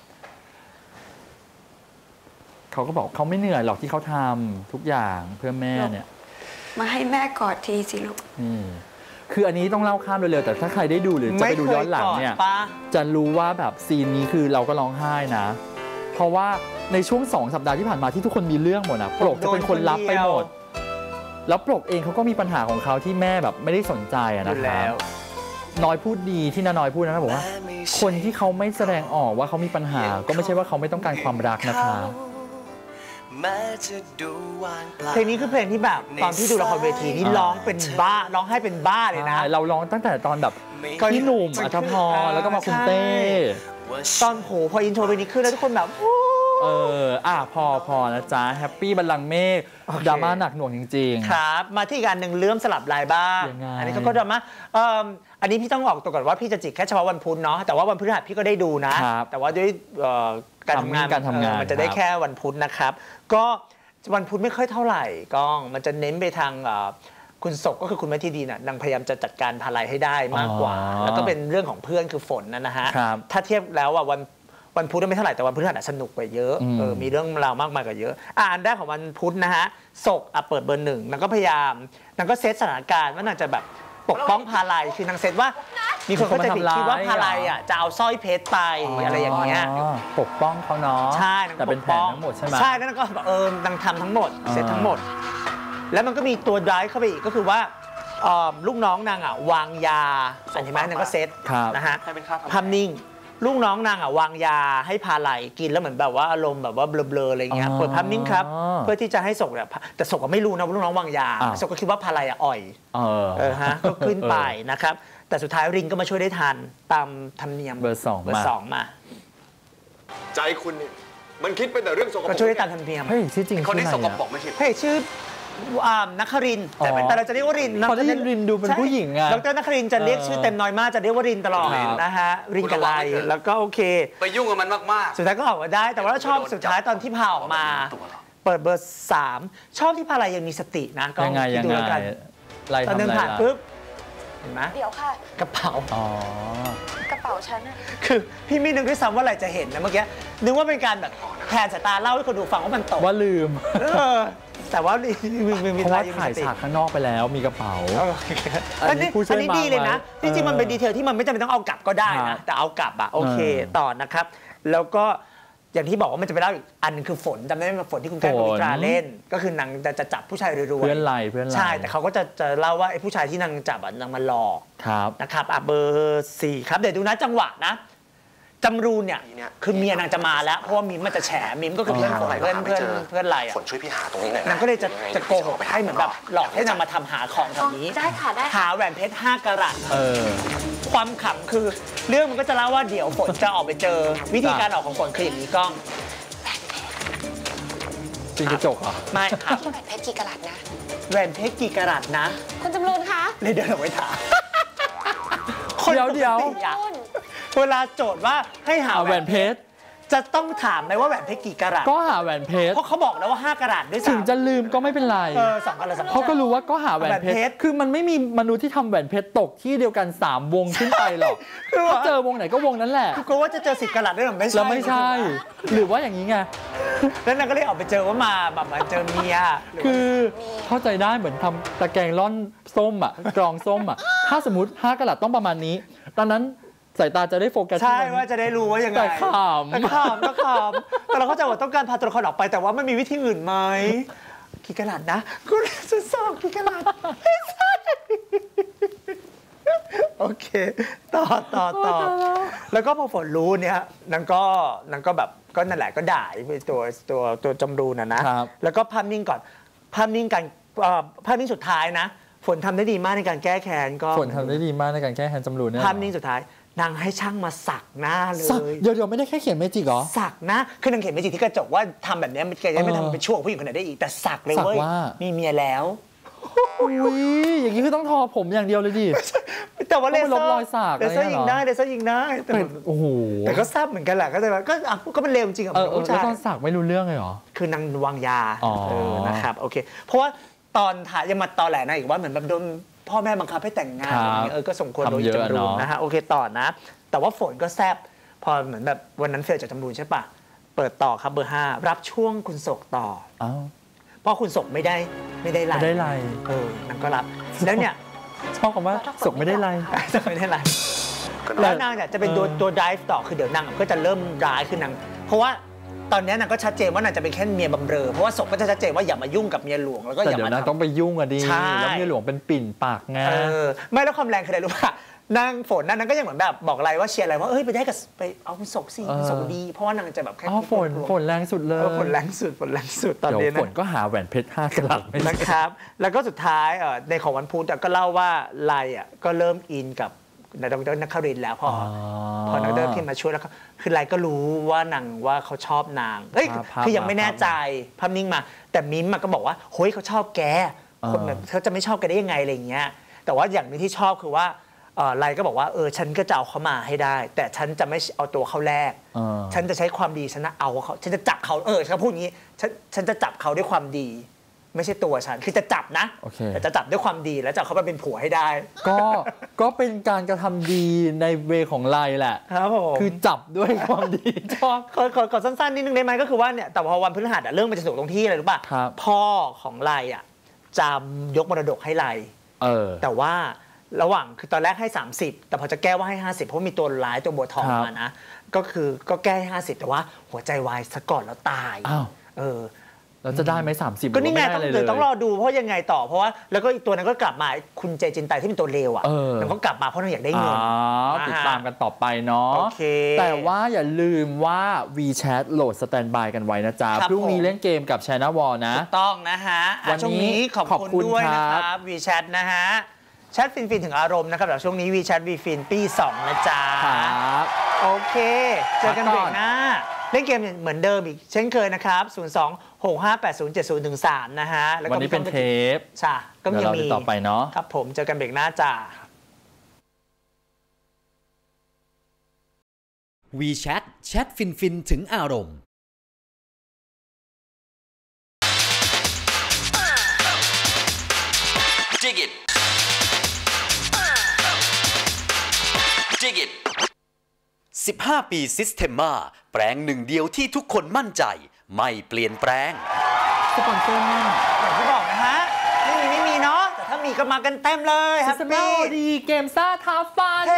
เขาก็บอกเขาไม่เหนื่อยหรอกที่เขาทำทุกอย่างเพื่อแม่เนี่ยมาให้แม่กอดทีสิลูกคืออันนี้ต้องเล่าข้ามเร็วๆแต่ถ้าใครได้ดูหรือจะไปดูย้อนหลังเนี่ยจะรู้ว่าแบบซีนนี้คือเราก็ร้องไห้นะเพราะว่าในช่วง2 สัปดาห์ที่ผ่านมาที่ทุกคนมีเรื่องหมดนะปลกจะเป็นคนรับไปหมดแล้วปลกเองเขาก็มีปัญหาของเขาที่แม่แบบไม่ได้สนใจนะครับน้อยพูดดีที่น้อยพูดนะครับบอกว่าคนที่เขาไม่แสดงออกว่าเขามีปัญหาก็ไม่ใช่ว่าเขาไม่ต้องการความรักนะคะเพลงนี้คือเพลงที่แบบตอนที่ดูละครเวทีนี่ร้องเป็นบ้าร้องให้เป็นบ้าเลยนะเราร้องตั้งแต่ตอนแบบพี่หนุ่มอัธพรแล้วก็มาคุณเต้ตอนพออินโทรเพลงนี้ขึ้นแล้วทุกคนแบบพอนะจ๊ะแฮปปี้บัลลังก์เมฆดราม่าหนักหน่วงจริงๆครับมาที่การหนึ่งเลื่อมสลับลายบ้างอันนี้เขาก็ดราม่าอันนี้พี่ต้องออกตัวก่อนว่าพี่จะจิกแค่เฉพาะวันพุธเนาะแต่ว่าวันพฤหัสพี่ก็ได้ดูนะแต่ว่าด้วยการทำงานมันจะได้แค่วันพุธนะครับก็วันพุธไม่ค่อยเท่าไหร่ก้องมันจะเน้นไปทางคุณศกก็คือคุณแม่ที่ดีน่ะนางพยายามจะจัดการพาลัยให้ได้มากกว่าแล้วก็เป็นเรื่องของเพื่อนคือฝนนะฮะถ้าเทียบแล้ววันพุธไม่เท่าไหร่แต่วันพฤหัสสนุกกว่าเยอะมีเรื่องราวมากมายกว่าเยอะอันแรกของวันพุธนะฮะศกเปิดเบอร์ 1นางก็พยายามนางก็เซตสถานการณ์ว่านางจะแบบปกป้องพาลัยคือนางเซตว่ามีคนเข้าใจผิดคิดว่าพาลัยจะเอาสร้อยเพชรไปอะไรอย่างเงี้ยปกป้องเขาเนาะใช่แต่เป็นแผนทั้งหมดใช่ไหมใช่แล้วนางก็นางทำทั้งหมดเซตทั้งหมดแล้วมันก็มีตัวdriveเข้าไปอีกก็คือว่าลูกน้องนางวางยาใช่ไหมนางก็เซตนะฮะภาพนิ่งลูกน้องนางวางยาให้พาไหลกินแล้วเหมือนแบบว่าอารมณ์แบบว่าเบลอๆอะไรเงี้ยเปิดภาพนิ่งครับเพื่อที่จะให้ศกเนี่ยแต่ศกก็ไม่รู้นะว่าลูกน้องวางยาศกก็คิดว่าพาไหลอ่อยฮะก็ขึ้นไปนะครับแต่สุดท้ายริงก็มาช่วยได้ทันตามธรรมเนียมเบอร์2 มาใจคุณนี่มันคิดเป็นแต่เรื่องสกปรกก็ช่วยได้ตามธรรมเนียมเฮ้ยชื่อจริงคนที่สกปรกไม่ใช่เฮ้ยชื่อนักครินแต่เราจะเรียกว่ารินพอได้รินดูเป็นผู้หญิงไงดร.นักครินจะเรียกชื่อเต็มน้อยมากจะเรียกว่ารินตลอดนะฮะรินกับไลแล้วก็โอเคไปยุ่งกับมันมากๆสุดท้ายก็ออกมาได้แต่ว่าชอบสุดท้ายตอนที่พาออกมาเปิดเบอร์ 3ชอบที่พาอะไรยังมีสตินะก็ดูแล้วกันตอนเดินผ่านปุ๊บเห็นไหมเดี๋ยวค่ะกระเป๋ากระเป๋าฉันคือพี่ไม่นึกด้วยซ้ำว่าอะไรจะเห็นนะเมื่อกี้นึกว่าเป็นการแบบแทนสายตาเล่าให้คนดูฟังว่ามันตกว่าลืมแต่ว่าเพราะว่าถ่ายฉากข้างนอกไปแล้วมีกระเป๋าอันนี้ดีเลยนะจริงๆมันเป็นดีเทลที่มันไม่จำเป็นต้องเอากลับก็ได้นะแต่เอากลับโอเคต่อนะครับแล้วก็อย่างที่บอกว่ามันจะไปเล่าอีกอันนึงคือฝนจำได้ไหมฝนที่คุณแก้ววิตราเล่นก็คือนางจะจับผู้ชายรวยๆเพื่อนไล่ใช่แต่เขาก็จะเล่าว่าไอ้ผู้ชายที่นางจับนางมาหลอกนะครับเบอร์ 4ครับเดี๋ยวดูนะจังหวะนะจำรูนเนี่ยคือเมียนางจะมาแล้วเพราะว่ามิมมันจะแฉมิมก็คือเพื่อนไล่ฝนช่วยพี่หาตรงนี้หน่อยนางก็เลยจะโกหกให้เหมือนแบบหลอกให้นางมาทำหาของแบบนี้ได้ค่ะได้หาแหวนเพชร5 กะรัตความขำคือเรื่องมันก็จะเล่าว่าเดี๋ยวฝนจะออกไปเจอวิธีการออกของฝนคืออย่างนี้กล้องจริงกระจกเหรอไม่ครับแหวนเพชรกี่กะรัตนะแหวนเพชรกี่กะรัตนะคุณจำรูนคะเลยเดินออกไปถามเดี๋ยวเวลาโจทย์ว่าให้หาแหวนเพชรจะต้องถามไหมว่าแหวนเพชรกี่กะรัตก็หาแหวนเพชรเพราะเขาบอกแล้วว่า5 กะรัตด้วยซ้ำถึงจะลืมก็ไม่เป็นไร 2 กะรัตเขาก็รู้ว่าก็หาแหวนเพชรคือมันไม่มีมนุษย์ที่ทำแหวนเพชรตกที่เดียวกัน3 วงขึ้นไปหรอกถ้าเจอวงไหนก็วงนั้นแหละคือกลัวว่าจะเจอ10 กะรัตด้วยหรือไม่ใช่แล้วไม่ใช่หรือว่าอย่างนี้ไงแล้วนางก็เลยออกไปเจอว่ามาแบบมาเจอเมียคือเข้าใจได้เหมือนทำตะแกรงร่อนส้มกรองส้มถ้าสมมติ5 กะรัตต้องประมาณนี้ตอนนั้นสายตาจะได้โฟกัสใช่ว่าจะได้รู้ว่ายังไงแต่ขำแต่เราเข้าใจว่าต้องการพาตัวละครออกไปแต่ว่าไม่มีวิธีอื่นไหมกี่กะรัตนะคุณจะสอบกี่กะรัตโอเคต่อแล้วก็พอฝนรู้เนี่ยนางก็แบบก็นั่นแหละก็ด่าไปตัวจำรูนนะแล้วก็ภาพนิ่งก่อนภาพนิ่งสุดท้ายนะฝนทำได้ดีมากในการแก้แค้นก็ฝนทำได้ดีมากในการแก้แค้นจำรูนเนี่ยภาพนิ่งสุดท้ายนางให้ช่างมาสักหน้าเลยเดี๋ยวไม่ได้แค่เขียนเมจิกเหรอสักนะคือนางเขียนเมจิกที่กระจกว่าทำแบบนี้มันจะไม่ทำเป็นชั่วผู้หญิงคนไหนได้อีกแต่สักเลยเว้ยมีเมียแล้วอุ้ยอย่างนี้คือต้องทอผมอย่างเดียวเลยดิแต่ว่าเลเซอร์รอยสักเลเซอร์ยิงได้แต่โอ้โหแต่ก็ทราบเหมือนกันแหละก็เป็นเลวจริงอ่ะผู้ชายตอนสักไม่รู้เรื่องเลยเหรอคือนางวางยานะครับโอเคเพราะว่าตอนถ่ายยังมาตอแหลนะอีกว่าเหมือนแบบโดนพ่อแม่บังคับให้แต่งงานก็สมควรโดยจำรูนนะฮะโอเคต่อนะแต่ว่าฝนก็แซบพอเหมือนแบบวันนั้นเฟลจากจำรูนใช่ปะเปิดต่อครับเบอร์ 5รับช่วงคุณศกต่อเพราะคุณศกไม่ได้ไล่นางก็รับแล้วเนี่ยชอบคำว่าศกไม่ได้ไล่แล้วนางเนี่ยจะเป็นตัว drive ต่อคือเดี๋ยวนางก็จะเริ่มร้ายคือนางเพราะว่าตอนนี้นางก็ชัดเจนว่านางจะเป็นแค่เมียบำเรอเพราะว่าศพก็จะชัดเจนว่าอย่ามายุ่งกับเมียหลวงแล้วก็อย่ามาต้องไปยุ่งอะดิแล้วเมียหลวงเป็นปิ่นปากไงไม่แล้วความแรงคืออะไรรู้ป่ะนางฝนนั้นก็ยังเหมือนแบบบอกอะไรว่าเชียร์อะไรว่าไปได้กับไปเอาศกสิศกดีเพราะว่านางจะแบบแค่ฝนแรงสุดเลยฝนแรงสุดตอนนี้นะฝนก็หาแหวนเพชร5 กะรัตนะครับแล้วก็สุดท้ายในของวันพุธก็เล่าว่าไลก็เริ่มอินกับดร.นครินทร์แล้วพอดร.พิมพ์มาช่วยแล้วคือไลก็รู้ว่านางว่าเขาชอบนางคือยังไม่แน่ใจภาพนิ่งมาแต่มิ้มก็บอกว่าเฮ้ยเขาชอบแกคนแบบเขาจะไม่ชอบแกได้ยังไงอะไรอย่างเงี้ยแต่ว่าอย่างนึงที่ชอบคือว่าไลก็บอกว่าฉันก็จะเอาเขามาให้ได้แต่ฉันจะไม่เอาตัวเขาแรกฉันจะใช้ความดีฉันเอาเขาฉันจะจับเขาฉันพูดอย่างนี้ฉันจะจับเขาด้วยความดีไม่ใช่ตัวฉันคือจะจับนะแต่จะจับด้วยความดีแล้วจะเขาไปเป็นผัวให้ได้ก็เป็นการกระทำดีในเวของไลแหละครับผมคือจับด้วยความดีชอบขอสั้นๆนิดนึงได้ไหมก็คือว่าเนี่ยแต่พอวันพฤหัสเรื่องมันจะสนุกตรงที่อะไรรู้ป่ะพ่อของไลจะยกมรดกให้ไลแต่ว่าระหว่างคือตอนแรกให้30แต่พอจะแก้ว่าให้50เพราะมีตัวร้ายตัวบัวทองมานะก็แก้ให้50แต่ว่าหัวใจวายซะก่อนแล้วตายเราจะได้ไหม30 ก็นี่ไงต้องรอดูเพราะยังไงต่อเพราะว่าแล้วก็อีกตัวนั้นก็กลับมาคุณเจจินไตที่เป็นตัวเลวมันก็กลับมาเพราะนางอยากได้เงินติดตามกันต่อไปเนาะแต่ว่าอย่าลืมว่า WeChat โหลดสแตนบายกันไว้นะจ๊ะพรุ่งนี้เล่นเกมกับ China Wall นะถูกต้องนะฮะวันนี้ขอบคุณด้วยนะครับ WeChat นะฮะแชทฟินถึงอารมณ์นะครับเดี๋ยวช่วงนี้ WeChat WeFin ปี 2นะจ๊ะครับโอเคเจอกันเบรกหน้าเล่นเกมเหมือนเดิมอีกเช่นเคยนะครับ02-6580-7013นะฮะวันนี้เป็นเทปใช่ก็ยังมีต่อไปเนาะครับผมเจอกันเบรกหน้าจ้า WeChat แชทฟินถึงอารมณ์Dig it 15 ปี Systema แปลงหนึ่งเดียวที่ทุกคนมั่นใจไม่เปลี่ยนแปลงสปอนเซอร์นั่นอย่างที่บอกนะฮะไม่มีเนาะแต่ถ้ามีก็มากันเต็มเลย Systema OD เกมซ่าท้าฟัน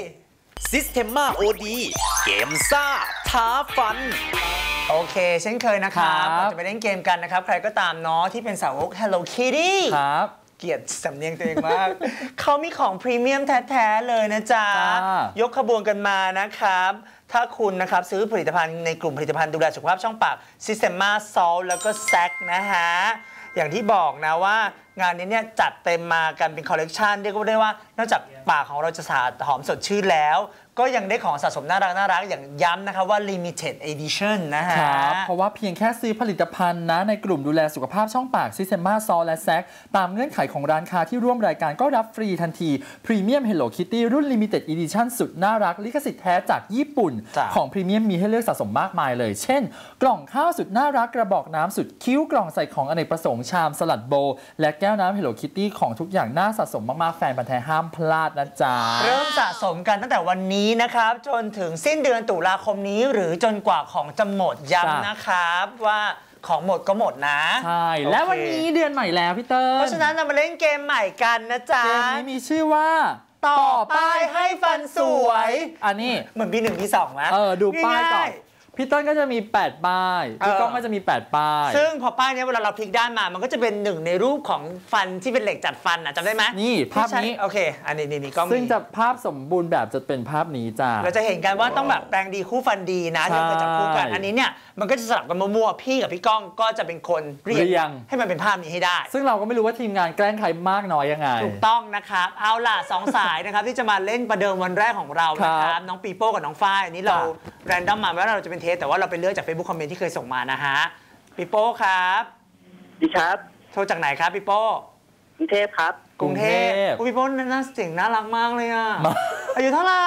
Systema OD เกมซ่าท้าฟันโอเคเช่นเคยนะครับเราจะไปเล่นเกมกันนะครับใครก็ตามเนาะที่เป็นสาวก Hello Kitty ครับเกลียดสำเนียงตัวเองมาก เขามีของพรีเมียมแท้ๆเลยนะจ๊ะยกขบวนกันมานะครับถ้าคุณนะครับซื้อผลิตภัณฑ์ในกลุ่มผลิตภัณฑ์ดูแลสุขภาพช่องปาก Systema Salt แล้วก็ Sac นะฮะอย่างที่บอกนะว่างานนี้เนี่ยจัดเต็มมากันเป็นคอลเลกชันเรียกว่าได้ว่านอกจากปากของเราจะสะอาดหอมสดชื่นแล้วก็ยังได้ของสะสมน่ารักอย่างย้ำนะคะว่า limited edition นะฮะเพราะว่าเพียงแค่ซื้อผลิตภัณฑ์นะในกลุ่มดูแลสุขภาพช่องปาก Systema Salt และ Sac ตามเงื่อนไขของร้านค้าที่ร่วมรายการก็รับฟรีทันที Premium Hello Kitty รุ่น limited edition สุดน่ารักลิขสิทธิ์แท้จากญี่ปุ่นของ Premium มีให้เลือกสะสมมากมายเลยเช่นกล่องข้าวสุดน่ารักกระบอกน้ำสุดคิ้วกล่องใส่ของอเนกประสงค์ชามสลัดโบและแก้วน้ำ Hello Kitty ของทุกอย่างน่าสะสมมากๆแฟนพันธุ์แท้ห้ามพลาดนะจ๊ะเริ่มสะสมกันตั้งแต่วันนี้นะครับจนถึงสิ้นเดือนตุลาคมนี้หรือจนกว่าของจะหมดย้ำนะครับว่าของหมดก็หมดนะใช่และวันนี้เดือนใหม่แล้วพี่เติ้ลเพราะฉะนั้นเรามาเล่นเกมใหม่กันนะจ๊ะเกมนี้มีชื่อว่าต่อป้ายให้ฟันสวยอันนี้เหมือนปี1ปี2นะดูป้ายก่อนพี่ต้นก็จะมี8ป้ายพี่ก้องก็จะมี8ป้ายซึ่งพอป้ายนี้เวลาเราพลิกด้านมามันก็จะเป็นหนึ่งในรูปของฟันที่เป็นเหล็กจัดฟันจำได้ไหมนี่ภาพนี้โอเคอันนี้ก็มีซึ่งจะภาพสมบูรณ์แบบจะเป็นภาพนี้จ้าเราจะเห็นกันว่าต้องแบบแปลงดีคู่ฟันดีนะที่เคยจับคู่กันอันนี้เนี่ยมันก็จะสลับกันมั่วๆพี่กับพี่ก้องก็จะเป็นคนเรียงให้มันเป็นภาพนี้ให้ได้ซึ่งเราก็ไม่รู้ว่าทีมงานแกล้งใครมากน้อยยังไงถูกต้องนะครับเอาล่ะ2 สายนะครับที่จะมาเล่นประเดิมวันแรกของเรานะครับน้องปีโป้กับน้องฝ้ายอันนี้เราแรนดอมมาไม่ว่าเราจะเป็นเทสแต่ว่าเราไปเลือกจาก Facebook คอมเมนต์ที่เคยส่งมานะฮะปีโป้ครับดีครับโทรจากไหนครับปีโป้กรุงเทพครับกรุงเทพปีโป้น่าเสียงน่ารักมากเลยอ่ะอายุเท่าไหร่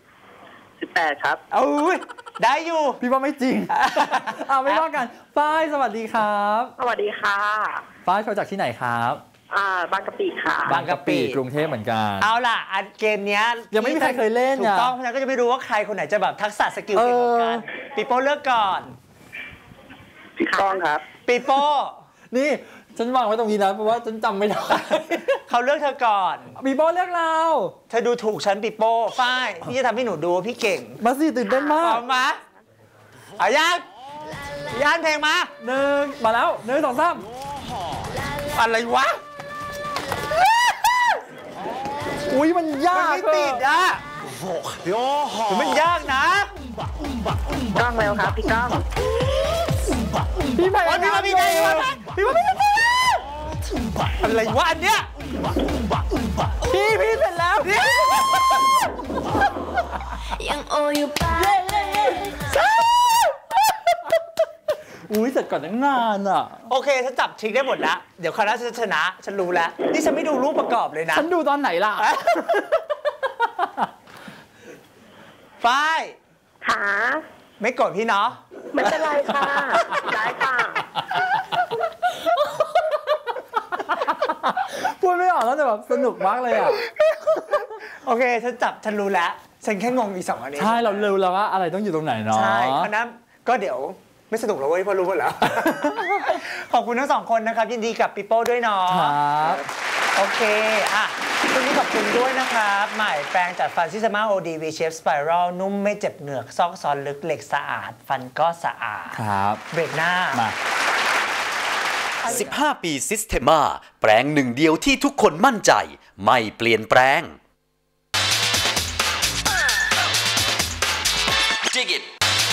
18ครับโอ้ยได้อยู่พี่ว่าไม่จริงไม่ว่ากันฝ้ายสวัสดีครับสวัสดีค่ะฝ้ายโทรจากที่ไหนครับบางกะปิค่ะบางกะปิกรุงเทพเหมือนกันเอาล่ะเกมนี้ยังไม่มีใครเคยเล่นถูกต้องเพราะฉะนั้นก็จะไม่รู้ว่าใครคนไหนจะแบบทักษะสกิลเก่งกว่ากันปีโป้เลือกก่อนพี่ก้องครับปีโป้นี่ฉันวางไว้ตรงนี้นะเพราะว่าฉันจำไม่ได้เขาเลือกเธอก่อนปีโป้เลือกเราเธอดูถูกฉันปีโป้ฝ้ายพี่จะทำให้หนูดูว่าพี่เก่งมาสิตื่นเต้นมากพร้อมไหมเอายังย่านเพลงมามาแล้ว1 2 3 อะไรวะอุ้ยมันยากไม่ติดอ่ะมันยากนะกล้องแล้วครับพี่ก้องพี่ไปพี่มาอะไรวะอันเนี้ยพี่เสร็จแล้วยังโออยู่ป่ะอุ้ยเสร็จก่อนตั้งนานอ่ะโอเคฉันจับทริคได้หมดแล้วเดี๋ยวคณะฉันชนะฉันรู้แล้วนี่ฉันไม่ดูรูปประกอบเลยนะฉันดูตอนไหนล่ะฝ้ายค่ะไม่โกรธพี่เนาะไม่เป็นไรค่ะได้ค่ะพูดไม่ออกแล้วแต่แบบสนุกมากเลยอ่ะโอเคฉันรู้แล้วฉันแค่งงอีก2 อันนี้ใช่เรารู้แล้วว่าอะไรต้องอยู่ตรงไหนเนาะใช่คณะก็เดี๋ยวไม่สนุกแล้วเว้ยเพราะรู้หมดแล้ว ขอบคุณทั้ง2 คนนะครับยินดีกับปีโป้ด้วยเนาะครับโอเคอ่ะช่วงนี้ขอบคุณด้วยนะครับใหม่แปรงจัดฟันซิสมา ODV Shape Spiral นุ่มไม่เจ็บเหงือกซอกซอนลึกเหล็กสะอาดฟันก็สะอาดครับเบรกหน้ามา 15 ปีซิสเทมาแปรงหนึ่งเดียวที่ทุกคนมั่นใจไม่เปลี่ยนแปลง Dig it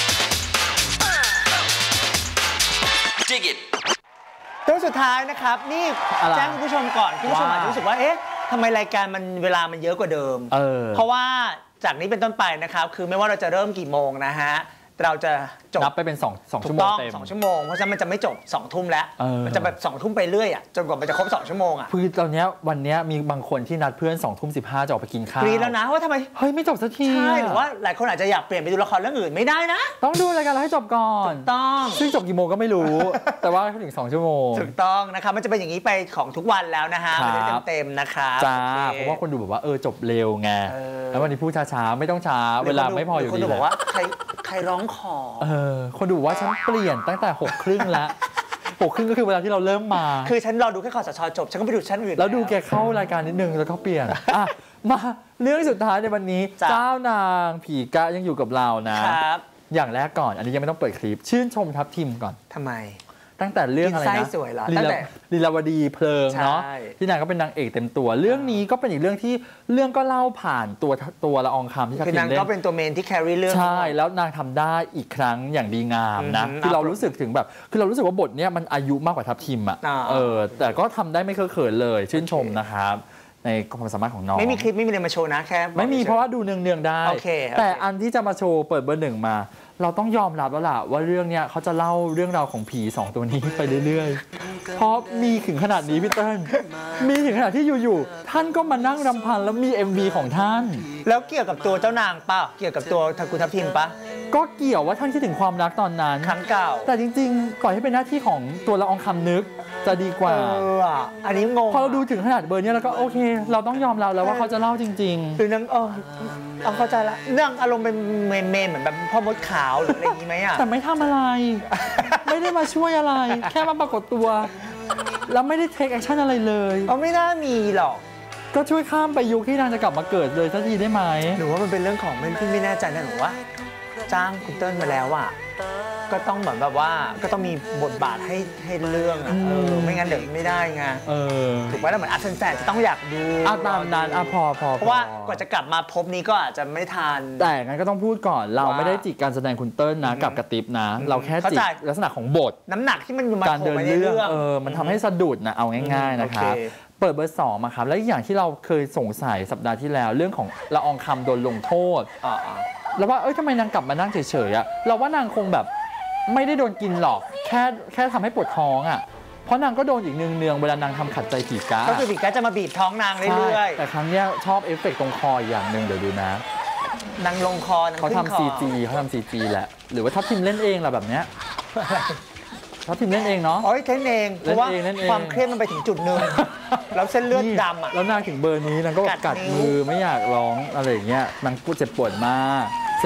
Dig it ตัวสุดท้ายนะครับนี่แจ้งคุณผู้ชมก่อนคุณผู้ชมอาจจะรู้สึกว่าเอ๊ะทำไมรายการมันเวลามันเยอะกว่าเดิมเพราะว่าจากนี้เป็นต้นไปนะครับคือไม่ว่าเราจะเริ่มกี่โมงนะฮะเราจะจบนับไปเป็น2 ชั่วโมงเต็ม 2 ชั่วโมงเพราะฉะนั้นมันจะไม่จบ2 ทุ่มแล้วมันจะแบบ2 ทุ่มไปเรื่อยอ่ะจนกว่ามันจะครบ2 ชั่วโมงอ่ะคือตอนนี้วันนี้มีบางคนที่นัดเพื่อน2 ทุ่ม 15จะออกไปกินข้าวกรี๊ดแล้วนะว่าทำไมเฮ้ยไม่จบสักทีใช่หรือว่าหลายคนอาจจะอยากเปลี่ยนไปดูละครเรื่องอื่นไม่ได้นะต้องดูรายการเราให้จบก่อนต้องซึ่งจบกี่โมงก็ไม่รู้แต่ว่าถึง2 ชั่วโมงถูกต้องนะครับมันจะเป็นอย่างนี้ไปของทุกวันแล้วนะฮะมันจะเต็มๆนะครับจ้าเพราะว่าคนดูแบบว่าจบเร็วไงแล้ววันนี้พูดช้าๆไม่ต้องช้าเวลาไม่พออยู่ดีคนดูบอกว่าใครร้องขอคนดูว่าฉันเปลี่ยนตั้งแต่6 ครึ่งแล้ว6 ครึ่งก็คือเวลาที่เราเริ่มมาคือฉันรอดูแค่คสช.จบฉันก็ไปดูชั้นอื่นแล้วดูแกเข้ารายการนิดนึงแล้วก็เปลี่ยนมาเรื่องสุดท้ายในวันนี้เจ้านางผีกะยังอยู่กับเรานะครับอย่างแรกก่อนอันนี้ยังไม่ต้องเปิดคลิปชื่นชมทัพทีมก่อนทำไมตั้งแต่เรื่องอะไรนะลีลาวดีเพลิงเนาะที่นางก็เป็นนางเอกเต็มตัวเรื่องนี้ก็เป็นอีกเรื่องที่เรื่องก็เล่าผ่านตัวละอองคำที่ทัพทีมเล่นนางก็เป็นตัวเมนที่แครี่เรื่องใช่แล้วนางทำได้อีกครั้งอย่างดีงามนะคือเรารู้สึกถึงแบบคือเรารู้สึกว่าบทเนี้ยมันอายุมากกว่าทัพทีมอ่ะแต่ก็ทำได้ไม่เคอะเขินเลยชื่นชมนะครับในความสามารถของน้องไม่มีคลิปไม่มีอะไรมาโชว์นะแค่ไม่มีเพราะว่าดูเนืองๆได้แต่อันที่จะมาโชว์เปิดเบอร์ 1มาเราต้องยอมรับแล้วล่ะว่าเรื่องเนี้ยเขาจะเล่าเรื่องราวของผี2 ตัวนี้ไปเรื่อยๆเพราะมีถึงขนาดนี้พี่เติ้ลมีถึงขนาดที่อยู่ๆท่านก็มานั่งรำพันแล้วมี MV ของท่านแล้วเกี่ยวกับตัวเจ้านางป่ะเกี่ยวกับตัวทัพทิมป่ะก็เกี่ยวว่าท่านคิดถึงความรักตอนนั้นครั้งเก่าแต่จริงๆปล่อยให้เป็นหน้าที่ของตัวละอองคำนึกจะดีกว่าอันนี้งงพอเราดูถึงขนาดเบอร์นี้แล้วก็โอเคเราต้องยอมรับแล้วว่าเขาจะเล่าจริงๆคือนางเอาเข้าใจละเรื่องอารมณ์เป็นเมนเหมือนแบบพ่อมดขาวหรืออะไรอย่างนี้ไหมอ่ะแต่ไม่ทำอะไรไม่ได้มาช่วยอะไรแค่มาปรากฏตัวแล้วไม่ได้เทคแอคชั่นอะไรเลยไม่น่ามีหรอกก็ช่วยข้ามไปยุคที่นางจะกลับมาเกิดเลยสักทีได้ไหมหรือว่ามันเป็นเรื่องของพี่ไม่แน่ใจนะหนูว่าจ้างคุณเติ้ลมาแล้วอ่ะก็ต้องเหมือนแบบว่าก็ต้องมีบทบาทให้เรื่องไม่งั้นเดี๋ยวไม่ได้ไงถูกไหมแล้วเหมือนแฟนจะต้องอยากดูตามนั้นพอเพราะว่ากว่าจะกลับมาพบนี้ก็อาจจะไม่ทันแต่งั้นก็ต้องพูดก่อนเราไม่ได้จิกการแสดงคุณเติ้ลนะกับกระติบนะเราแค่จิกลักษณะของบทน้ำหนักที่มันมาการเดินเรื่องมันทำให้สะดุดนะเอาง่ายๆนะครับเปิดเบอร์ 2มาครับแล้วอย่างที่เราเคยสงสัยสัปดาห์ที่แล้วเรื่องของละอองคำโดนลงโทษแล้วว่าทำไมนางกลับมานั่งเฉยๆอะเราว่านางคงแบบไม่ได้โดนกินหรอกแค่ทำให้ปวดท้องอ่ะเพราะนางก็โดนอีกเนืองๆเวลานางทำขัดใจผีกะก็คือผีกะจะมาบีบท้องนางเรื่อยๆแต่ครั้งนี้ชอบเอฟเฟกต์ตรงคออย่างหนึ่งเดี๋ยวดูนะนางลงคอเขาทำ CG แหละหรือว่าทัพทิมเล่นเองล่ะแบบเนี้ยทัพทิมเล่นเองเนาะเล่นเองเพราะว่าความเครียดมันไปถึงจุดนึงแล้วเส้นเลือดดำอ่ะแล้วนางถึงเบอร์นี้นางก็กัดมือไม่อยากร้องอะไรอย่างเงี้ยนางเจ็บปวดมาก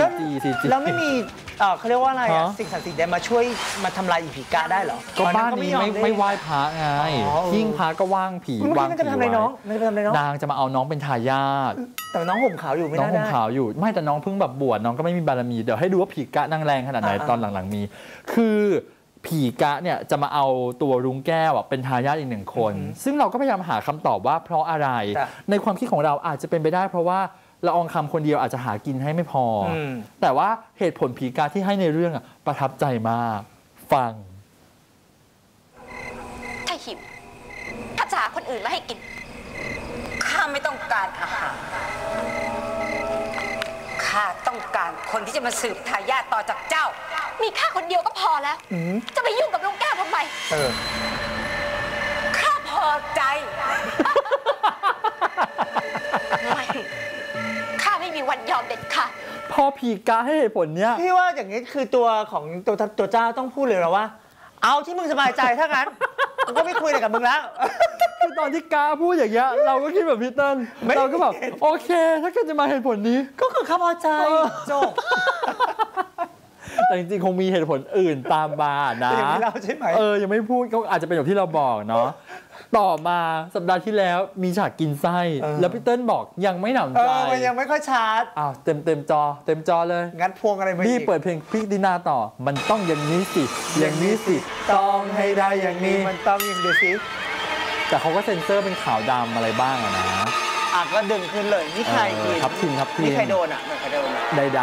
CG แล้วไม่มีเขาเรียกว่าอะไรสิ่งศักดิ์สิทธิ์มาช่วยมาทำลายผีกะได้เหรอก็บ้านนี้ไม่ไหว้พระไงหิ้งพระก็ว่างผีวางผีไว้นางจะมาเอาน้องเป็นทายาทแต่น้องห่มขาวอยู่ไม่ได้น้องห่มขาวอยู่ไม่แต่น้องเพิ่งแบบบวชน้องก็ไม่มีบารมีเดี๋ยวให้ดูว่าผีกะนางแรงขนาดไหนตอนหลังๆมีคือผีกะเนี่ยจะมาเอาตัวรุ้งแก้วเป็นทายาทอีก1 คน ซึ่งเราก็พยายามหาคำตอบว่าเพราะอะไรในความคิดของเราอาจจะเป็นไปได้เพราะว่าละอองคำคนเดียวอาจจะหากินให้ไม่พอแต่ว่าเหตุผลผีกะที่ให้ในเรื่องประทับใจมากฟังถ้าหิวถ้าจะหาคนอื่นมาให้กินข้าไม่ต้องการอาหารข้าต้องการคนที่จะมาสืบทายาทต่อจากเจ้ามีข้าคนเดียวก็พอแล้วจะไปยุ่งกับลุงแก้วทำไมข้าพอใจไม่ข้าไม่มีวันยอมเด็ดขาดพอผีกะให้เหตุผลเนี้ยพี่ว่าอย่างนี้คือตัวของตัวเจ้าต้องพูดเลยหรอว่าเอาที่มึงสบายใจถ้างั้นกูก็ไม่คุยอะไรกับมึงแล้วคือตอนที่กาพูดอย่างเงี้ยเราก็คิดแบบพี่เติ้ลเราก็แบบโอเคถ้าเกิดจะมาเหตุผลนี้ก็คือข้าพอใจจบแต่จริงๆคงมีเหตุผลอื่นตามมานะยังไม่เล่าใช่ไหมยังไม่พูดก็อาจจะเป็นอย่างที่เราบอกเนาะต่อมาสัปดาห์ที่แล้วมีฉากกินไส้แล้วพี่เติ้ลบอกยังไม่หนำใจมันยังไม่ค่อยชัดเต็มจอเลยงัดพวงอะไรมาพี่เปิดเพลงพี่ดินาต่อมันต้องอย่างนี้สิอย่างนี้สิต้องให้ได้อย่างนี้มันต้องอย่างเดียวสิแต่เขาก็เซ็นเซอร์เป็นขาวดำอะไรบ้างนะก็ดึงขึ้นเลยนี่ใครกินครับทีมนี่ใครโดนเหมือนใครโดนใด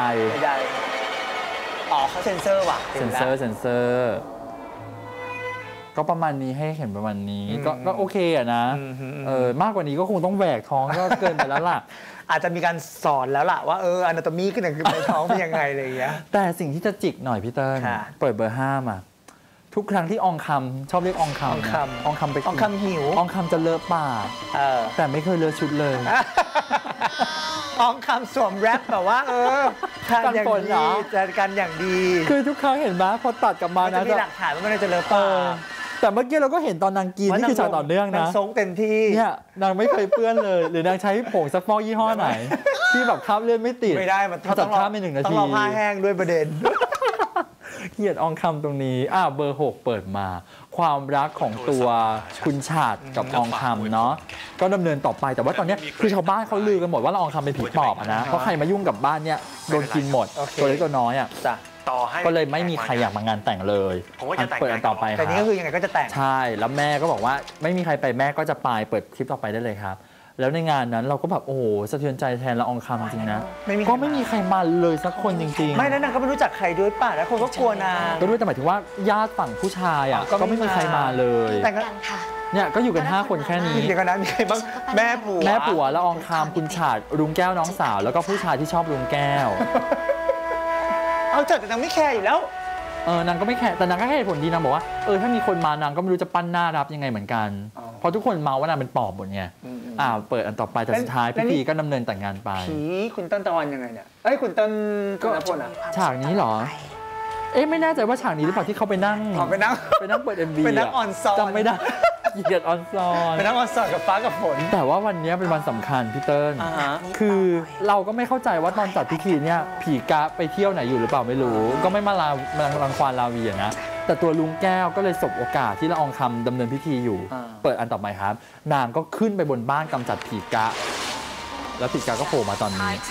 เขาเซ็นเซอร์ว่ะเซ็นเซอร์ก็ประมาณนี้ให้เห็นประมาณนี้ก็โอเคนะมากกว่านี้ก็คงต้องแหวกท้องก็เกินไปแล้วล่ะอาจจะมีการสอนแล้วล่ะว่าอนาโตมีขึ้นในท้องเป็นยังไงอะไรอย่างเงี้ยแต่สิ่งที่จะจิกหน่อยพี่เติ้ลเปิดเบอร์5มาทุกครั้งที่อองคำชอบเรียกอองคำอองคำไปอองคำหิวอองคำจะเลอะปากแต่ไม่เคยเลอะชุดเลยอองคำสวมแรปแบบว่ากันอย่างดีจัดการอย่างดีคือทุกครั้งเห็นไหมพอตัดกลับมานะจะมีหลักฐานว่ามันจะเลอะปากแต่เมื่อกี้เราก็เห็นตอนนางกินนี่คือฉากต่อเนื่องนะนางซงเต็มที่เนี่ยนางไม่เคยเปื้อนเลยหรือนางใช้ผงซักฟอกยี่ห้อไหนที่แบบคราบเลือดไม่ติดไม่ได้มันตัดคราบไป1 นาทีต้องรอผ้าแห้งด้วยประเด็นเกียรติอองคำตรงนี้เบอร์6เปิดมาความรักของตัวคุณฉาดกับอองคำเนาะก็ดำเนินต่อไปแต่ว่าตอนนี้คือชาวบ้านเขาลือกันหมดว่าอองคำเป็นผีปอบนะเพราะใครมายุ่งกับบ้านเนี่ยโดนกินหมดตัวเล็กตัวน้อยก็เลยไม่มีใครอยากมางานแต่งเลยเปิดต่อไปแต่นี้ก็คือยังไงก็จะแต่งใช่แล้วแม่ก็บอกว่าไม่มีใครไปแม่ก็จะไปเปิดคลิปต่อไปได้เลยครับแล้วในงานนั้นเราก็แบบโอ้โหสะเทือนใจแทนละอองคำจริงนะก็ไม่มีใครมาเลยสักคนจริงๆไม่แล้วนางก็ไม่รู้จักใครด้วยป่ะแล้วคนก็กลัวนางก็ด้วยแต่หมายถึงว่าญาติฝั่งผู้ชายก็ไม่มีใครมาเลยแต่ก็เนี่ยก็อยู่กัน5 คนแค่นี้เดี๋ยวกันนะมีใครบ้างแม่ผัวละอองคำคุณฉาดรุ้งแก้วน้องสาวแล้วก็ผู้ชายที่ชอบรุ้งแก้วเอาแต่นางไม่แคร์อยู่แล้วนางก็ไม่แคร์แต่นางก็ให้ผลดีนางบอกว่าถ้ามีคนมานางก็ไม่รู้จะปั้นหน้ารับยังไงเหมือนกันเพราะทุกคนเมาว่านางเป็นปอบหมดไงเปิดอันต่อไปแต่สุดท้ายพิธีก็ดำเนินแต่งงานไปคุณต้นตะวันยังไงเนี่ยคุณต้นก็ฉากนี้เหรอไม่แน่ใจว่าฉากนี้หรือเปล่าที่เขาไปนั่งเปิด MV ไปนั่งออนซอนจำไม่ได้เกียรติออนซอนไปนั่งออนซอนกับฟ้ากับฝนแต่ว่าวันนี้เป็นวันสำคัญพี่เติ้ลคือเราก็ไม่เข้าใจว่าตอนจัดพิธีเนี่ยผีกะไปเที่ยวไหนอยู่หรือเปล่าไม่รู้ก็ไม่มารังควานลาวีนะแต่ตัวลุงแก้วก็เลยสบโอกาสที่ละอองคำดำเนินพิธีอยู่เปิดอันต่อไปครับนางก็ขึ้นไปบนบ้านกำจัดผีกะแล้วผีกะก็โผล่มาตอนนี้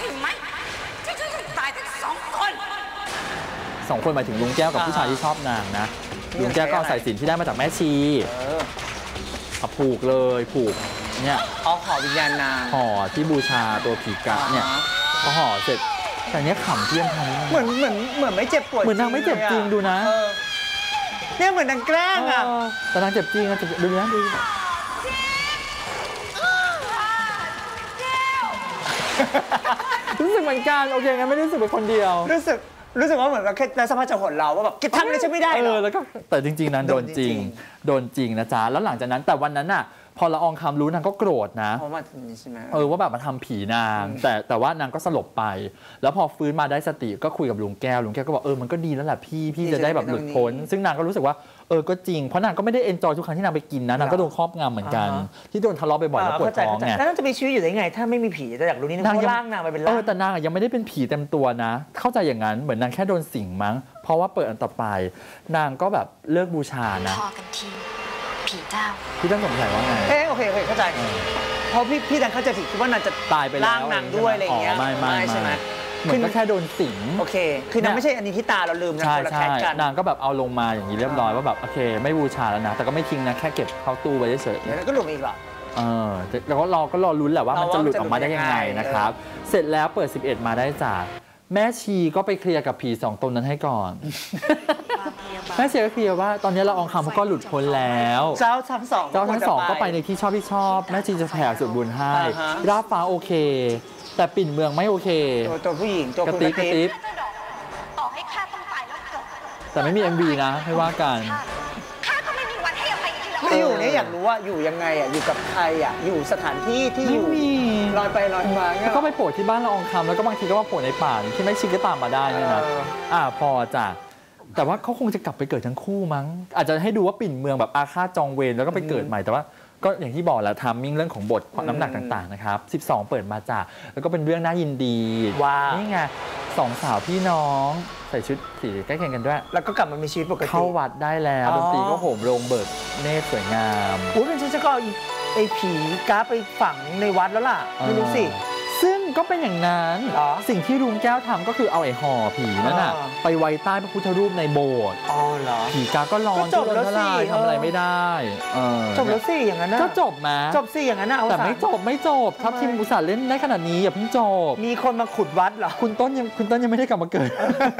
2 คนหมายถึงลุงแก้วกับผู้ชายที่ชอบนางนะลุงแก้วก็ใส่สินที่ได้มาจากแม่ชีผูกเลยผูกเนี่ยห่อวิญญาณนางห่อที่บูชาตัวผีกะเนี่ยพอห่อเสร็จแต่เนี้ยขำเที่ยงทันเหมือนไม่เจ็บปวดเหมือนนางไม่เจ็บจริงดูนะเนี่ยเหมือนนางแกล้งแต่นางเจ็บจริงนะดูนะดูรู้สึกเหมือนกันโอเคงั้นไม่รู้สึกเป็นคนเดียวรู้สึกว่าเหมือนกับแค่ในสภาพจะหดเราว่าแบบทำอะไรฉันไม่ได้แล้วก็แต่จริงๆนั้นโดนจริงนะจ๊ะแล้วหลังจากนั้นแต่วันนั้นน่ะพอละอองคำรู้นางก็โกรธนะว่าแบบมาทำผีนางแต่ว่านางก็สลบไปแล้วพอฟื้นมาได้สติก็คุยกับลุงแก้วก็บอกมันก็ดีแล้วแหละพี่จะได้แบบหลุดพ้นซึ่งนางก็รู้สึกว่าก็จริงเพราะนางก็ไม่ได้เอนจอยทุกครั้งที่นางไปกินนะนางก็โดนครอบงำเหมือนกันที่โดนทะเลาะบ่อยๆแล้วปวดท้องไงแล้วนางจะมีชีวิตอยู่ได้ไงถ้าไม่มีผีแต่อยากรู้นี่นางร่างนางไปเป็นร่างแต่นางยังไม่ได้เป็นผีเต็มตัวนะเข้าใจอย่างนั้นเหมือนนางแค่โดนสิงมั้งเพราะว่าเปิดอันต่อไปนางก็แบบเลิกบูชานะผีเจ้าพี่ต้องสงสัยว่าไงโอเคเข้าใจเพราะพี่ดันเข้าใจผิดคิดว่านางจะตายไปแล้วร่างนางด้วยอะไรอย่างเงี้ยไม่ใช่ไหมเหมือนก็แค่โดนสิงโอเคคือนางไม่ใช่อันนี้ที่ตาเราลืมนะคนละแคทกันนางก็แบบเอาลงมาอย่างนี้เรียบร้อยว่าแบบโอเคไม่บูชาแล้วนะแต่ก็ไม่ทิ้งนะแค่เก็บเข้าตู้ไว้เฉยๆแล้วก็หลุดอีกเหรอแล้วก็รอลุ้นแหละว่ามันจะหลุดออกมาได้ยังไงนะครับเสร็จแล้วเปิด11มาได้จากแม่ชีก็ไปเคลียร์กับผี2ตนนั้นให้ก่อนแม่ชีก็เคลียร์ว่าตอนนี้ละอองคำเขาก็หลุดพ้นแล้วเจ้าทั้งสองก็ไปในที่ชอบแม่ชีจะแผ่ส่วนบุญให้ราบฟ้าโอเคแต่ปิ่นเมืองไม่โอเคตัวผู้หญิงตัวกระติ๊บต่อให้ข้าต้องตายแล้วเกิดแต่ไม่มี MV นะให้ว่ากันข้าก็ไม่มีวันให้อภัยอีกแล้วไม่อยู่เนี่ยอยากรู้ว่าอยู่ยังไงอ่ะอยู่กับใครอ่ะอยู่สถานที่ที่อยู่ลอยไปลอยมาแล้วก็ไปโผล่ที่บ้านละอองคำแล้วก็บางทีก็มาโผล่ในป่าที่ไม่ชิงก็ตามมาได้นี่นะพอจ้ะแต่ว่าเขาคงจะกลับไปเกิดทั้งคู่มั้งอาจจะให้ดูว่าปิ่นเมืองแบบอาฆาตจองเวรแล้วก็ไปเกิดใหม่แต่ว่าก็อย่างที่บอกแหละทามมิ่งเรื่องของบทความน้ำหนักต่างๆนะครับ12เปิดมาจากแล้วก็เป็นเรื่องน่ายินดีนี่ไง2 สาวพี่น้องใส่ชุดสีใกล้เคียงกันด้วยแล้วก็กลับมามีชีวิตปกติเข้าวัดได้แล้วดนตรีก็โหมโรงเบิกเนตรสวยงามเป็นฉันจะก็ไอ้ผีกาไปฝังในวัดแล้วล่ะไม่รู้สิซึ่งก็เป็นอย่างนั้นสิ่งที่ลุงแก้วทำก็คือเอาไอ้ห่อผีนั่นน่ะไปไว้ใต้พระพุทธรูปในโบสถ์ผีกาก็ร้อนจบแล้วสิทำอะไรไม่ได้จบแล้วสิอย่างนั้นก็จบมาจบสิอย่างนั้นแต่ไม่จบทัพทีมอุตส่าห์เล่นได้ขนาดนี้อย่าเพิ่งจบมีคนมาขุดวัดเหรอคุณต้นยังไม่ได้กลับมาเกิด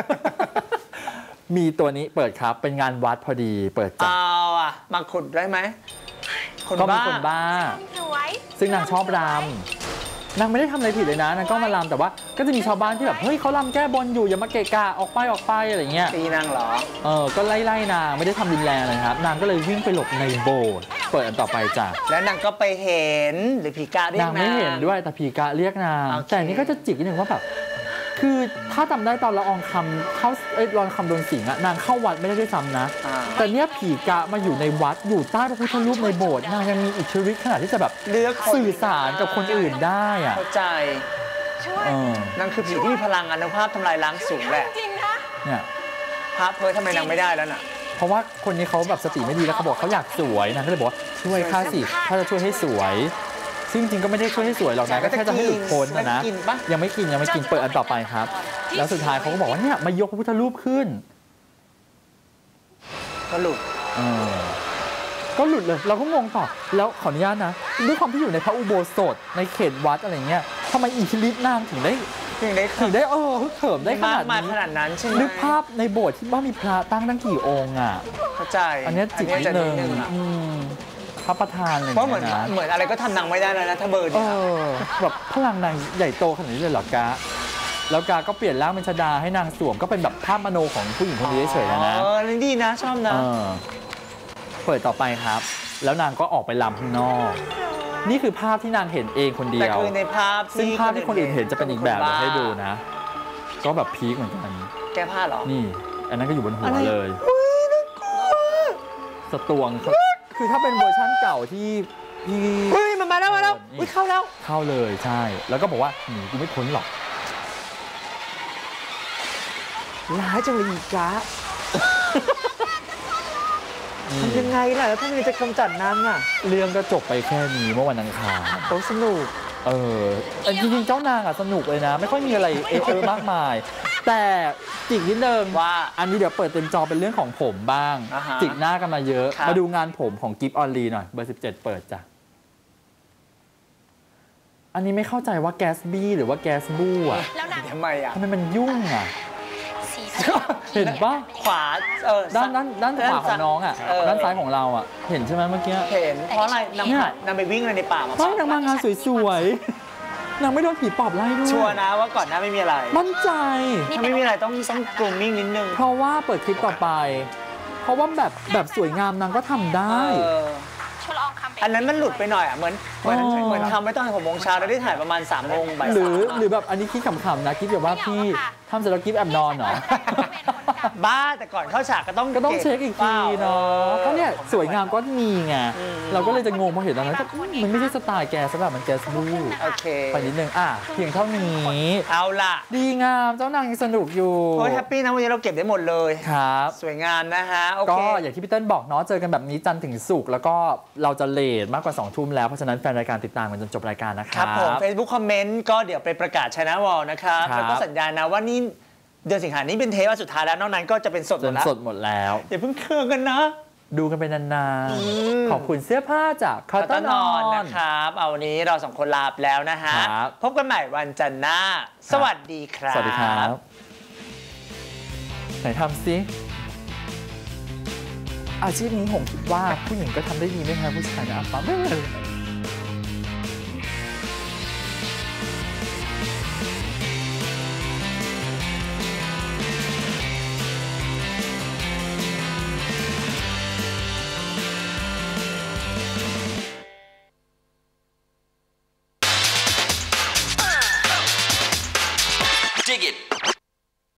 มีตัวนี้เปิดครับเป็นงานวัดพอดีเปิดจับมาขุดได้ไหมก็มีคนบ้าซึ่งนางชอบรำนางไม่ได้ทำอะไรผิดเลยนะนางก็มาลำแต่ว่าก็จะมีชาวบ้านที่แบบเฮ้ยเขาลำแก้บนอยู่อย่ามาเกะกะออกไปอะไรเงี้ยตีนางเหรอก็ไล่นางไม่ได้ทำรุนแรงเลยครับนางก็เลยวิ่งไปหลบในโบสถ์เปิดอันต่อไปจ้ะแล้วนางก็ไปเห็นหรือผีกาเรียกนางไม่เห็นด้วยแต่ผีกาเรียกนางแต่นี่ก็จะจิกนิดนึงว่าแบบคือถ้าจำได้ตอนละอองคำเข้าละอองคำโดนสิงนางเข้าวัดไม่ได้ด้วยซ้ำนะแต่เนี้ยผีกะมาอยู่ในวัดอยู่ใต้พระพุทธรูปในโบสถ์นางยังมีอิทธิฤทธิ์ขนาดที่จะแบบสื่อสารกับคนอื่นได้อะเข้าใจนางคือผีที่มีพลังอานุภาพทำลายล้างสูงแหละเนี่ยพระเพอทำไมนางไม่ได้แล้วน่ะเพราะว่าคนนี้เขาแบบสติไม่ดีแล้วเขาบอกเขาอยากสวยนางก็เลยบอกว่าช่วยข้าสิถ้าจะช่วยให้สวยซึ่งจริงก็ไม่ได้ช่วยให้สวยหรอกนะก็แค่จะให้หลุดพ้นนะยังไม่กินเปิดอันต่อไปครับแล้วสุดท้ายเขาก็บอกว่าเนี่ยมายกพระพุทธรูปขึ้นก็หลุดเลยเราก็งงต่อแล้วขออนุญาตนะด้วยความที่อยู่ในพระอุโบสถในเขตวัดอะไรเงี้ยทำไมอิทธิฤทธิ์นางถึงได้ฮึกเหิมได้ขนาดนั้นใช่ไหมนึกภาพในโบสถ์ที่ว่ามีพระตั้งกี่องค์อ่ะเข้าใจอันนี้จิตนิดนึงพระประธานอะไรเพราะเหมือนอะไรก็ทำนางไม่ได้แล้วนะถ้าเบอร์เนี่ยแบบพลังนางใหญ่โตขนาดนี้เลยหรอกะแล้วกาก็เปลี่ยนร่างเป็นชฎาให้นางสวมก็เป็นแบบภาพมโนของผู้หญิงคนนี้เฉยๆนะนี่ดีนะชอบนะเปิดต่อไปครับแล้วนางก็ออกไปรำข้างนอกนี่คือภาพที่นางเห็นเองคนเดียวแต่คือในภาพซึ่งภาพที่คนอื่นเห็นจะเป็นอีกแบบเดี๋ยวให้ดูนะก็แบบพีคเหมือนกันแก้ผ้าหรอนี่อันนั้นก็อยู่บนหัวเลยสตวงคือถ้าเป็นเวอร์ชั่นเก่าที่พี่มันมาแล้วเข้าเลยใช่แล้วก็บอกว่ากูไม่พ้นหรอกร้ายจังเลยอีกะทำยังไงล่ะแล้วถ้ามันจะกำจัดนางอ่ะเรื่องก็จบไปแค่นี้เมื่อวันอังคารสนุกจริงๆเจ้านางสนุกเลยนะไม่ค่อยมีอะไรมากมายแต่จิกนิดนึงว่าอันนี้เดี๋ยวเปิดเต็มจอเป็นเรื่องของผมบ้างจิกหน้ากันมาเยอะมาดูงานผมของกิฟต์ออนลีหน่อยเบอร์17เปิดจ้ะอันนี้ไม่เข้าใจว่าแก๊สบี้หรือว่าแก๊สบู้อะทำไมมันยุ่งอะเห็นปะขวาด้านขวาของน้องอ่ะด้านซ้ายของเราอ่ะเห็นใช่ไหมเมื่อกี้เห็นเพราะอะไรนางไปวิ่งอะไรในป่ามานางมางานสวยๆนางไม่โดนผีปอบไล่ด้วยชัวร์นะว่าก่อนหน้าไม่มีอะไรมั่นใจถ้าไม่มีอะไรต้องกลุ่มมิ่งนิดนึงเพราะว่าเปิดคลิปต่อไปเพราะว่าแบบสวยงามนางก็ทำได้อันนั้นมันหลุดไปหน่อยอ่ะเหมือนทำไม่ต้องให้6 โมงเช้าแล้วได้ถ่ายประมาณ3 โมงบ่ายหรือแบบอันนี้คิดขำๆนะคิดแบบว่าพี่ทำเสร็จแล้วกิฟแอบนอนเหรอบ้าแต่ก่อนเข้าฉากก็ต้องเช็คอีกทีเนาะก็เนี่ยสวยงามก็มีไงเราก็เลยจะงงพอเห็นตอนนั้นก็มันไม่ใช่สไตล์แกซะแบบมันแกสบู่โอเคไปนิดนึงเพียงเท่านี้เอาล่ะดีงามเจ้านางยังสนุกอยู่โอ้ยแฮปปี้นะวันนี้เราเก็บได้หมดเลยครับสวยงามนะฮะโอเคก็อย่างที่พี่เติ้ลบอกเนาะเจอกันแบบนี้จันทร์ถึงศุกร์แล้วก็เราจะเลทมากกว่า2 ทุ่มแล้วเพราะฉะนั้นแฟนรายการติดตามกันจนจบรายการนะครับผม Facebook คอมเมนต์ก็เดี๋ยวไปประกาศ China Wall นะครับแล้วก็สัญญานะว่านี่เดือนสิงหานี้เป็นเทปสุดท้ายแล้วนอกนั้นก็จะเป็นสดหมดแล้วสดหมดแล้วอย่าเพิ่งเครื่องกันนะดูกันไปนานๆขอบคุณเสื้อผ้าจากคอตตอนนะครับเอาวันนี้เรา2 คนลาไปแล้วนะฮะพบกันใหม่วันจันทร์หน้าสวัสดีครับสวัสดีครับไหนทำซิอาชีพนี้ผมคิดว่าผู้หญิงก็ทำได้ดีไม่แพ้ผู้ชายนะปั๊ม